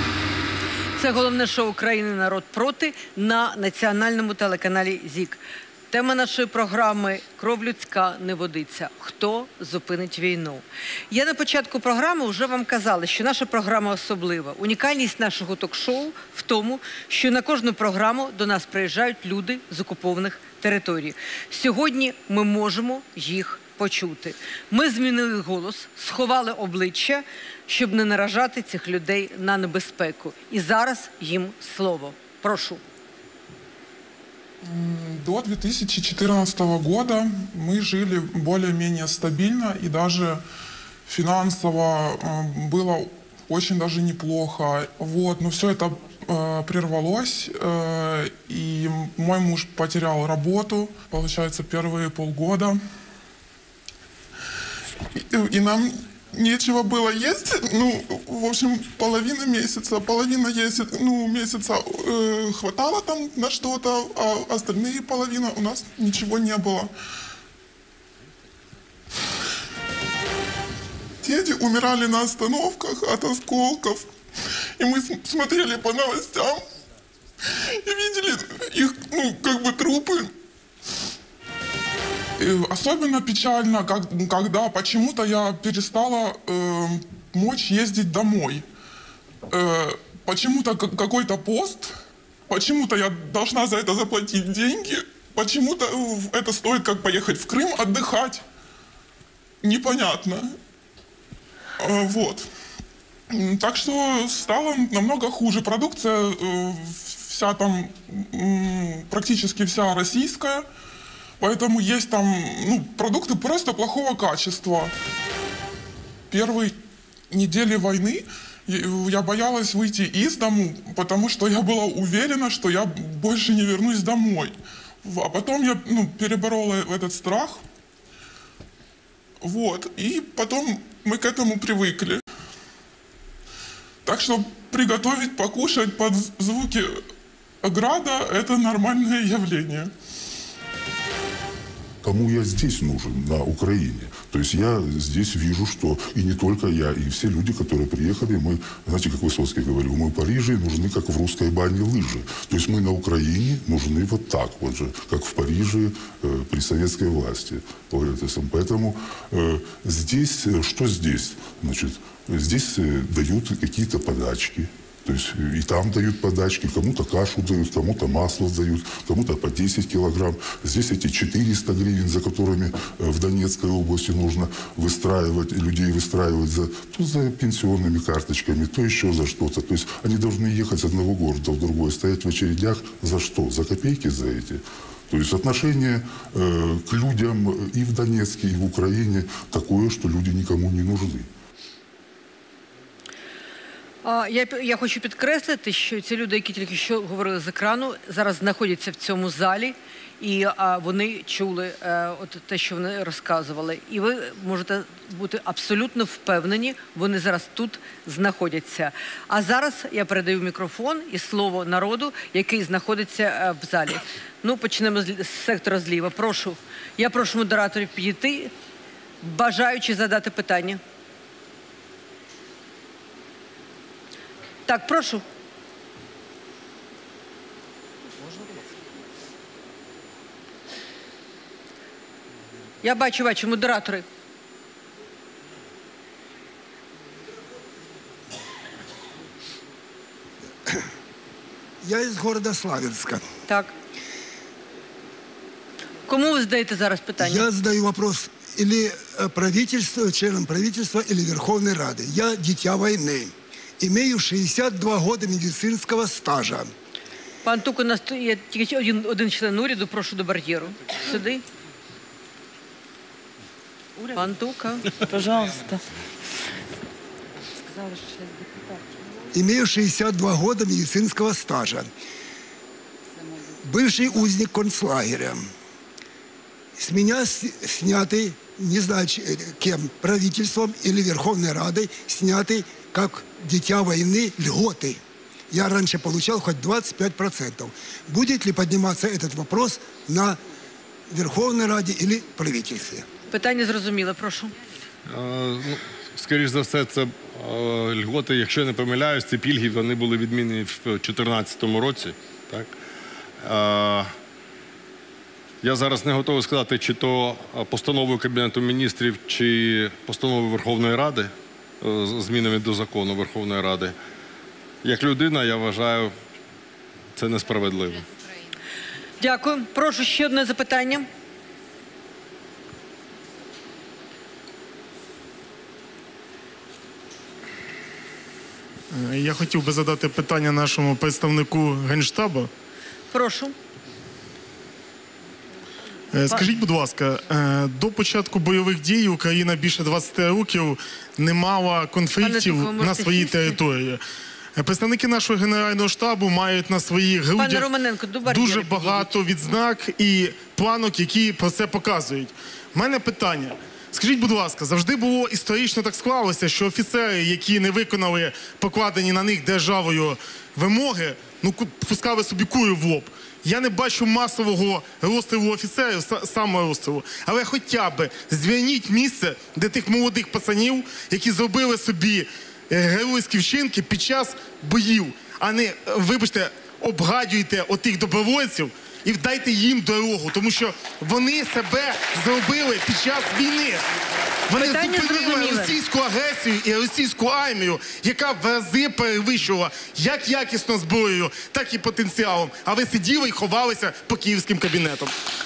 Це головне шоу «Країни народ проти» на національному телеканалі ЗІК. Тема нашої програми «Кров людська не водиться. Хто зупинить війну?». Я на початку програми вже вам казала, що наша програма особлива. Унікальність нашого ток-шоу в тому, що на кожну програму до нас приїжджають люди з окупованих територій. Сьогодні ми можемо їх почути. Ми змінили голос, сховали обличчя, щоб не наражати цих людей на небезпеку. І зараз їм слово. Прошу. До две тысячи четырнадцатого года мы жили более-менее стабильно и даже финансово было очень даже неплохо. Вот. Но все это э, прервалось, э, и мой муж потерял работу, получается, первые полгода. И, и нам нечего было есть, ну, в общем, половина месяца, половина есть, ну, месяца э, хватало там на что-то, а остальные половина у нас ничего не было. Дети умирали на остановках от осколков, и мы смотрели по новостям и видели их, ну, как бы трупы. Особенно печально, как, когда почему-то я перестала э, мочь ездить домой. Э, почему-то какой-то пост, почему-то я должна за это заплатить деньги, почему-то это стоит как поехать в Крым отдыхать. Непонятно. Э, вот. Так что стало намного хуже. Продукция э, вся там, э, практически вся российская. Поэтому есть там, ну, продукты просто плохого качества. Первые недели войны я боялась выйти из дому, потому что я была уверена, что я больше не вернусь домой. А потом я, ну, переборола этот страх. Вот. И потом мы к этому привыкли. Так что приготовить, покушать под звуки града – это нормальное явление. Кому я здесь нужен, на Украине? То есть я здесь вижу, что и не только я, и все люди, которые приехали, мы, знаете, как Высоцкий говорил, мы в Париже нужны, как в русской бане, лыжи. То есть мы на Украине нужны вот так вот же, как в Париже э, при советской власти. Поэтому э, здесь, что здесь? Значит, здесь э, дают какие-то подачки. То есть и там дают подачки, кому-то кашу дают, кому-то масло дают, кому-то по десять килограмм. Здесь эти четыреста гривен, за которыми в Донецкой области нужно выстраивать, людей выстраивать за, то за пенсионными карточками, то еще за что-то. То есть они должны ехать с одного города в другой, стоять в очередях за что? За копейки за эти? То есть отношение э, к людям и в Донецке, и в Украине такое, что люди никому не нужны. Я, я хочу підкреслити, що ці люди, які тільки що говорили з екрану, зараз знаходяться в цьому залі, і а, вони чули а, от те, що вони розказували. І ви можете бути абсолютно впевнені, вони зараз тут знаходяться. А зараз я передаю мікрофон і слово народу, який знаходиться а, в залі. Ну, почнемо з, з сектора зліва. Прошу. Я прошу модераторів підійти, бажаючи задати питання. Так, прошу. Я бачу, бачу, модератори. Я из города Славянска. Так. Кому ви задаєте зараз питання? Я задаю вопрос или правительству, членам правительства, или Верховной Рады. Я дитя войны. Имею шестьдесят два года медицинского стажа. Пан Тук, у нас є тільки один, один член уряду, прошу до бар'єру. Сюди. Пан Тука. Пожалуйста. Имею шестьдесят два года медицинского стажа. Бывший узник концлагеря. С меня снятый, не знаю кем, правительством или Верховной Радой, снятый как дитя войны льготы. Я раньше получал хоть двадцать пять процентов. Будет ли подниматься этот вопрос на Верховной Раде или правительстве? Питання зрозуміло, прошу. Ну, скоріш за все, це льготи, якщо я не помиляюсь, ці пільги, вони були відмінені в дві тисячі чотирнадцятому році. Так? Я зараз не готовий сказати, чи то постановою Кабінету міністрів, чи постановою Верховної Ради, з змінами до закону Верховної Ради. Як людина, я вважаю, це несправедливо. Дякую. Прошу ще одне запитання. Я хотів би задати питання нашому представнику Генштабу. Прошу. Скажіть, будь ласка, до початку бойових дій Україна більше двадцяти років не мала конфліктів на своїй території. Представники нашого Генерального штабу мають на своїх грудях дуже багато відзнак і планок, які про це показують. У мене питання. Скажіть, будь ласка, завжди було історично так склалося, що офіцери, які не виконали покладені на них державою вимоги, ну, пускали собі кулю в лоб. Я не бачу масового розстрілу офіцерів, саме розстрілу. Але хоча б звільніть місце, де тих молодих пацанів, які зробили собі геройські вчинки під час боїв, а не, вибачте, обгадюйте отих добровольців і дайте їм дорогу, тому що вони себе зробили під час війни. Вони зупинили російську агресію і російську армію, яка в рази перевищувала як якісно зброєю, так і потенціалом. А ви сиділи і ховалися по київським кабінетам.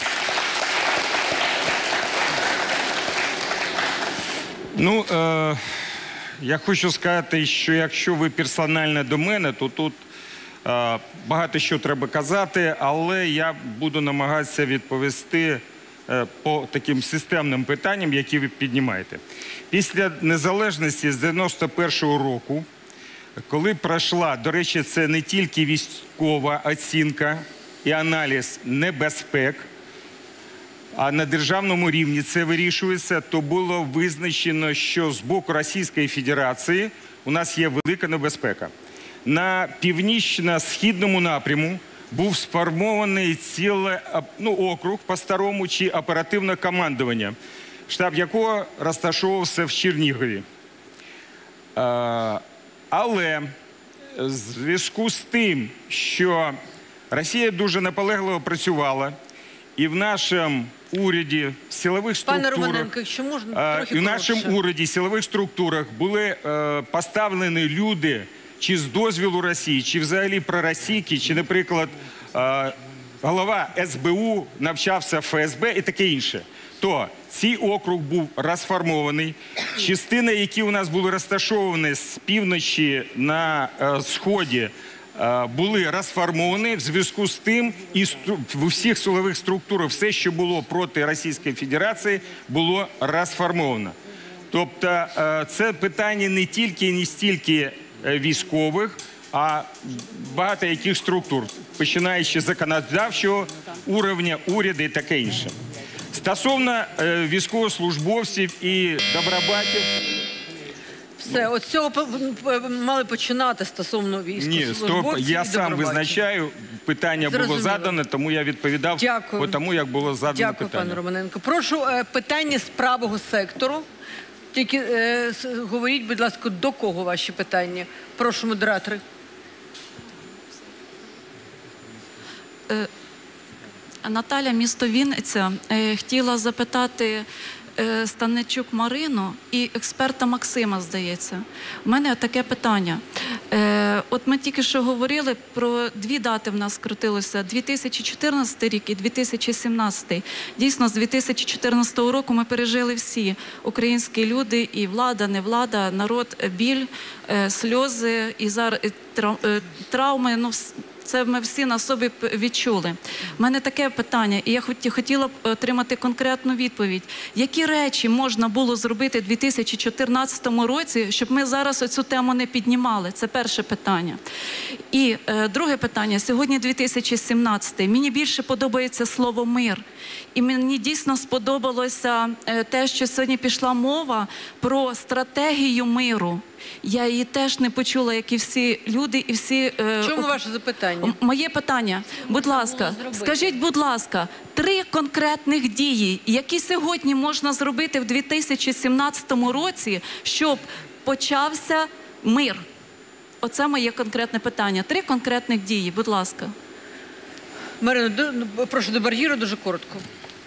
Ну, е я хочу сказати, що якщо ви персонально до мене, то тут е багато що треба казати, але я буду намагатися відповісти е по таким системним питанням, які ви піднімаєте. Після незалежності з дев'яносто першого року, коли пройшла, до речі, це не тільки військова оцінка і аналіз небезпек, а на державному рівні це вирішується, то було визначено, що з боку Російської Федерації у нас є велика небезпека. На північно-східному напряму був сформований цілий ну, округ по-старому чи оперативне командування, штаб якого розташовувався в Чернігові. А, але в зв'язку з тим, що Росія дуже наполегливо працювала, і в нашому уряді, силових структурах, Пане Романенко, якщо можна, трохи і в нашому коротше. уряді, силових структурах були е, поставлені люди чи з дозвілу Росії, чи взагалі проросійські, чи, наприклад, е, голова ес бе у навчався в еф ес бе і таке інше. То цей округ був розформований. Частини, які у нас були розташовані з півночі на е, сході, були розформовані в зв'язку з тим, і в усіх силових структурах все, що було проти Російської Федерації, було розформовано. Тобто це питання не тільки і не стільки військових, а багато яких структур, починаючи з законодавчого рівня, уряду і таке інше. Стосовно військовослужбовців і добробатів, все, от цього мали починати стосовно військовослужбовців. Ні, стоп, я сам визначаю, питання було задане, тому я відповідав по тому, як було задане питання. Дякую, пане Романенко. Прошу, питання з правого сектору. Тільки е, говоріть, будь ласка, до кого ваші питання? Прошу, модератори. Е, Наталя, місто Вінниця. Е, хотіла запитати е, Станичук Марину і експерта Максима, здається. У мене таке питання. Е, от ми тільки що говорили про дві дати в нас крутилося. дві тисячі чотирнадцятий рік і дві тисячі сімнадцятий. Дійсно, з дві тисячі чотирнадцятого року ми пережили всі українські люди, і влада, не влада, народ, біль, е, сльози і зараз е, травми. Ну, це ми всі на собі відчули. У мене таке питання, і я хотіла б отримати конкретну відповідь. Які речі можна було зробити у дві тисячі чотирнадцятому році, щоб ми зараз оцю тему не піднімали? Це перше питання. І е, друге питання. Сьогодні дві тисячі сімнадцятий. Мені більше подобається слово «мир». І мені дійсно сподобалося е, те, що сьогодні пішла мова про стратегію миру. Я її теж не почула, як і всі люди, і всі... В чому ваше запитання? Моє питання. Будь ласка, скажіть, будь ласка, три конкретних дії, які сьогодні можна зробити в дві тисячі сімнадцятому році, щоб почався мир? Оце моє конкретне питання. Три конкретних дії, будь ласка. Марино, до- прошу до бар'єру дуже коротко.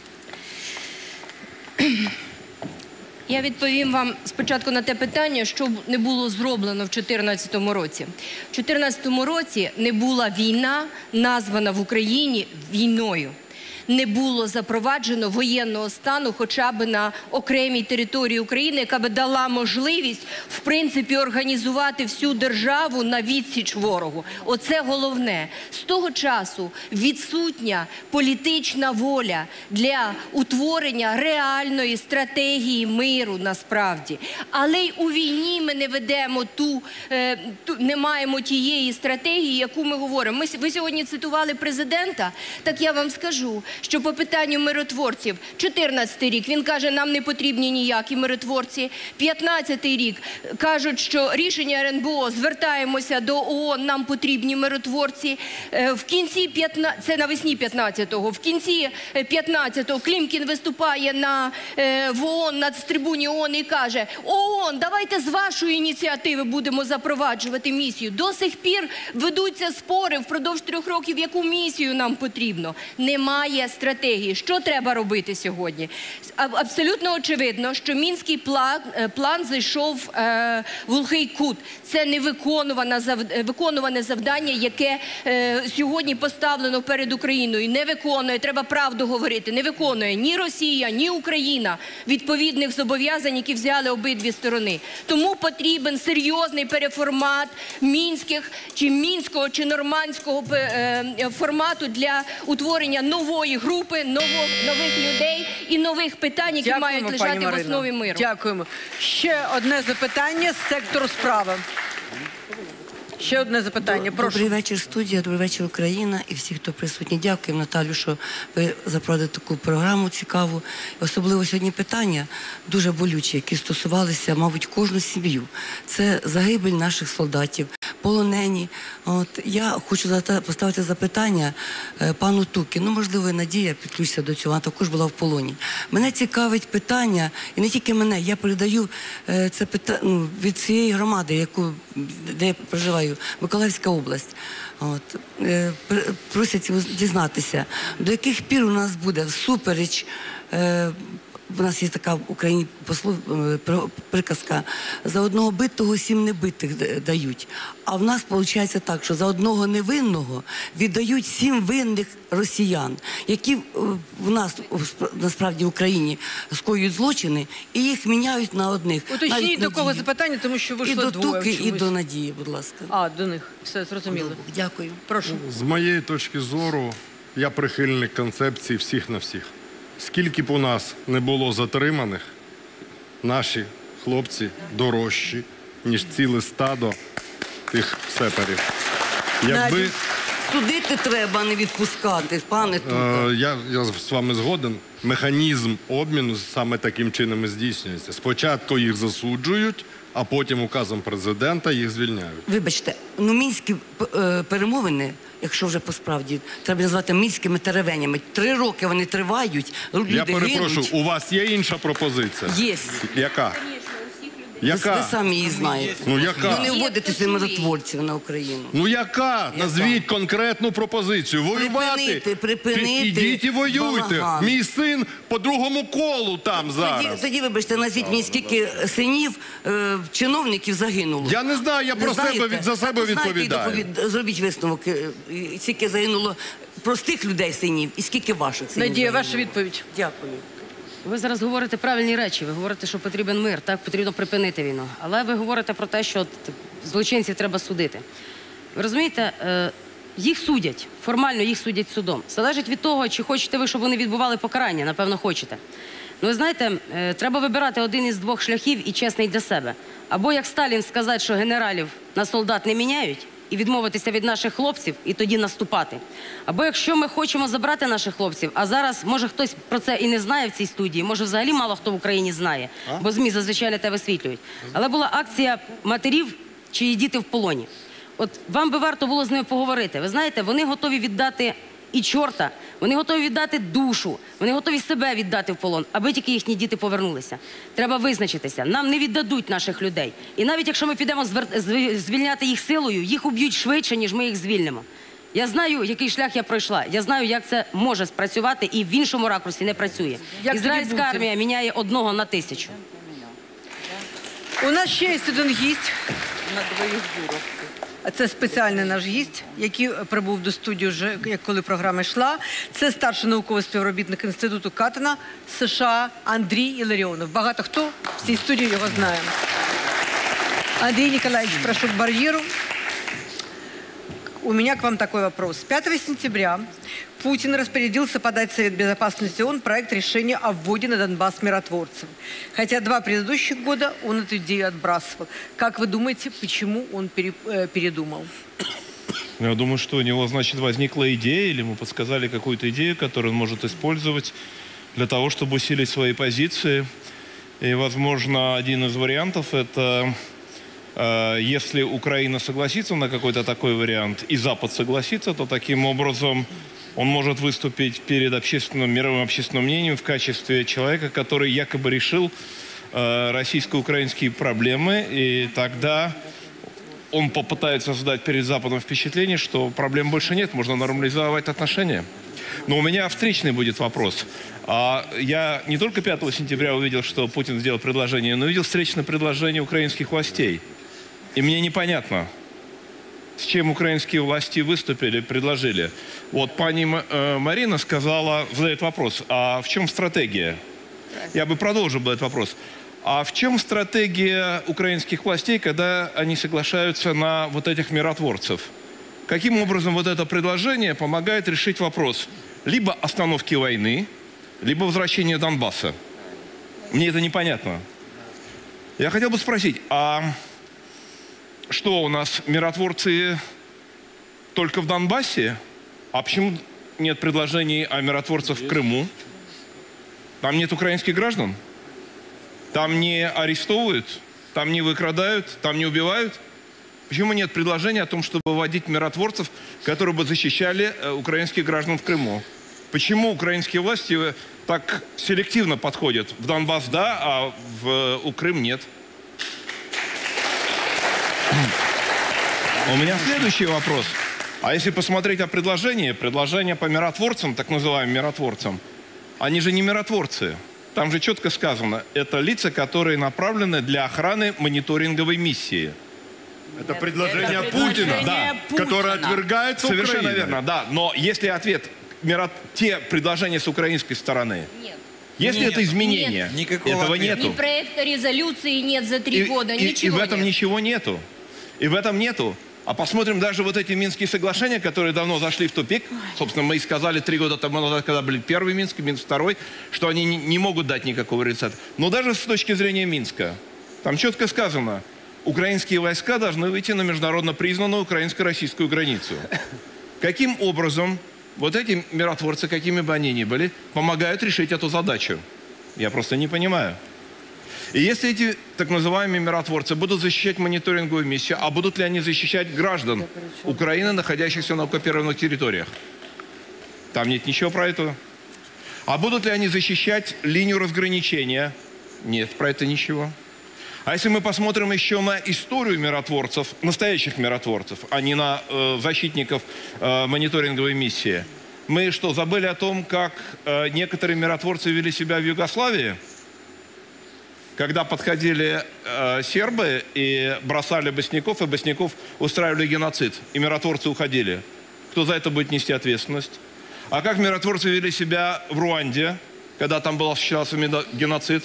Я відповім вам спочатку на те питання, що не було зроблено в дві тисячі чотирнадцятому році. В дві тисячі чотирнадцятому році не була війна, названа в Україні війною. Не було запроваджено воєнного стану хоча б на окремій території України, яка би дала можливість, в принципі, організувати всю державу на відсіч ворогу. Оце головне. З того часу відсутня політична воля для утворення реальної стратегії миру насправді. Але й у війні ми не ведемо ту, е, ту не маємо тієї стратегії, яку ми говоримо. Ми, ви сьогодні цитували президента, так я вам скажу, що по питанню миротворців, чотирнадцятий рік, він каже, нам не потрібні ніякі миротворці. п'ятнадцятий рік кажуть, що рішення РНБО, звертаємося до ООН, нам потрібні миротворці. В кінці п'ятнадцятого, це навесні п'ятнадцятого, в кінці п'ятнадцятого Клімкін виступає на, в ООН, на трибуні ООН і каже, ООН, давайте з вашої ініціативи будемо запроваджувати місію. До сих пір ведуться спори впродовж трьох років, яку місію нам потрібно. Немає стратегії. Що треба робити сьогодні? Абсолютно очевидно, що Мінський план, план зайшов е, в глухий кут. Це невиконуване виконуване завдання, яке е, сьогодні поставлено перед Україною. Не виконує, треба правду говорити, не виконує ні Росія, ні Україна відповідних зобов'язань, які взяли обидві сторони. Тому потрібен серйозний переформат мінських, чи мінського, чи нормандського е, формату для утворення нової групи, нових, нових людей і нових питань, які Дякуємо, мають лежати пані в Марино. основі миру. Дякуємо. Ще одне запитання з сектору справи. Ще одне запитання. Прошу. Добрий вечір, студія, добрий вечір, Україна і всі, хто присутні. Дякую, Наталю, що ви запровадили таку програму цікаву. Особливо сьогодні питання дуже болючі, які стосувалися, мабуть, кожну сім'ю. Це загибель наших солдатів, полонені. От я хочу поставити запитання е, пану Тукі. Ну, можливо, Надія підключиться до цього, вона також була в полоні. Мене цікавить питання, і не тільки мене, я передаю е, це питання ну, від цієї громади, яку, де я проживаю, Миколаївська область. От, е, просять дізнатися, до яких пір у нас буде всупереч, е, у нас є така в Україні послов, е, приказка, за одного битого сім небитих дають. А в нас виходить так, що за одного невинного віддають сім винних росіян, які е, в нас, насправді, в Україні скоюють злочини, і їх міняють на одних. Уточніть, до кого запитання, тому що вийшло двоє. І до двоє. Туки, і чомусь. до Надії, будь ласка. А, до них. Все, зрозуміло. Дякую. Прошу. З моєї точки зору, я прихильник концепції всіх на всіх. Скільки б у нас не було затриманих, наші хлопці дорожчі, ніж ціле стадо тих сепарів. Якби, Судити треба, а не відпускати, пане Тука. е, я, я з вами згоден, механізм обміну саме таким чином і здійснюється. Спочатку їх засуджують, а потім указом президента їх звільняють. Вибачте, ну мінські е, перемовини, якщо вже по-справді, треба назвати мінськими теревенями. Три роки вони тривають, люди Я перепрошую, гинуть. у вас є інша пропозиція? Є. Яка? Ви, Яка? ви самі її знаєте. Ну, яка? Ви не вводите миротворців на Україну. Ну яка? Назвіть конкретну пропозицію. Воювати? Припинити, припинити Ідіть і воюйте. балаган. Мій син по другому колу там зараз. Тоді, тоді, вибачте, назвіть мені, скільки синів, е, чиновників загинуло. Я не знаю, я Не про знаєте? себе від- за себе А то знаєте, і відповідаю. доповід- Зробіть висновок, е, і скільки загинуло простих людей синів, і скільки ваших синів Надія, загинуло. ваша відповідь. Дякую. Ви зараз говорите правильні речі. Ви говорите, що потрібен мир, так, потрібно припинити війну. Але ви говорите про те, що злочинців треба судити. Ви розумієте, е, їх судять, формально їх судять судом. Залежить від того, чи хочете ви, щоб вони відбували покарання, напевно, хочете. Ну, ви знаєте, е, треба вибирати один із двох шляхів і чесний для себе. Або, як Сталін, сказати, що генералів на солдат не міняють, і відмовитися від наших хлопців, і тоді наступати. Або якщо ми хочемо забрати наших хлопців, а зараз, може, хтось про це і не знає в цій студії, може, взагалі мало хто в Україні знає, А? бо ЗМІ зазвичай те висвітлюють. Але була акція матерів, чиї діти в полоні. От вам би варто було з ними поговорити. Ви знаєте, вони готові віддати і чорта, вони готові віддати душу, вони готові себе віддати в полон, аби тільки їхні діти повернулися. Треба визначитися. Нам не віддадуть наших людей. І навіть якщо ми підемо звер- зв- звільняти їх силою, їх уб'ють швидше, ніж ми їх звільнимо. Я знаю, який шлях я пройшла. Я знаю, як це може спрацювати і в іншому ракурсі не працює. Як Ізраїльська тоді бути? армія міняє одного на тисячу. У нас ще є один гість. Це спеціальний наш гість, який прибув до студії вже, як коли програма йшла. Це старший науковий співробітник Інституту Катина США Андрій Іларіонов. Багато хто в цій студії його знає. Андрей Николаевич, прошу к барьеру. У меня к вам такой вопрос. пятого сентября Путин распорядился подать в Совет Безопасности ООН проект решения о вводе на Донбасс миротворцев. Хотя два предыдущих года он эту идею отбрасывал. Как вы думаете, почему он пере, э, передумал? Я думаю, что у него, значит, возникла идея, или ему подсказали какую-то идею, которую он может использовать для того, чтобы усилить свои позиции. И, возможно, один из вариантов – это э, если Украина согласится на какой-то такой вариант, и Запад согласится, то таким образом он может выступить перед общественным, мировым общественным мнением в качестве человека, который якобы решил э, российско-украинские проблемы, и тогда он попытается создать перед Западом впечатление, что проблем больше нет, можно нормализовать отношения. Но у меня встречный будет вопрос. А я не только пятого сентября увидел, что Путин сделал предложение, но увидел встречное предложение украинских властей. И мне непонятно, с чем украинские власти выступили, предложили. Вот пани э, Марина сказала, задает вопрос, а в чем стратегия? Я бы продолжил бы этот вопрос. А в чем стратегия украинских властей, когда они соглашаются на вот этих миротворцев? Каким образом вот это предложение помогает решить вопрос либо остановки войны, либо возвращения Донбасса? Мне это непонятно. Я хотел бы спросить, а что у нас, миротворцы только в Донбассе? А почему нет предложений о миротворцах в Крыму? Там нет украинских граждан? Там не арестовывают? Там не выкрадают? Там не убивают? Почему нет предложения о том, чтобы вводить миротворцев, которые бы защищали э, украинских граждан в Крыму? Почему украинские власти так селективно подходят? В Донбасс да, а в э, у Крым нет. У меня следующий вопрос. А если посмотреть о предложении, предложение по миротворцам, так называемым миротворцам, они же не миротворцы. Там же четко сказано, это лица, которые направлены для охраны мониторинговой миссии. Это предложение Это Путина, предложение да, Путина. которое отвергается Совершенно Украиной. верно, да. Но если ответ, миро... те предложения с украинской стороны, Нет. если Нет. это изменение, Нет. этого нету. Ни проекта резолюции нет за три И, года, и- ничего и в этом нет. ничего нету. И в этом нету. А посмотрим даже вот эти Минские соглашения, которые давно зашли в тупик. Собственно, мы и сказали три года тому назад, когда были первый Минск, Минск второй, что они не, не могут дать никакого результата. Но даже с точки зрения Минска, там четко сказано, украинские войска должны выйти на международно признанную украинско-российскую границу. Каким образом вот эти миротворцы, какими бы они ни были, помогают решить эту задачу? Я просто не понимаю. И если эти так называемые миротворцы будут защищать мониторинговую миссию, а будут ли они защищать граждан Украины, находящихся на оккупированных территориях? Там нет ничего про это. А будут ли они защищать линию разграничения? Нет, про это ничего. А если мы посмотрим еще на историю миротворцев, настоящих миротворцев, а не на э, защитников э, мониторинговой миссии, мы что, забыли о том, как э, некоторые миротворцы вели себя в Югославии? Когда подходили э, сербы и бросали босняков, и босняков устраивали геноцид, и миротворцы уходили. Кто за это будет нести ответственность? А как миротворцы вели себя в Руанде, когда там был осуществлялся геноцид?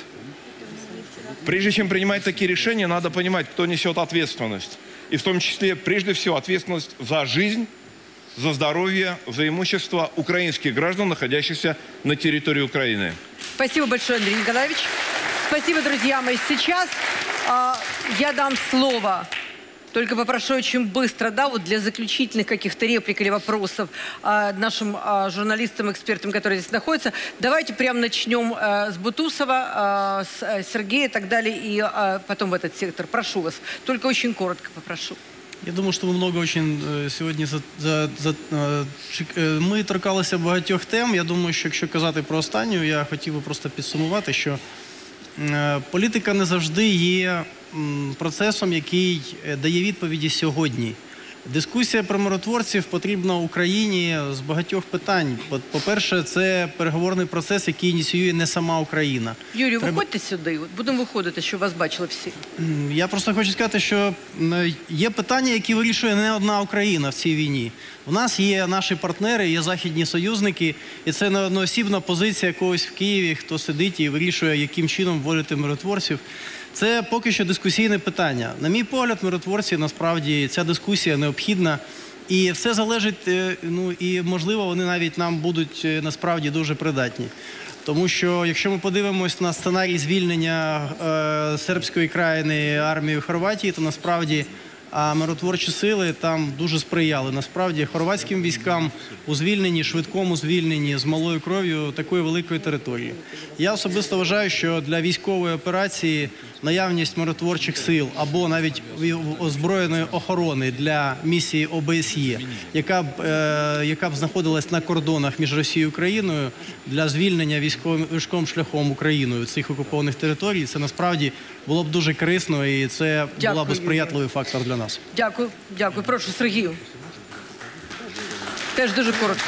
Прежде чем принимать такие решения, надо понимать, кто несет ответственность. И в том числе, прежде всего, ответственность за жизнь, за здоровье, за имущество украинских граждан, находящихся на территории Украины. Спасибо большое, Андрей Николаевич. Спасибо, друзья мои. Сейчас а, я дам слово, только попрошу очень быстро, да, вот для заключительных каких-то реплик или вопросов а, нашим а, журналистам, экспертам, которые здесь находятся. Давайте прямо начнем а, с Бутусова, а, с а, Сергея и так далее, и а, потом в этот сектор. Прошу вас. Только очень коротко попрошу. Я думаю, що ви много очень е, сьогодні за, за, за е, чек- е, ми торкалися багатьох тем. Я думаю, що якщо казати про останню, я хотів би просто підсумувати, що е, політика не завжди є м, процесом, який е, дає відповіді сьогодні. Дискусія про миротворців потрібна Україні з багатьох питань. По-перше, це переговорний процес, який ініціює не сама Україна. Юрію, Треба... виходьте сюди, будемо виходити, щоб вас бачили всі. Я просто хочу сказати, що є питання, які вирішує не одна Україна в цій війні. У нас є наші партнери, є західні союзники, і це не одноосібна позиція когось в Києві, хто сидить і вирішує, яким чином вводити миротворців. Це поки що дискусійне питання. На мій погляд, миротворці, насправді, ця дискусія необхідна. І все залежить, ну і можливо, вони навіть нам будуть насправді дуже придатні. Тому що, якщо ми подивимось на сценарій звільнення е, сербської країни армією Хорватії, то насправді а миротворчі сили там дуже сприяли. Насправді, хорватським військам у звільненні, швидкому звільненні з малою кров'ю такої великої території. Я особисто вважаю, що для військової операції наявність миротворчих сил або навіть озброєної охорони для місії О Б С Є, яка б, е, яка б знаходилась на кордонах між Росією і Україною для звільнення військовим, військовим шляхом Україною цих окупованих територій, це насправді було б дуже корисно і це Дякую, була б сприятливий фактор для нас. Дякую, дякую. Прошу, Сергію. Теж дуже коротко.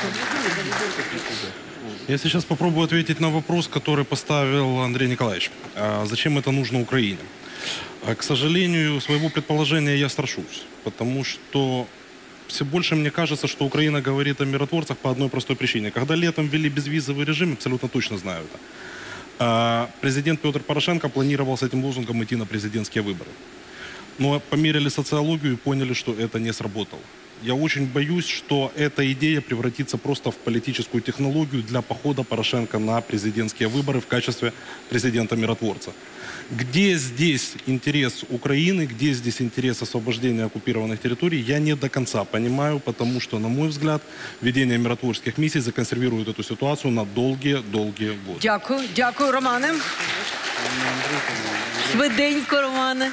Я сейчас попробую ответить на вопрос, который поставил Андрей Николаевич. А зачем это нужно Украине? А, к сожалению, своего предположения я страшусь, потому что все больше мне кажется, что Украина говорит о миротворцах по одной простой причине. Когда летом ввели безвизовый режим, абсолютно точно знаю это, а, президент Петр Порошенко планировал с этим лозунгом идти на президентские выборы. Но померили социологию и поняли, что это не сработало. Я очень боюсь, что эта идея превратится просто в политическую технологию для похода Порошенко на президентские выборы в качестве президента-миротворца. Где здесь интерес Украины, где здесь интерес освобождения оккупированных территорий, я не до конца понимаю, потому что, на мой взгляд, введение миротворческих миссий законсервирует эту ситуацию на долгие-долгие годы. Дякую. Дякую, Романе. Швиденько, Романе.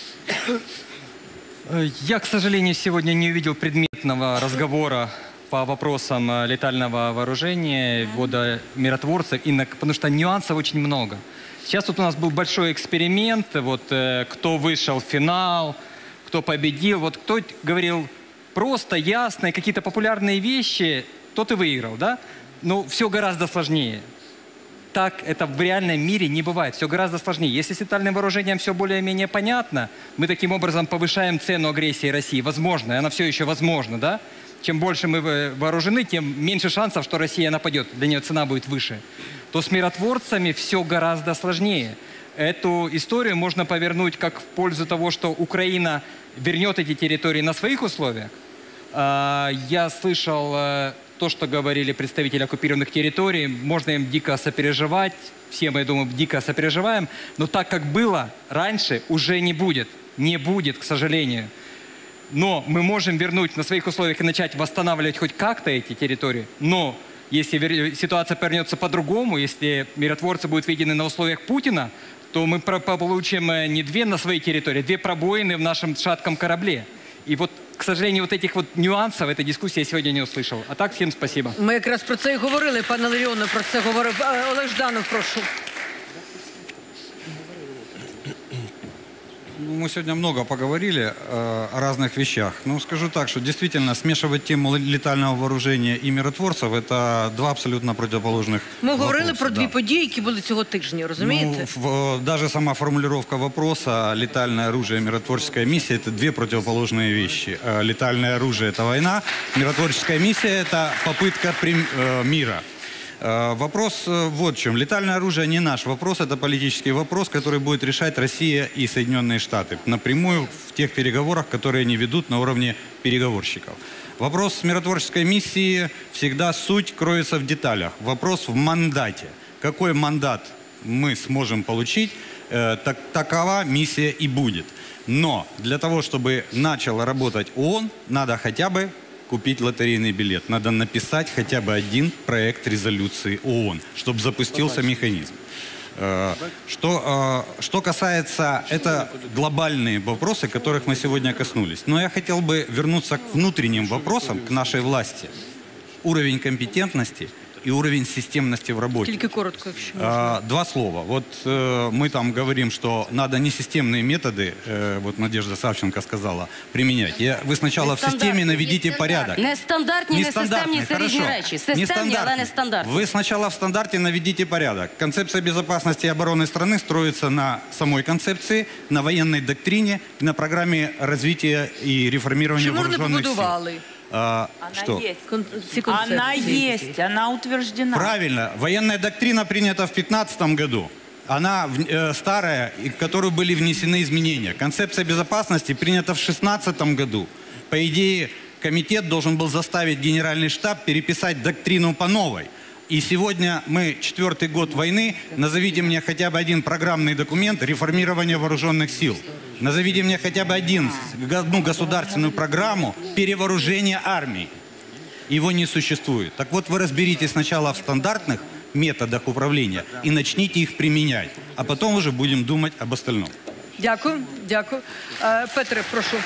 Я, к сожалению, сегодня не увидел предметного разговора по вопросам летального вооружения, ввода миротворцев, потому что нюансов очень много. Сейчас тут у нас был большой эксперимент, вот кто вышел в финал, кто победил, вот кто говорил просто, ясно, какие-то популярные вещи, тот и выиграл, да? Но все гораздо сложнее. Так это в реальном мире не бывает. Все гораздо сложнее. Если с летальным вооружением все более-менее понятно, мы таким образом повышаем цену агрессии России. Возможно, и она все еще возможна, да? Чем больше мы вооружены, тем меньше шансов, что Россия нападет. Для нее цена будет выше. То с миротворцами все гораздо сложнее. Эту историю можно повернуть как в пользу того, что Украина вернет эти территории на своих условиях. Я слышал то, что говорили представители оккупированных территорий, можно им дико сопереживать, все мы, я думаю, дико сопереживаем, но так, как было раньше, уже не будет. Не будет, к сожалению. Но мы можем вернуть на своих условиях и начать восстанавливать хоть как-то эти территории, но если ситуация повернется по-другому, если миротворцы будут введены на условиях Путина, то мы получим не две на своей территории, две пробоины в нашем шатком корабле. И вот, к сожалению, вот этих вот нюансов этой дискуссии я сегодня не услышал. А так, всем спасибо. Ми якраз про це і говорили, пане Ларіоне, про це говорив. Олег Жданов, прошу. Ну, мы сегодня много поговорили э, о разных вещах. Ну, скажу так, что действительно смешивать тему летального вооружения и миротворцев – это два абсолютно противоположных Ми вопроса, говорили про дві да. події, які були цього тижня, розумієте? Ну, в, даже сама формулировка вопроса «летальное оружие и миротворческая миссия» – это две противоположные вещи. Э, летальное оружие – это война, миротворческая миссия – это попытка прим, э, мира. Вопрос вот в чем. Летальное оружие не наш вопрос, это политический вопрос, который будет решать Россия и Соединенные Штаты напрямую в тех переговорах, которые они ведут на уровне переговорщиков. Вопрос миротворческой миссии всегда суть кроется в деталях. Вопрос в мандате. Какой мандат мы сможем получить, так, такова миссия и будет. Но для того, чтобы начала работать ООН, надо хотя бы купить лотерейный билет. Надо написать хотя бы один проект резолюции ООН, чтобы запустился механизм. Что, что касается, это глобальные вопросы, которых мы сегодня коснулись. Но я хотел бы вернуться к внутренним вопросам, к нашей власти. Уровень компетентности и уровень системности в работе. Тільки коротко, якщо А, можна. Два слова. Вот э, мы там говорим, что надо несистемные методы, э, вот Надежда Савченко сказала, применять. Я, вы сначала в системе наведите порядок. Нестандартні, несистемні – це різні речі. Системні, але не стандартні. Вы сначала в стандарте наведите порядок. Концепция безопасности и обороны страны строится на самой концепции, на военной доктрине, на программе развития и реформирования Чому ж не вооруженных сил. побудували? А, Она что? есть. Кон- ці концепції? Она есть, она утверждена. Правильно. Военная доктрина принята в две тысячи пятнадцатом году. Она э, старая, и в которую были внесены изменения. Концепция безопасности принята в две тысячи шестнадцатом году. По идее, комитет должен был заставить генеральный штаб переписать доктрину по новой. И сегодня мы, четвертый год войны, назовите мне хотя бы один программный документ реформирования вооруженных сил. Назовите мне хотя бы один, одну государственную программу перевооружения армии. Его не существует. Так вот, вы разберитесь сначала в стандартных методах управления и начните их применять. А потом уже будем думать об остальном. Дякую, дякую. Е, Петре, прошу.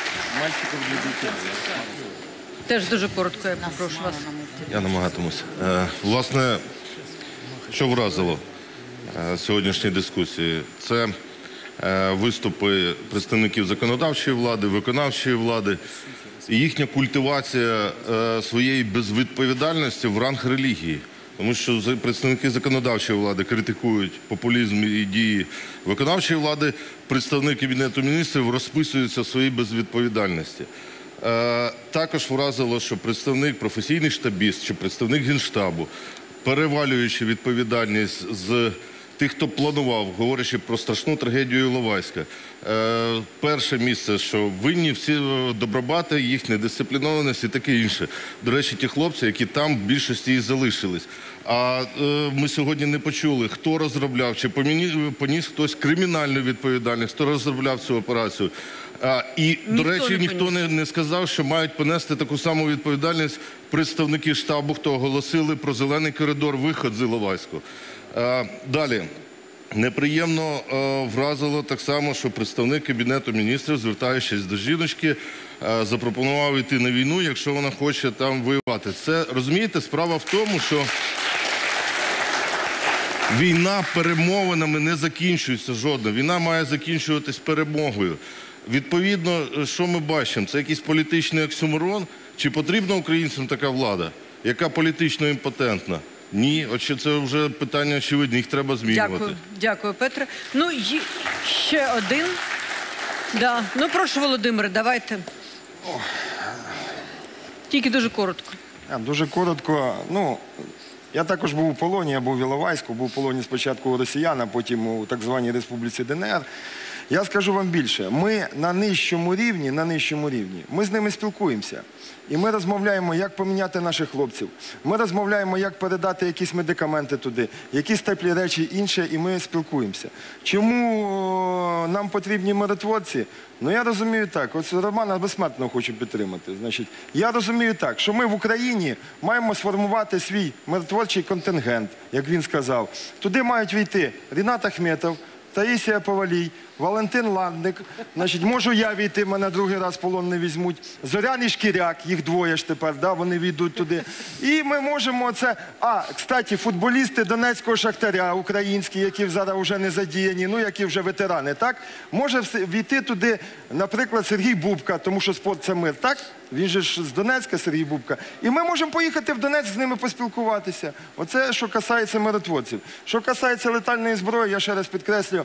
Теж дуже коротко, я попрошу вас. Я намагатимусь. Е, Власне, що вразило е, сьогоднішньої дискусії, це е, виступи представників законодавчої влади, виконавчої влади і їхня культивація е, своєї безвідповідальності в ранг релігії. Тому що за- представники законодавчої влади критикують популізм і дії виконавчої влади, представник Кабінету міністрів розписується в своїй безвідповідальності. Е, Також вразило, що представник, професійний штабіст чи представник Генштабу, перевалюючи відповідальність з тих, хто планував, говорячи про страшну трагедію Іловайська, е, перше місце, що винні всі е, добробати, їх недисциплінованість і таке інше. До речі, ті хлопці, які там в більшості і залишились. А е, ми сьогодні не почули, хто розробляв, чи поміні- поніс хтось кримінальну відповідальність, хто розробляв цю операцію. А, і, до Ніхто речі, не ніхто поніс. не, не сказав, що мають понести таку саму відповідальність представники штабу, хто оголосили про зелений коридор, виход з Іловайську. А, далі. Неприємно е, вразило так само, що представник Кабінету міністрів, звертаючись до жіночки, е, запропонував йти на війну, якщо вона хоче там воювати. Це, розумієте, справа в тому, що війна перемовинами не закінчується жодна. Війна має закінчуватись перемогою. Відповідно, що ми бачимо? Це якийсь політичний оксюморон? Чи потрібна українцям така влада, яка політично імпотентна? Ні, от що це вже питання очевидне, їх треба змінювати. Дякую, дякую, Петре. Ну, і ще один. Да. Ну, прошу, Володимире, давайте. Тільки дуже коротко. А, Дуже коротко. Ну, я також був у полоні, я був в Іловайську, був у полоні спочатку у росіян, а потім у так званій Республіці ДНР. Я скажу вам більше, ми на нижчому рівні, на нижчому рівні, ми з ними спілкуємося. І ми розмовляємо, як поміняти наших хлопців. Ми розмовляємо, як передати якісь медикаменти туди, якісь теплі речі інше, і ми спілкуємося. Чому о, нам потрібні миротворці? Ну, я розумію так, от Романа Безсмертного хочу підтримати. Значить, я розумію так, що ми в Україні маємо сформувати свій миротворчий контингент, як він сказав. Туди мають війти Рінат Ахметов, Таїсія Повалій, Валентин Ландник, значить, можу я війти, мене другий раз в полон не візьмуть. Зоряний Шкіряк, їх двоє ж тепер, да, вони війдуть туди. І ми можемо це... А, кстати, футболісти Донецького Шахтаря, українські, які зараз вже не задіяні, ну, які вже ветерани, так? Може війти туди, наприклад, Сергій Бубка, тому що спорт – це мир, так? Він же ж з Донецька, Сергій Бубка. І ми можемо поїхати в Донецьк з ними поспілкуватися. Оце, що касається миротворців. Що касається летальної зброї, я ще раз підкреслю,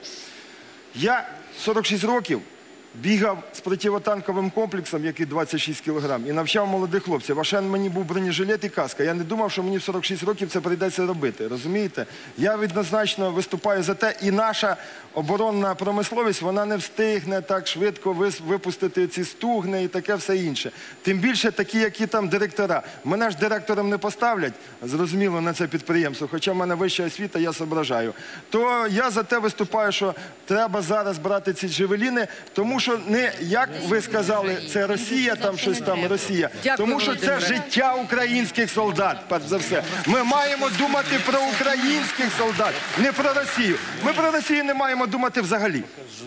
я сорок шість років бігав з противотанковим комплексом, який двадцять шість кілограм, і навчав молодих хлопців. А ще мені був бронежилет і каска. Я не думав, що мені в сорок шість років це прийдеться робити. Розумієте? Я однозначно виступаю за те, і наша оборонна промисловість, вона не встигне так швидко випустити ці стугни і таке все інше. Тим більше такі, які там директора. Мене ж директором не поставлять, зрозуміло, на це підприємство, хоча в мене вища освіта, я зображаю. То я за те виступаю, що треба зараз брати ці джевеліни, тому що не, як ви сказали, це Росія, там щось там, Росія. Дякую, Тому що це Володимире. життя українських солдат, перш за все. Ми маємо думати про українських солдат, не про Росію. Ми про Росію не маємо думати взагалі.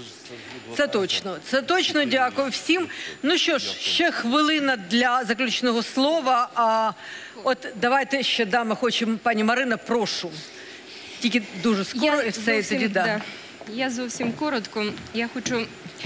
Це точно, це точно. Дякую всім. Ну що ж, ще хвилина для заключного слова. А От давайте ще дамо, хочемо, пані Марина, прошу. Тільки дуже скоро і все, і тоді да. да. Я зовсім коротко. Я хочу...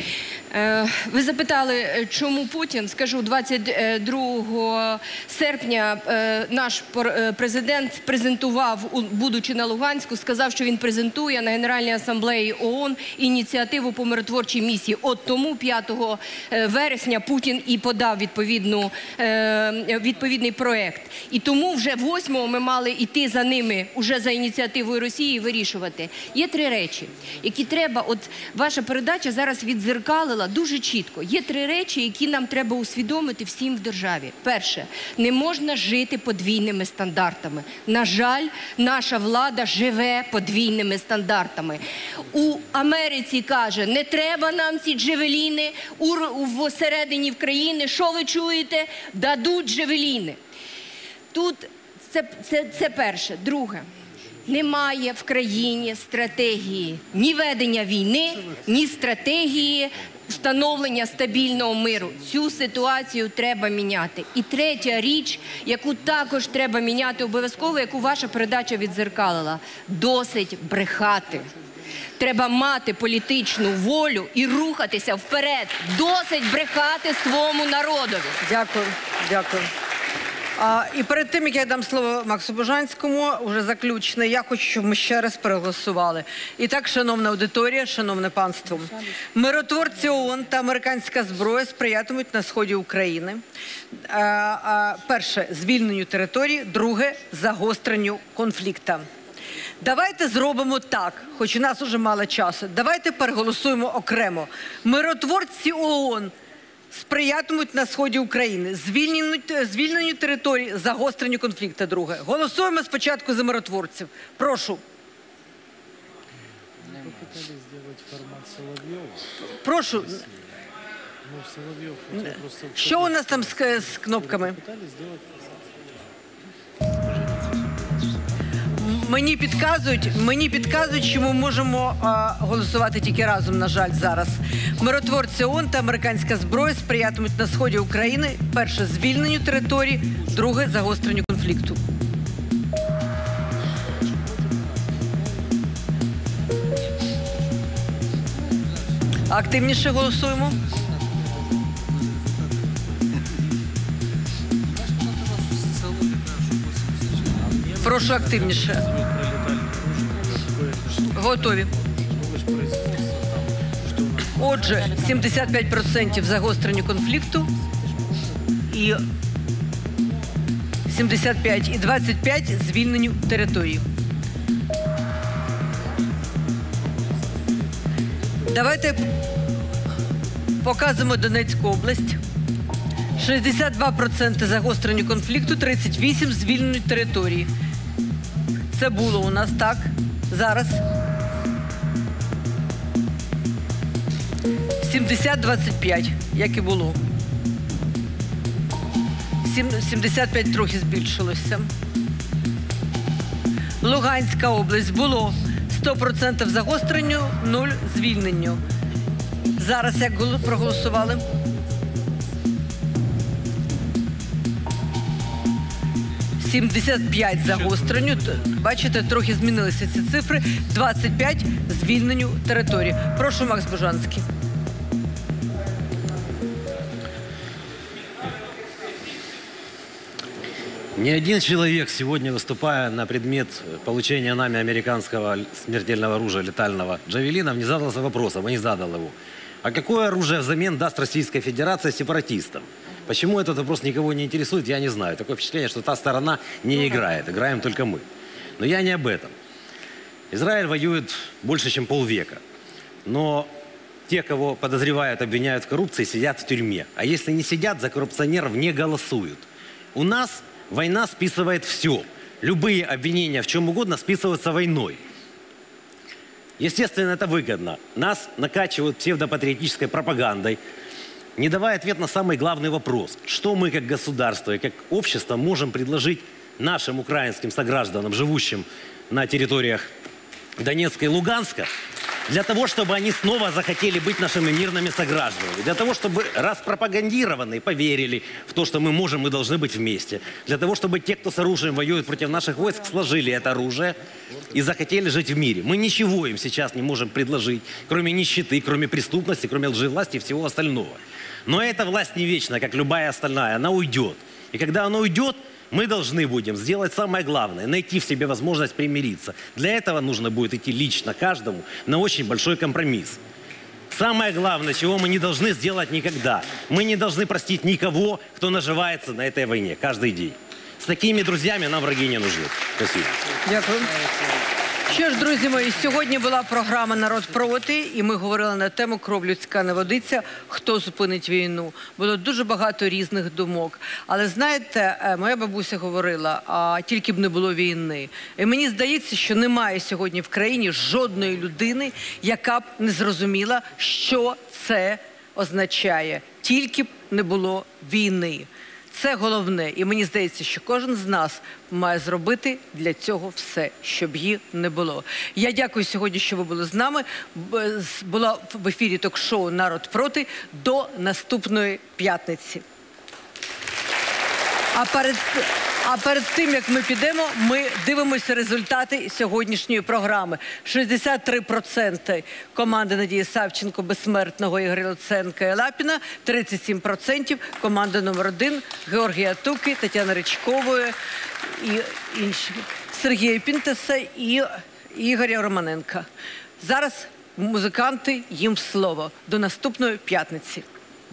Е, ви запитали, чому Путін? Скажу, двадцять другого серпня е, наш президент презентував, будучи на Луганську, сказав, що він презентує на Генеральній асамблеї ООН ініціативу по миротворчій місії. От тому п'ятого вересня Путін і подав відповідну, е, відповідний проект. І тому вже восьмого ми мали йти за ними, уже за ініціативою Росії, вирішувати. Є три речі, які треба, от ваша передача зараз віддзеркалила дуже чітко. Є три речі, які нам треба усвідомити всім в державі. Перше, не можна жити подвійними стандартами. На жаль, наша влада живе подвійними стандартами. У Америці каже, не треба нам ці джевеліни, у середині в країни, що ви чуєте? Дадуть джевеліни. Тут це, це, це перше. Друге. Немає в країні стратегії ні ведення війни, ні стратегії встановлення стабільного миру. Цю ситуацію треба міняти. І третя річ, яку також треба міняти обов'язково, яку ваша передача віддзеркалила – досить брехати. Треба мати політичну волю і рухатися вперед. Досить брехати своєму народові. Дякую, дякую. А, і перед тим, як я дам слово Максу Бужанському, уже заключне, я хочу, щоб ми ще раз переголосували. І так, шановна аудиторія, шановне панство, миротворці ООН та американська зброя сприятимуть на сході України. А, а, перше, звільненню території, друге, загостренню конфлікту. Давайте зробимо так, хоч у нас уже мало часу, давайте переголосуємо окремо. Миротворці ООН сприятимуть на сході України, звільненню, звільненню території, загостренню конфлікту, друге. Голосуємо спочатку за миротворців. Прошу. Прошу. Що у нас там з, з кнопками? Мені підказують, мені підказують, що ми можемо а, голосувати тільки разом, на жаль, зараз. Миротворці ООН та американська зброя сприятимуть на сході України, перше, звільненню території, друге, загостренню конфлікту. Активніше голосуємо. Прошу активніше. Готові. Отже, сімдесят п'ять відсотків загостренню конфлікту і сімдесят п'ять і двадцять п'ять звільненню території. Давайте показуємо Донецьку область. шістдесят два відсотки загостренню конфлікту, тридцять вісім звільненню території. Це було у нас так. Зараз. сімдесят двадцять п'ять, як і було. сімдесят п'ять трохи збільшилося. Луганська область було сто відсотків загостренню, нуль звільненню. Зараз як проголосували? сімдесят п'ять загостренню, бачите, трохи змінилися ці цифри, двадцять п'ять звільненню території. Прошу, Макс Бужанський. Ни один человек сегодня, выступая на предмет получения нами американского смертельного оружия летального «Джавелинов», не задался вопросом, и не задал его. А какое оружие взамен даст Российская Федерация сепаратистам? Почему этот вопрос никого не интересует, я не знаю. Такое впечатление, что та сторона не играет, играем только мы. Но я не об этом. Израиль воюет больше, чем полвека. Но те, кого подозревают, обвиняют в коррупции, сидят в тюрьме. А если не сидят, за коррупционеров не голосуют. У нас война списывает все. Любые обвинения в чем угодно списываются войной. Естественно, это выгодно. Нас накачивают псевдопатриотической пропагандой, не давая ответ на самый главный вопрос. Что мы как государство и как общество можем предложить нашим украинским согражданам, живущим на территориях Донецка и Луганска, Для того, чтобы они снова захотели быть нашими мирными согражданами. Для того, чтобы распропагандированные поверили в то, что мы можем и должны быть вместе. Для того, чтобы те, кто с оружием воюет против наших войск, сложили это оружие и захотели жить в мире. Мы ничего им сейчас не можем предложить, кроме нищеты, кроме преступности, кроме лжевласти и всего остального. Но эта власть не вечна, как любая остальная. Она уйдет. И когда она уйдет, мы должны будем сделать самое главное – найти в себе возможность примириться. Для этого нужно будет идти лично каждому на очень большой компромисс. Самое главное, чего мы не должны сделать никогда – мы не должны простить никого, кто наживается на этой войне каждый день. С такими друзьями нам враги не нужны. Спасибо. Дякую. Що ж, друзі мої, сьогодні була програма «Народ проти», і ми говорили на тему «Кров людська не водиться. Хто зупинить війну?». Було дуже багато різних думок. Але знаєте, моя бабуся говорила, а тільки б не було війни. І мені здається, що немає сьогодні в країні жодної людини, яка б не зрозуміла, що це означає. Тільки б не було війни. Це головне. І мені здається, що кожен з нас має зробити для цього все, щоб її не було. Я дякую сьогодні, що ви були з нами. Була в ефірі ток-шоу «Народ проти». До наступної п'ятниці. А перед, а перед тим, як ми підемо, ми дивимося результати сьогоднішньої програми. шістдесят три відсотки команди Надії Савченко, Безсмертного, Ігоря Луценка і Лапіна, тридцять сім відсотків команди номер один Георгія Туки, Тетяни Ричкової, і інші, Сергія Пінтеса і Ігоря Романенка. Зараз музиканти, їм слово. До наступної п'ятниці.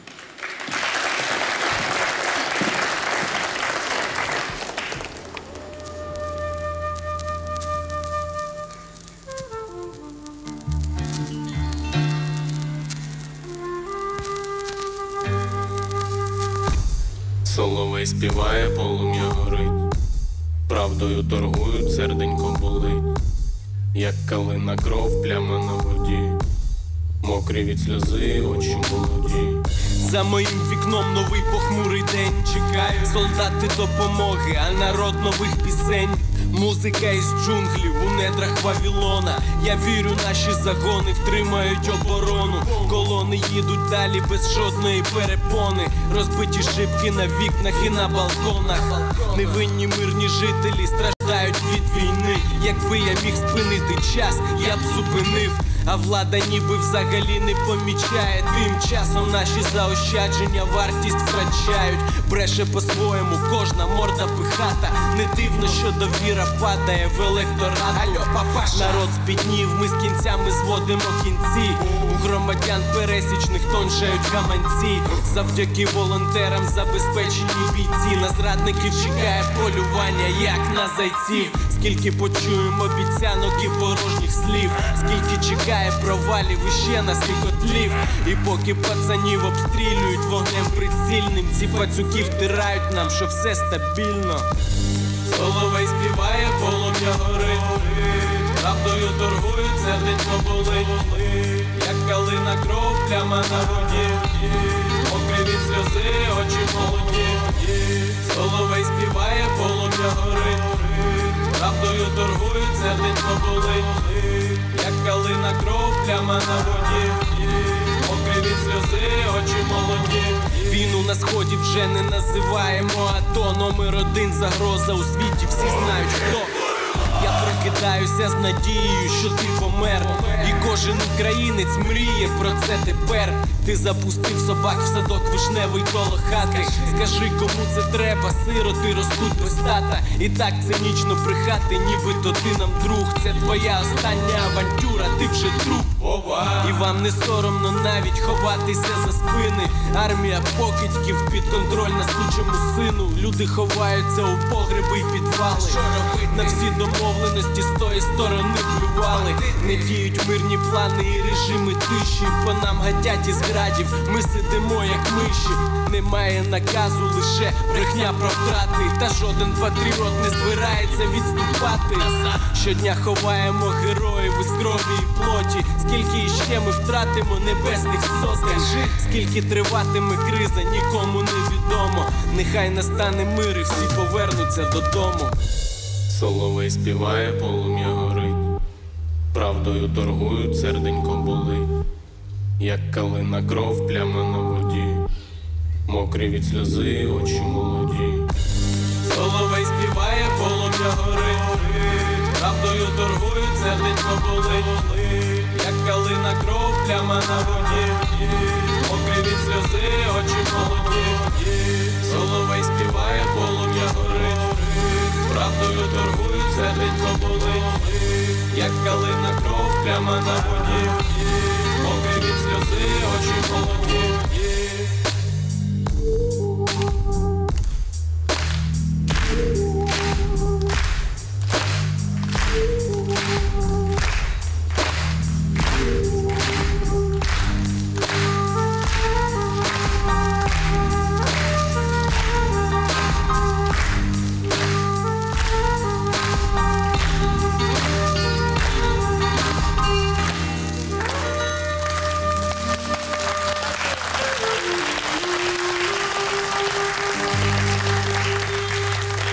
Соловей співає, полум'я горить, правдою торгують, серденько болить, як калина кров, пляма на воді, мокрі від сльози, очі молоді. За моїм вікном новий похмурий день, чекаю солдати допомоги, а народ нових пісень. Музика із джунглів у недрах Вавилона. Я вірю, наші загони втримають оборону. Колони їдуть далі без жодної перепони. Розбиті шибки на вікнах і на балконах. Невинні мирні жителі страждають від війни. Якби я міг спинити час, я б зупинив. А влада ніби взагалі не помічає. Тим часом наші заощадження вартість втрачають. Бреше по-своєму кожна морда пихата. Не дивно, що довіра падає в електорат. Алло, папаша. Народ збіднів, ми з кінцями зводимо кінці. У громадян пересічних тоншають гаманці. Завдяки волонтерам забезпечені бійці. На зрадників чекає полювання, як на зайців. Скільки почуємо обіцянок і порожніх слів. Скільки чекає провалів і ще нас і котлів. І поки пацанів обстрілюють вогнем прицільним, ці пацюки втирають нам, що все стабільно. Соловей співає, полум'я горить, правдою торгують, серденько болить, як калина кров, пляма на воді, мокрі від сльози, очі молоді. Соловей співає, полум'я горить, правдою торгують, серденько болить, як калина кров, пляма на воді, мокрі від сльози, очі молоді. Війну на сході вже не називаємо АТО. Номер один загроза у світі, всі знають хто. Я прокидаюся з надією, що ти помер. І кожен українець мріє про це тепер. Ти запустив собак в садок вишневий коло хати. Скажи, кому це треба, сироти ростуть без тата. І так цинічно брехати, нібито ти нам друг. Це твоя остання авантюра, ти вже труп. І вам не соромно навіть ховатися за спини. Армія покидьків підконтрольна сучому сину. Люди ховаються у погреби й підвали. На всі домовленості з тої сторони плювали. Не діють мирні плани і режими тиші. По нам гатять із градів, ми сидимо як миші. Немає наказу, лише брехня про втрати. Та жоден патріот не збирається відступати. Щодня ховаємо героїв із крові і плоті. Скільки іще ми втратимо небесних сотень. Скільки триватиме криза, нікому не відомо. Нехай настане мир і всі повернуться додому. Соловей співає, полум'я горить, правдою торгують, серденько болить, як калина кров, пляма на воді, мокрі від сльози, очі молоді. Соловей співає, полум'я горить, правдою торгують, серденько болить, як калина кров, пляма на воді, мокрі від сльози, очі молоді. Соловей співає, полум'я горить, правдою торгують, серденько болить, як калина кров, пляма на воді,